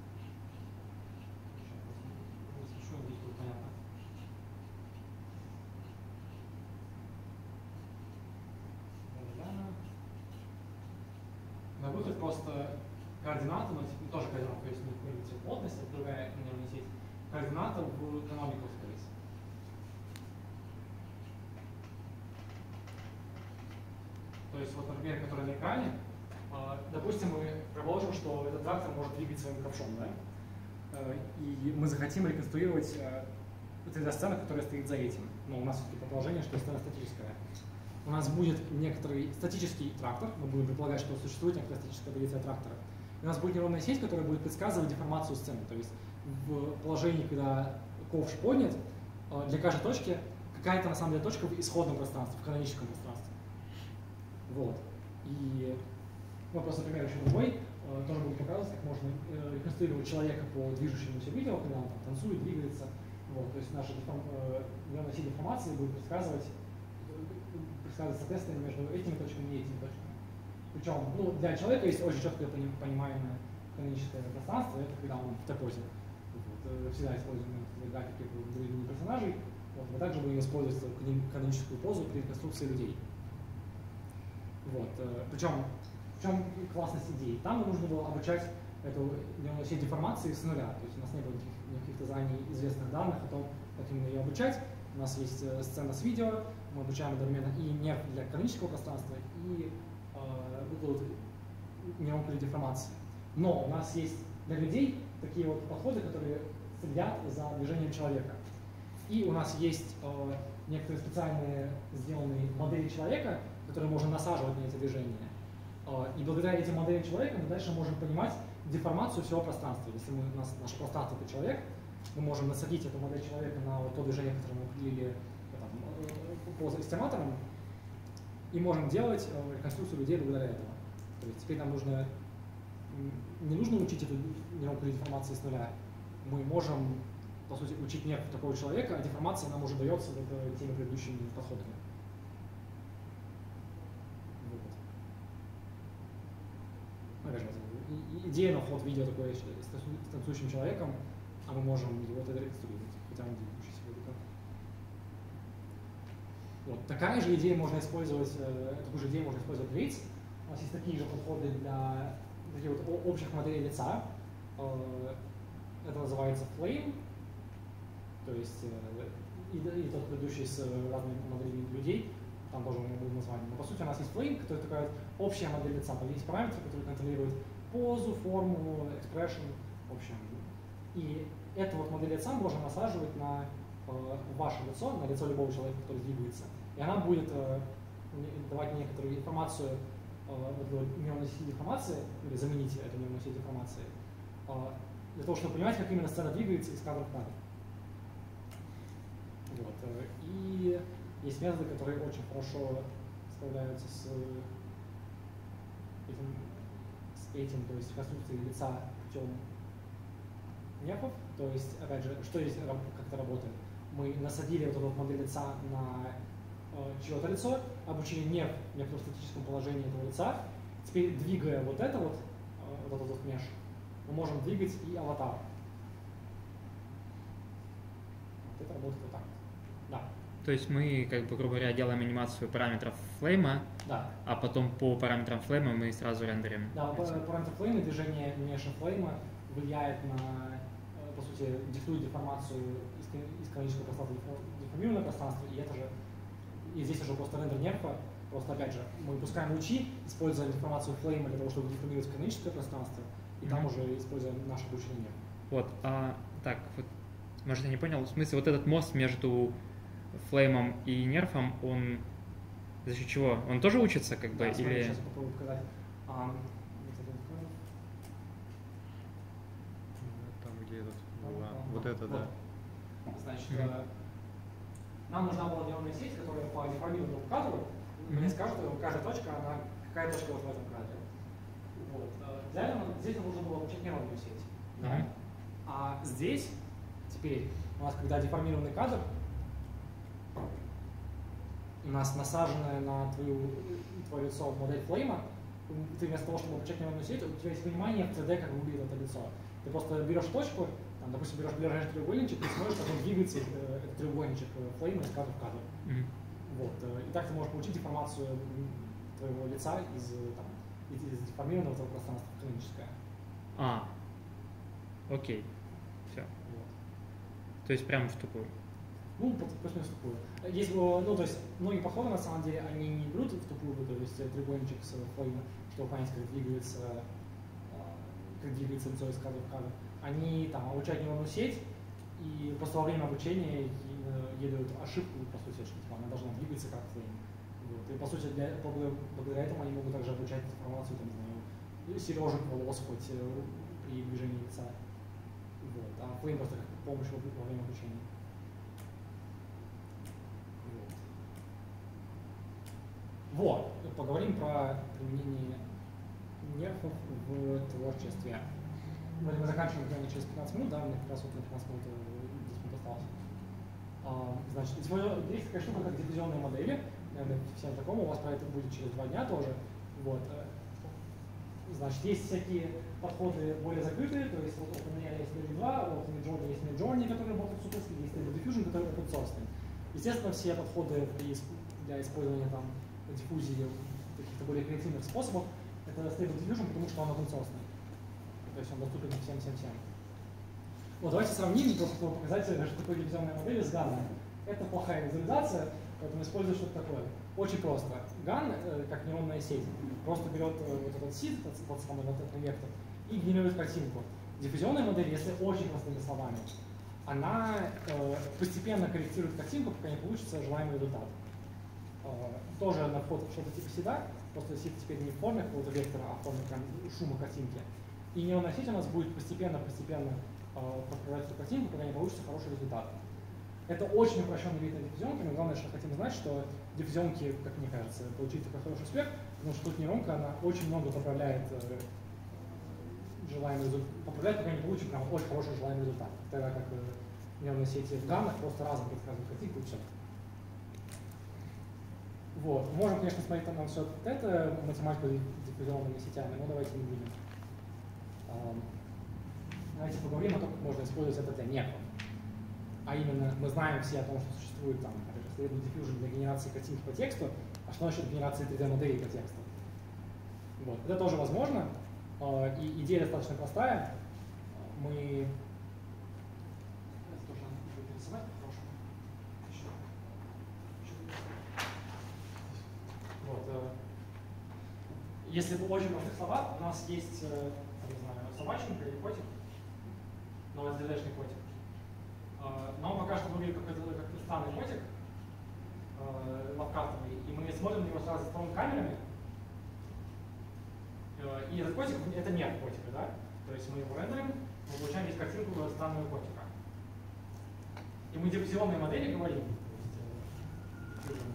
Сейчас здесь будет понятно. На выход просто координата, но ну, тоже координата, то есть не какой-нибудь плотность, это другая нейронная сеть, координата в canonical space. То есть вот, например, который на экране, допустим, мы предположим, что этот трактор может двигать своим ковшом, да? И мы захотим реконструировать три дэ-сцену, которая стоит за этим. Но у нас все-таки предположение, что сцена статическая. У нас будет некоторый статический трактор, мы будем предполагать, что существует некоторая статическая позиция трактора. И у нас будет нейронная сеть, которая будет предсказывать деформацию сцены. То есть в положении, когда ковш поднят, для каждой точки какая-то на самом деле точка в исходном пространстве, в каноническом пространстве. Вот. И ну, просто, например, еще другой, тоже будет показывать, как можно реконструировать человека по движущемуся видео, когда он там танцует, двигается. Вот. То есть наша нейронная сеть деформации будет предсказывать предсказывать соответствие между этими точками и этими точками. Причем ну, для человека есть очень четкое понимаемое каноническое пространство, это когда он в Т-позе. Вот, всегда используем графики по движению персонажей, вот, мы также будем использовать каноническую позу при реконструкции людей. Вот, причем в чем классность идеи? Там нужно было обучать эту нейронную сеть деформации с нуля, то есть у нас не было никаких, никаких заранее известных данных о том, как именно ее обучать. У нас есть сцена с видео, мы обучаем одновременно и нерв для канонического пространства, и э, нейронку для деформации. Но у нас есть для людей такие вот подходы, которые следят за движением человека. И у нас есть э, некоторые специальные сделанные модели человека, которые можно насаживать на эти движения. Э, и благодаря этим моделям человека мы дальше можем понимать деформацию всего пространства. Если мы, у нас наше пространство это человек, мы можем насадить эту модель человека на вот то движение, которое мы определили по эстиматорам, и можем делать э, реконструкцию людей благодаря этому. То есть теперь нам нужно, не нужно учить эту нейронку деформации с нуля. Мы можем, по сути, учить нерв такого человека, а деформация нам уже дается вот, теми предыдущими подходами. Вот. Опять же, идея на вход видео такое с танцующим человеком, а мы можем его тогда реконструировать, хотя он двигающийся вроде как. Вот. Такая же идея можно использовать, э, такую же идею можно использовать для лиц. У нас есть такие же подходы для таких вот общих моделей лица. Э, это называется Flame, то есть э, и, и тот предыдущий с разными моделями людей, там тоже у него было название. Но по сути у нас есть Flame, который такая вот общая модель лица. Там есть параметры, которые контролируют позу, форму, expression, в общем. И эту вот модель лица можно насаживать на э, ваше лицо, на лицо любого человека, который двигается. И она будет э, давать некоторую информацию, э, нейронной сети деформации, или заменить эту нейронную сеть деформации, э, для того, чтобы понимать, как именно сцена двигается из кадра в кадр. Вот. И есть методы, которые очень хорошо справляются с этим, с этим то есть конструкцией лица путем нефов. То есть, опять же, что здесь раб- как это работает? Мы насадили вот эту вот модель лица на э, чье-то лицо, обучили неф в некотором статическом положении этого лица. Теперь, двигая вот это вот, э, вот этот вот меш, мы можем двигать и аватар. Вот это работает вот так. Да. То есть мы, как бы, грубо говоря, делаем анимацию параметров флейма, Да. а потом по параметрам флейма мы сразу рендерим. Да, эти. па- параметр флейма, движение меша флейма влияет на, э, по сути, диктует деформацию из, кон- из канонического пространства в деформированное пространство, и это же, и здесь уже просто рендер нерфа, просто опять же, мы выпускаем лучи, используя деформацию флейма для того, чтобы деформировать каноническое пространство, и там Мгм. уже используем наше обучение нерфа. Вот, а, так, вот, может, я не понял, в смысле, вот этот мост между флеймом и нерфом, он за счет чего? Он тоже учится, как бы, Да, смотри, или... сейчас я попробую показать. А, вот это вот. Там, где этот, Вот, была, вот, вот вот. это, да. Значит, Мгм. э, нам нужна была нейронная сеть, которая по деформированному кадру мне Мгм. скажет, что каждая точка, она какая точка вот в этом кадре. Вот. Э, Для этого здесь нам нужно было обучить нейронную сеть. Да? Мгм. А здесь, теперь, у нас когда деформированный кадр, у нас насаженная на твою, твое лицо модель флейма, ты вместо того, чтобы обучать нейронную сеть, у тебя есть понимание в три дэ, как выглядит это лицо. Ты просто берешь точку, там, допустим, берешь ближайший треугольничек и смотришь, как он двигается, э, этот треугольничек э, флейма из кадра в кадр. Мгм. Вот. э, И так ты можешь получить деформацию м, твоего лица из, э, там, из, из деформированного твоего пространства в каноническое. А, окей, все. Вот. То есть прям в тупую. Ну, по- плюс-минус в тупую. Есть, э, ну, то есть, многие подходы, на самом деле, они не берут в тупую, то есть, э, треугольничек с флейма, чтобы понять, как двигается, э, как двигается лицо из кадра в кадр. Они там обучают нейронную сеть, и просто во время обучения и, э, ей дают ошибку, по сути, что типа, она должна двигаться как флейм. Вот. И, по сути, для, благодаря, благодаря этому они могут также обучать информацию, там, не знаю, сережек волос хоть э, при движении лица. Вот. А флейм просто как помощь во во время обучения. Вот, поговорим про применение нерфов в творчестве. Мы, мы заканчиваем примерно через пятнадцать минут, да, у меня как раз вот на пятнадцать минут, э, десять минут осталось. А, значит, есть такая штука, как диффузионные модели. Наверное, всем знакомо, у вас про это будет через два дня тоже. Вот. э, Значит, есть всякие подходы более закрытые, то есть вот у меня есть L два, вот у Midjourney есть Midjourney, который работает с утылкой, есть Stable Diffusion, который open source. Естественно, все подходы при исп- для использования там диффузии каких-то более креативных способов это Stable Diffusion, потому что он open source. То есть он доступен всем-всем-всем. Вот, давайте сравним, просто чтобы показать, что такое диффузионная модель с ганом. Это плохая визуализация, поэтому использую что-то такое. Очень просто. ган, э, как нейронная сеть, просто берет э, вот этот сид, тот, тот самый вот этот вектор, и генерирует картинку. Диффузионная модель, если очень простыми словами, она э, постепенно корректирует картинку, пока не получится желаемый результат. Э, тоже на вход что-то типа сида, просто сид теперь не в форме какого-то вектора, а в форме прям шума картинки. И нейронная сеть у нас будет постепенно-постепенно э, подправлять эту картинку, пока не получится хороший результат. Это очень упрощенный вид на диффузионке, но главное, что хотим знать, что диффузионки, как мне кажется, получить такой хороший успех, потому что тут нейронка, она очень много поправляет э, желаемый результат, поправляет, пока не получим прям очень хороший желаемый результат. Тогда как э, нейронные сети в ганах просто разом предсказывают картинку и все. Вот. Можем, конечно, смотреть на все это, математику диффузионными сетями, но давайте не будем. Эм, Давайте поговорим о том, как можно использовать это для нефов. А именно, мы знаем все о том, что существует там, Stable Diffusion для генерации картинки по тексту, а что насчет генерации три дэ-моделей по тексту? Вот. Это тоже возможно, э, и идея достаточно простая. Мы... Это тоже надо будет перерисовать по-хорошему. Еще. Еще. Вот. э, Если в очень простых словах, у нас есть, э, не знаю, собачник или котик, но это ди ди-шный котик. Но он пока что выглядит как, как странный котик, э, лавкрафтовый, и мы смотрим на него с разных сторон камерами. Э, и этот котик, это нет котика, да? То есть мы его рендерим, мы получаем здесь картинку странного котика. И мы диффузионные модели говорим. То есть, э,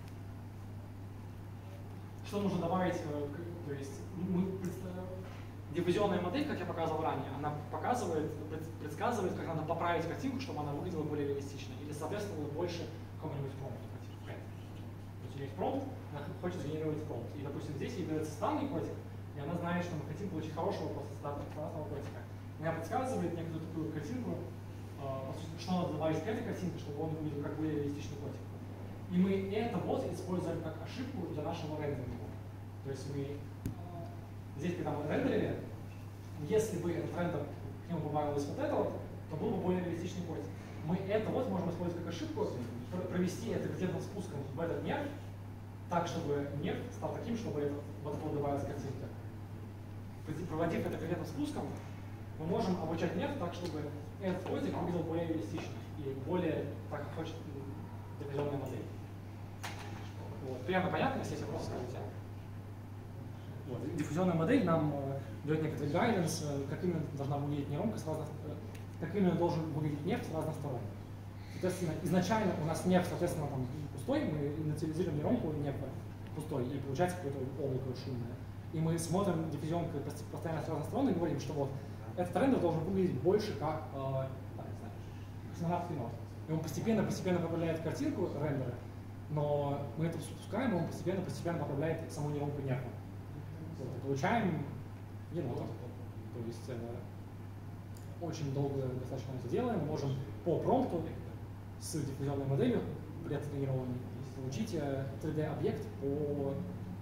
что нужно добавить, э, к, то есть мы представляем, диффузионная модель, как я показывал ранее, она показывает, предсказывает, как надо поправить картинку, чтобы она выглядела более реалистично или соответствовала больше какому-нибудь промпту. То есть у нее есть промпт, она хочет сгенерировать промпт. И, допустим, здесь ей дается странный котик, и она знает, что мы хотим получить хорошего после странного котика. Она предсказывает некоторую такую картинку, что надо добавить к этой картинке, чтобы он выглядел как более реалистичный котик. И мы это вот используем как ошибку для нашего рендеринга. То есть мы здесь, когда мы рендерили, если бы этот рендер к нему добавилось вот это вот, то был бы более реалистичный котик. Мы это вот можем использовать как ошибку, провести это градиентным спуском в этот нерв, так, чтобы нерв стал таким, чтобы это, вот это вот добавилась картинка. Проводив это градиентным спуском, мы можем обучать нерв так, чтобы этот котик выглядел более реалистично и более, так как хочет диффузионная модель. Вот. Примерно понятно, если есть вопросы, скажите. Вот. Диффузионная модель нам э, дает некоторый гайденс, э, как именно должна выглядеть нейронка с разных, э, как именно должен выглядеть нерв с разных сторон. Соответственно, изначально у нас нерв, соответственно, там пустой, мы инициализируем нейронку нерва пустой, и получается какое-то облако шумное. И мы смотрим диффузионку постоянно с разных сторон и говорим, что вот этот рендер должен выглядеть больше как, э, так, не знаю, космонавтский нос. И он постепенно-постепенно поправляет картинку рендера, но мы это спускаем, и он постепенно-постепенно поправляет саму нейронку нерва. Вот, и получаем енота. То есть э, очень долго достаточно это делаем. Мы можем по промпту с диффузионной моделью претренированной получить э, три дэ объект по, э,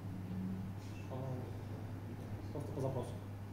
просто по запросу.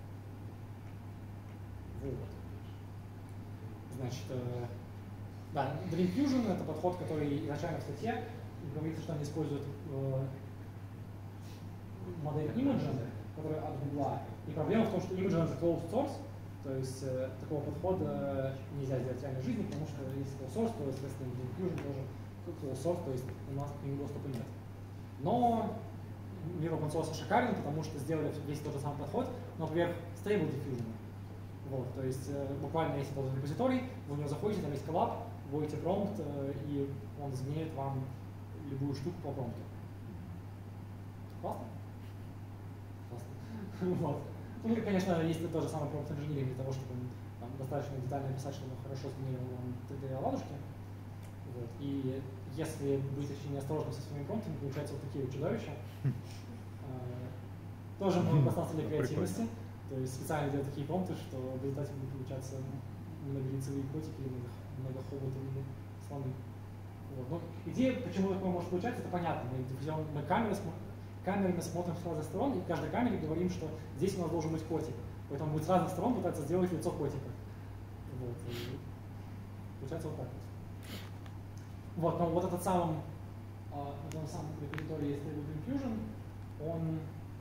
Вот. Значит, э, да, Dream Fusion — это подход, который изначально в статье говорится, что они используют э, модель Imagen, которая от Google. И проблема в том, что Imagen — это closed source, то есть э, такого подхода нельзя сделать в реальной жизни, потому что если closed source, то, естественно, Dream Fusion тоже closed source, то есть у нас к нему доступа нет. Но мир open source шикарен, потому что сделали весь тот же самый подход, но поверх Stable Diffusion. Вот, то есть э, буквально есть этот репозиторий, вы в него заходите, там есть коллаб, вводите промпт, э, и он сгенерит вам любую штуку по промпту. Классно? Классно. Вот. Ну и, конечно, есть тоже самый промпт инженеринг для того, чтобы там, достаточно детально писать, чтобы хорошо сгенерировал вам три дэ-оладушки. Вот. И если быть очень неосторожным со своими промптами, получаются вот такие вот чудовища. Тоже много пространства для креативности. То есть специально делать такие промпты, что в результате будут получаться многолицевые котики или многохоботовые слоны. Вот. Но идея, почему такое может получаться, это понятно. Мы, мы камеры, камерами смотрим с разных сторон, и в каждой камере говорим, что здесь у нас должен быть котик. Поэтому будет с разных сторон пытаться сделать лицо котика. Вот. И получается вот так вот. Вот, но вот этот самый, в этом самом репозитории Stable Diffusion, он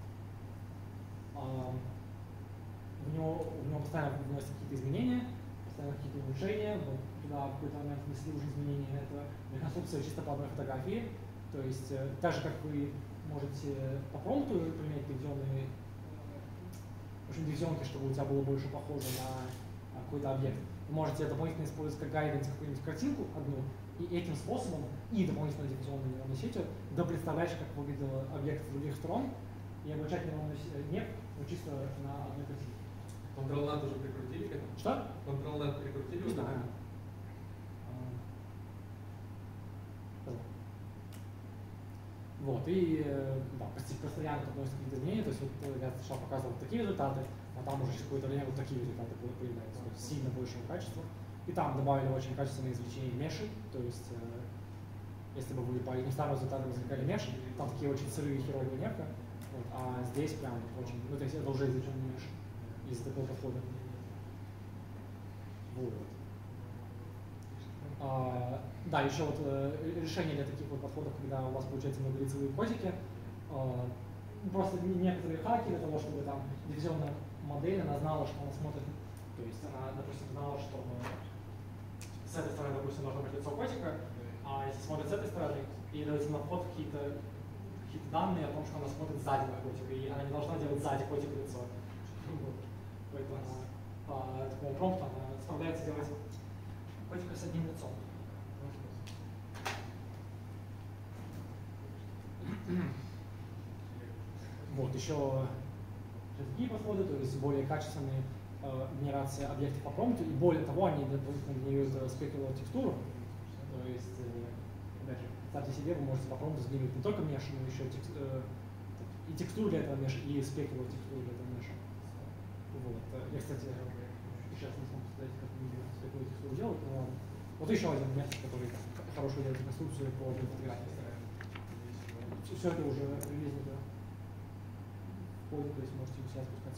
а, в него, в него постоянно вносят какие-то изменения, постоянно какие-то улучшения. Вот туда в какой-то момент внесли уже изменения. Это реконструкция чисто по одной фотографии. То есть так же, как вы можете по промпту применять диффузионные, в общем, диффузионки, чтобы у тебя было больше похоже на какой-то объект. Вы можете дополнительно использовать как гайденс какую-нибудь картинку одну, и этим способом, и дополнительно диффузионной нейронной сетью, допредставляешь, как выглядел объект с других сторон, и обучать нейронную сеть вот чисто на одной картинке. Control-net уже прикрутили к этому? Что? Control-net прикрутили? Не знаю. Вот, и да, постоянно относятся какие-то изменения, то есть вот я сначала показывал такие результаты, а там уже через какое-то время вот такие результаты появляются, то есть сильно большего качества. И там добавили очень качественные извлечения меши, то есть э, если бы вы по этим старым результатам извлекали меш, там такие очень сырые херовые нервы, вот, а здесь прям очень, ну то есть это уже извлеченный меш из такого подхода. Вот. А, да, еще вот э, решение для таких вот подходов, когда у вас получается многолицевые котики, э, просто некоторые хаки для того, чтобы там диффузионная модель, она знала, что она смотрит, то есть она, допустим, знала, что с этой стороны, допустим, должно быть лицо котика, а если смотрит с этой стороны, ей даются на вход какие-то какие данные о том, что она смотрит сзади на котика, и она не должна делать сзади котика лицо. Вот. Поэтому по такому промпту она справляется делать котика с одним лицом. Вот, еще через другие подходы, то есть более качественные э, генерация объектов по промпту, и более того, они дополнительно генерируют спекулу текстуру. То есть, э, опять же, представьте себе, вы можете по промпту сгенерировать не только меш, но еще текст, э, и текстуру для этого меша, и спекулу текстуру для этого меша. Вот. Я, кстати, сейчас не смогу сказать, как спекулу текстуру делать, но вот еще один метод, который хорошо делает реконструкцию по фотографии. Все это уже релизнуто в коде, то есть можете у себя спускаться.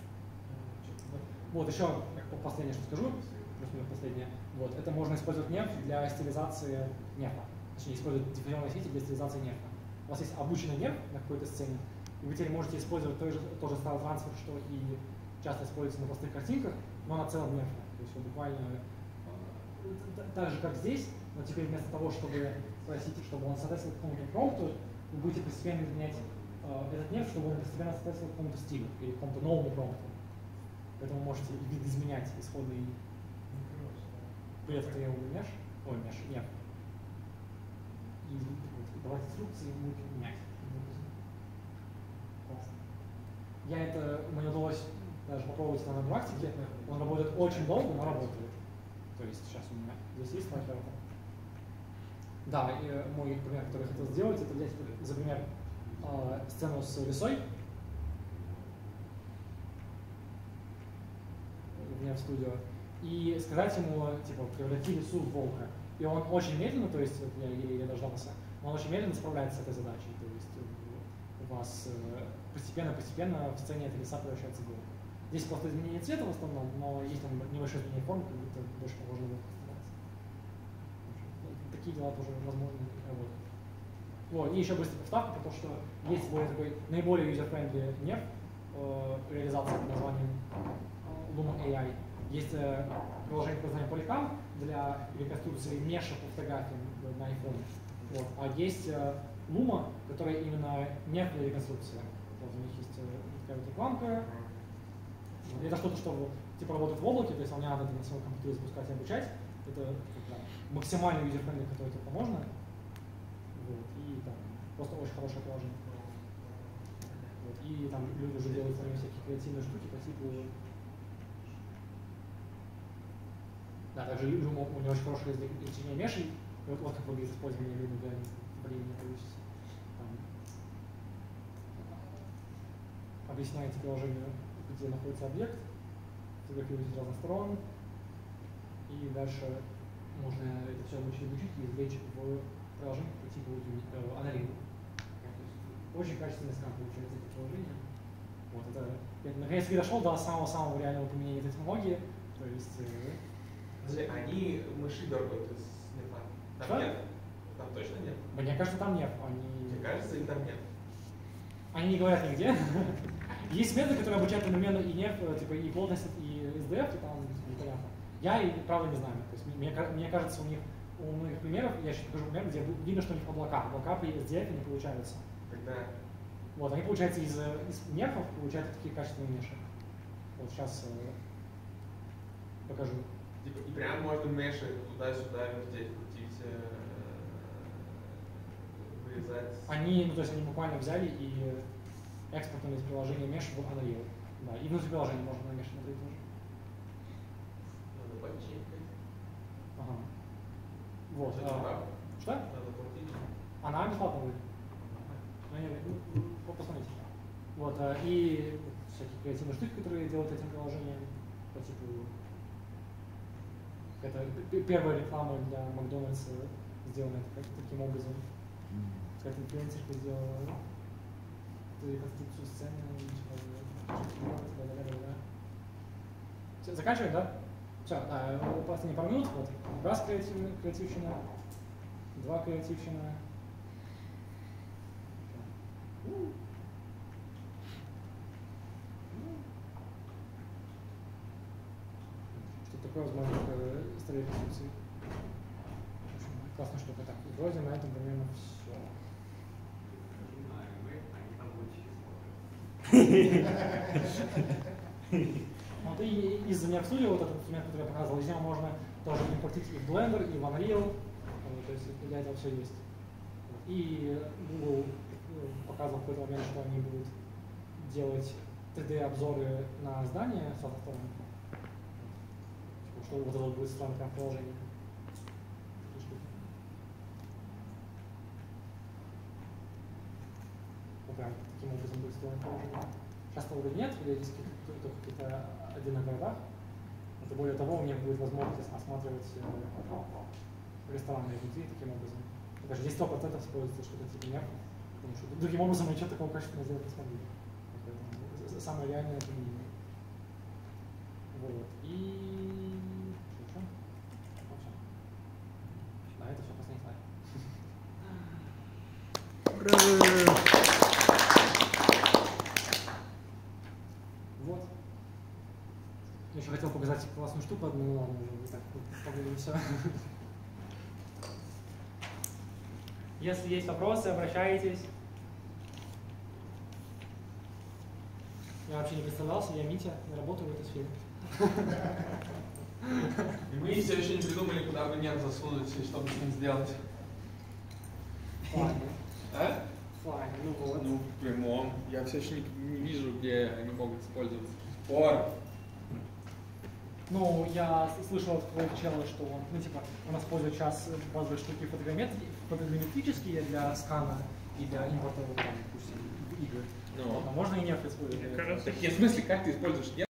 Вот, еще последнее, что скажу, плюс-минус последнее. Вот, это можно использовать неф для стилизации нефа. Точнее, использовать диффузионные сети для стилизации нефа. У вас есть обученный неф на какой-то сцене, и вы теперь можете использовать тот же, тот же style transfer, что и часто используется на простых картинках, но на целом нефе. То есть вы буквально так же, как здесь, но теперь вместо того, чтобы просить, чтобы он соответствовал какому-то промпту, вы будете постепенно изменять э, этот неф, чтобы он постепенно соответствовал какому-то стилю или какому-то новому промпту. Поэтому вы можете изменять исходный предтребуемый меш, ой, меш, неф. И вот, давать инструкции и будете менять. Классно. Я это, мне удалось даже попробовать на практике, он работает очень долго, но работает. То есть сейчас у меня здесь есть слайд. Да, и мой пример, который я хотел сделать, это взять, за пример, э, сцену с лисой в Неф Studio и сказать ему, типа, преврати лису в волка. И он очень медленно, то есть я еле дождался, но он очень медленно справляется с этой задачей. То есть у вас постепенно-постепенно в сцене эта лиса превращается в волка. Здесь просто изменение цвета в основном, но есть там небольшое изменение формы, как будто больше похоже на волка становится. Такие дела тоже возможны работают. Вот, и еще быстрая вставка, потому что есть более такой наиболее user-friendly неф, э, реализация под названием Luma эй ай. Есть э, приложение под названием Polycam для реконструкции меша по фотографиям на iPhone. Вот. А есть э, Luma, которая именно неф для реконструкции. Вот, у них есть э, такая вот рекламка. Это что-то, что типа работает в облаке, то есть вам не надо это на своем компьютере запускать и обучать. Это да, максимально user-friendly, который только можно. Вот, и там просто очень хорошее приложение. Вот, и там люди уже делают сами всякие креативные штуки по типу. Да, также Люма, у него очень хорошее изучение мешей. И вот, вот как выглядит использование Люмы для времени. То есть там объясняете приложению, где находится объект, фотографируете с разных сторон, и дальше можно это все научить изучить и извлечь в приложение по типу э, Unreal. Очень качественный скан получается это приложение. Вот, это, я наконец-таки дошел до самого-самого реального применения этой технологии. То есть... Э, Они мыши дергают из нефа. Там что? нет? Там точно нет? Мне кажется, там нет. Они... Мне кажется, или там нет? Они не говорят нигде. Есть методы, которые обучают одновременно и неф, типа и плотность, и эс ди эф, и там непонятно. Я, правда, не знаю. То есть, мне, мне кажется, у них у многих примеров, я сейчас покажу пример, где видно, что у них облака. Облака при эс ди эф не получаются. Когда? Вот, они, получается, из, из нефов получают такие качественные меши. Вот сейчас э, покажу. Типа, и прям можно меши туда-сюда вертеть, крутить, э, вырезать. Они, ну то есть они буквально взяли и экспортнули из приложения меш в Unreal. Да, и внутри приложения можно на меш смотреть тоже. Надо почекать. Ага. Вот. Это А, что? Надо платить. Она бесплатно будет. Ну, посмотрите. Вот, а, и всякие креативные штуки, которые делают этим приложением, по типу это первая реклама для Макдональдса сделана таким образом. Какая-то инфлюенсерка сделала реконструкцию сцены. Все, заканчиваем, да? Все, да, последние пару минут. Вот. Раз креативная, креативщина, два креативщина. Что такое возможно строить реконструкции. Классная штука. Так, вроде на этом примерно все. Вот и из Nef Studio, вот этот инструмент, который я показывал, из него можно тоже импортить и в Blender, и в Unreal. То есть для этого все есть. И Google показывал в какой-то момент, что они будут делать три дэ обзоры на здание с одной стороны. Что вот это вот будет встроено прям в приложение. Вот прям таким образом будет встроено приложение. Часто вроде нет, периодически только в каких-то отдельных городах. Это более того, у меня будет возможность осматривать э, рестораны изнутри таким образом. Даже здесь сто процентов используется что-то типа нервов, потому что другим образом мы ничего такого качественного сделать не смогли. Поэтому самое реальное применение. Вот. И что еще? Вот всё. Да, это все последний слайд. Ура! Вот. Я еще хотел показать классную штуку одну, но ладно, уже так поговорили все. Если есть вопросы, обращайтесь. Я вообще не представлялся, я Митя, я работаю в этой сфере. И мы все еще не придумали, куда бы нерв засунуть и что бы с ним сделать. Ладно. А? Флаг, ну вот. Ну, в прямом. Я все еще не, не вижу, где они могут использоваться. Пор. Ну, я слышал от твоего чела, что он, ну, типа, он использует сейчас базовые штуки фотограмметрические для скана и для импорта, там, допустим, игр. Ну. Но можно и нефть использовать. Мне кажется, Так, в смысле, как ты используешь нефть?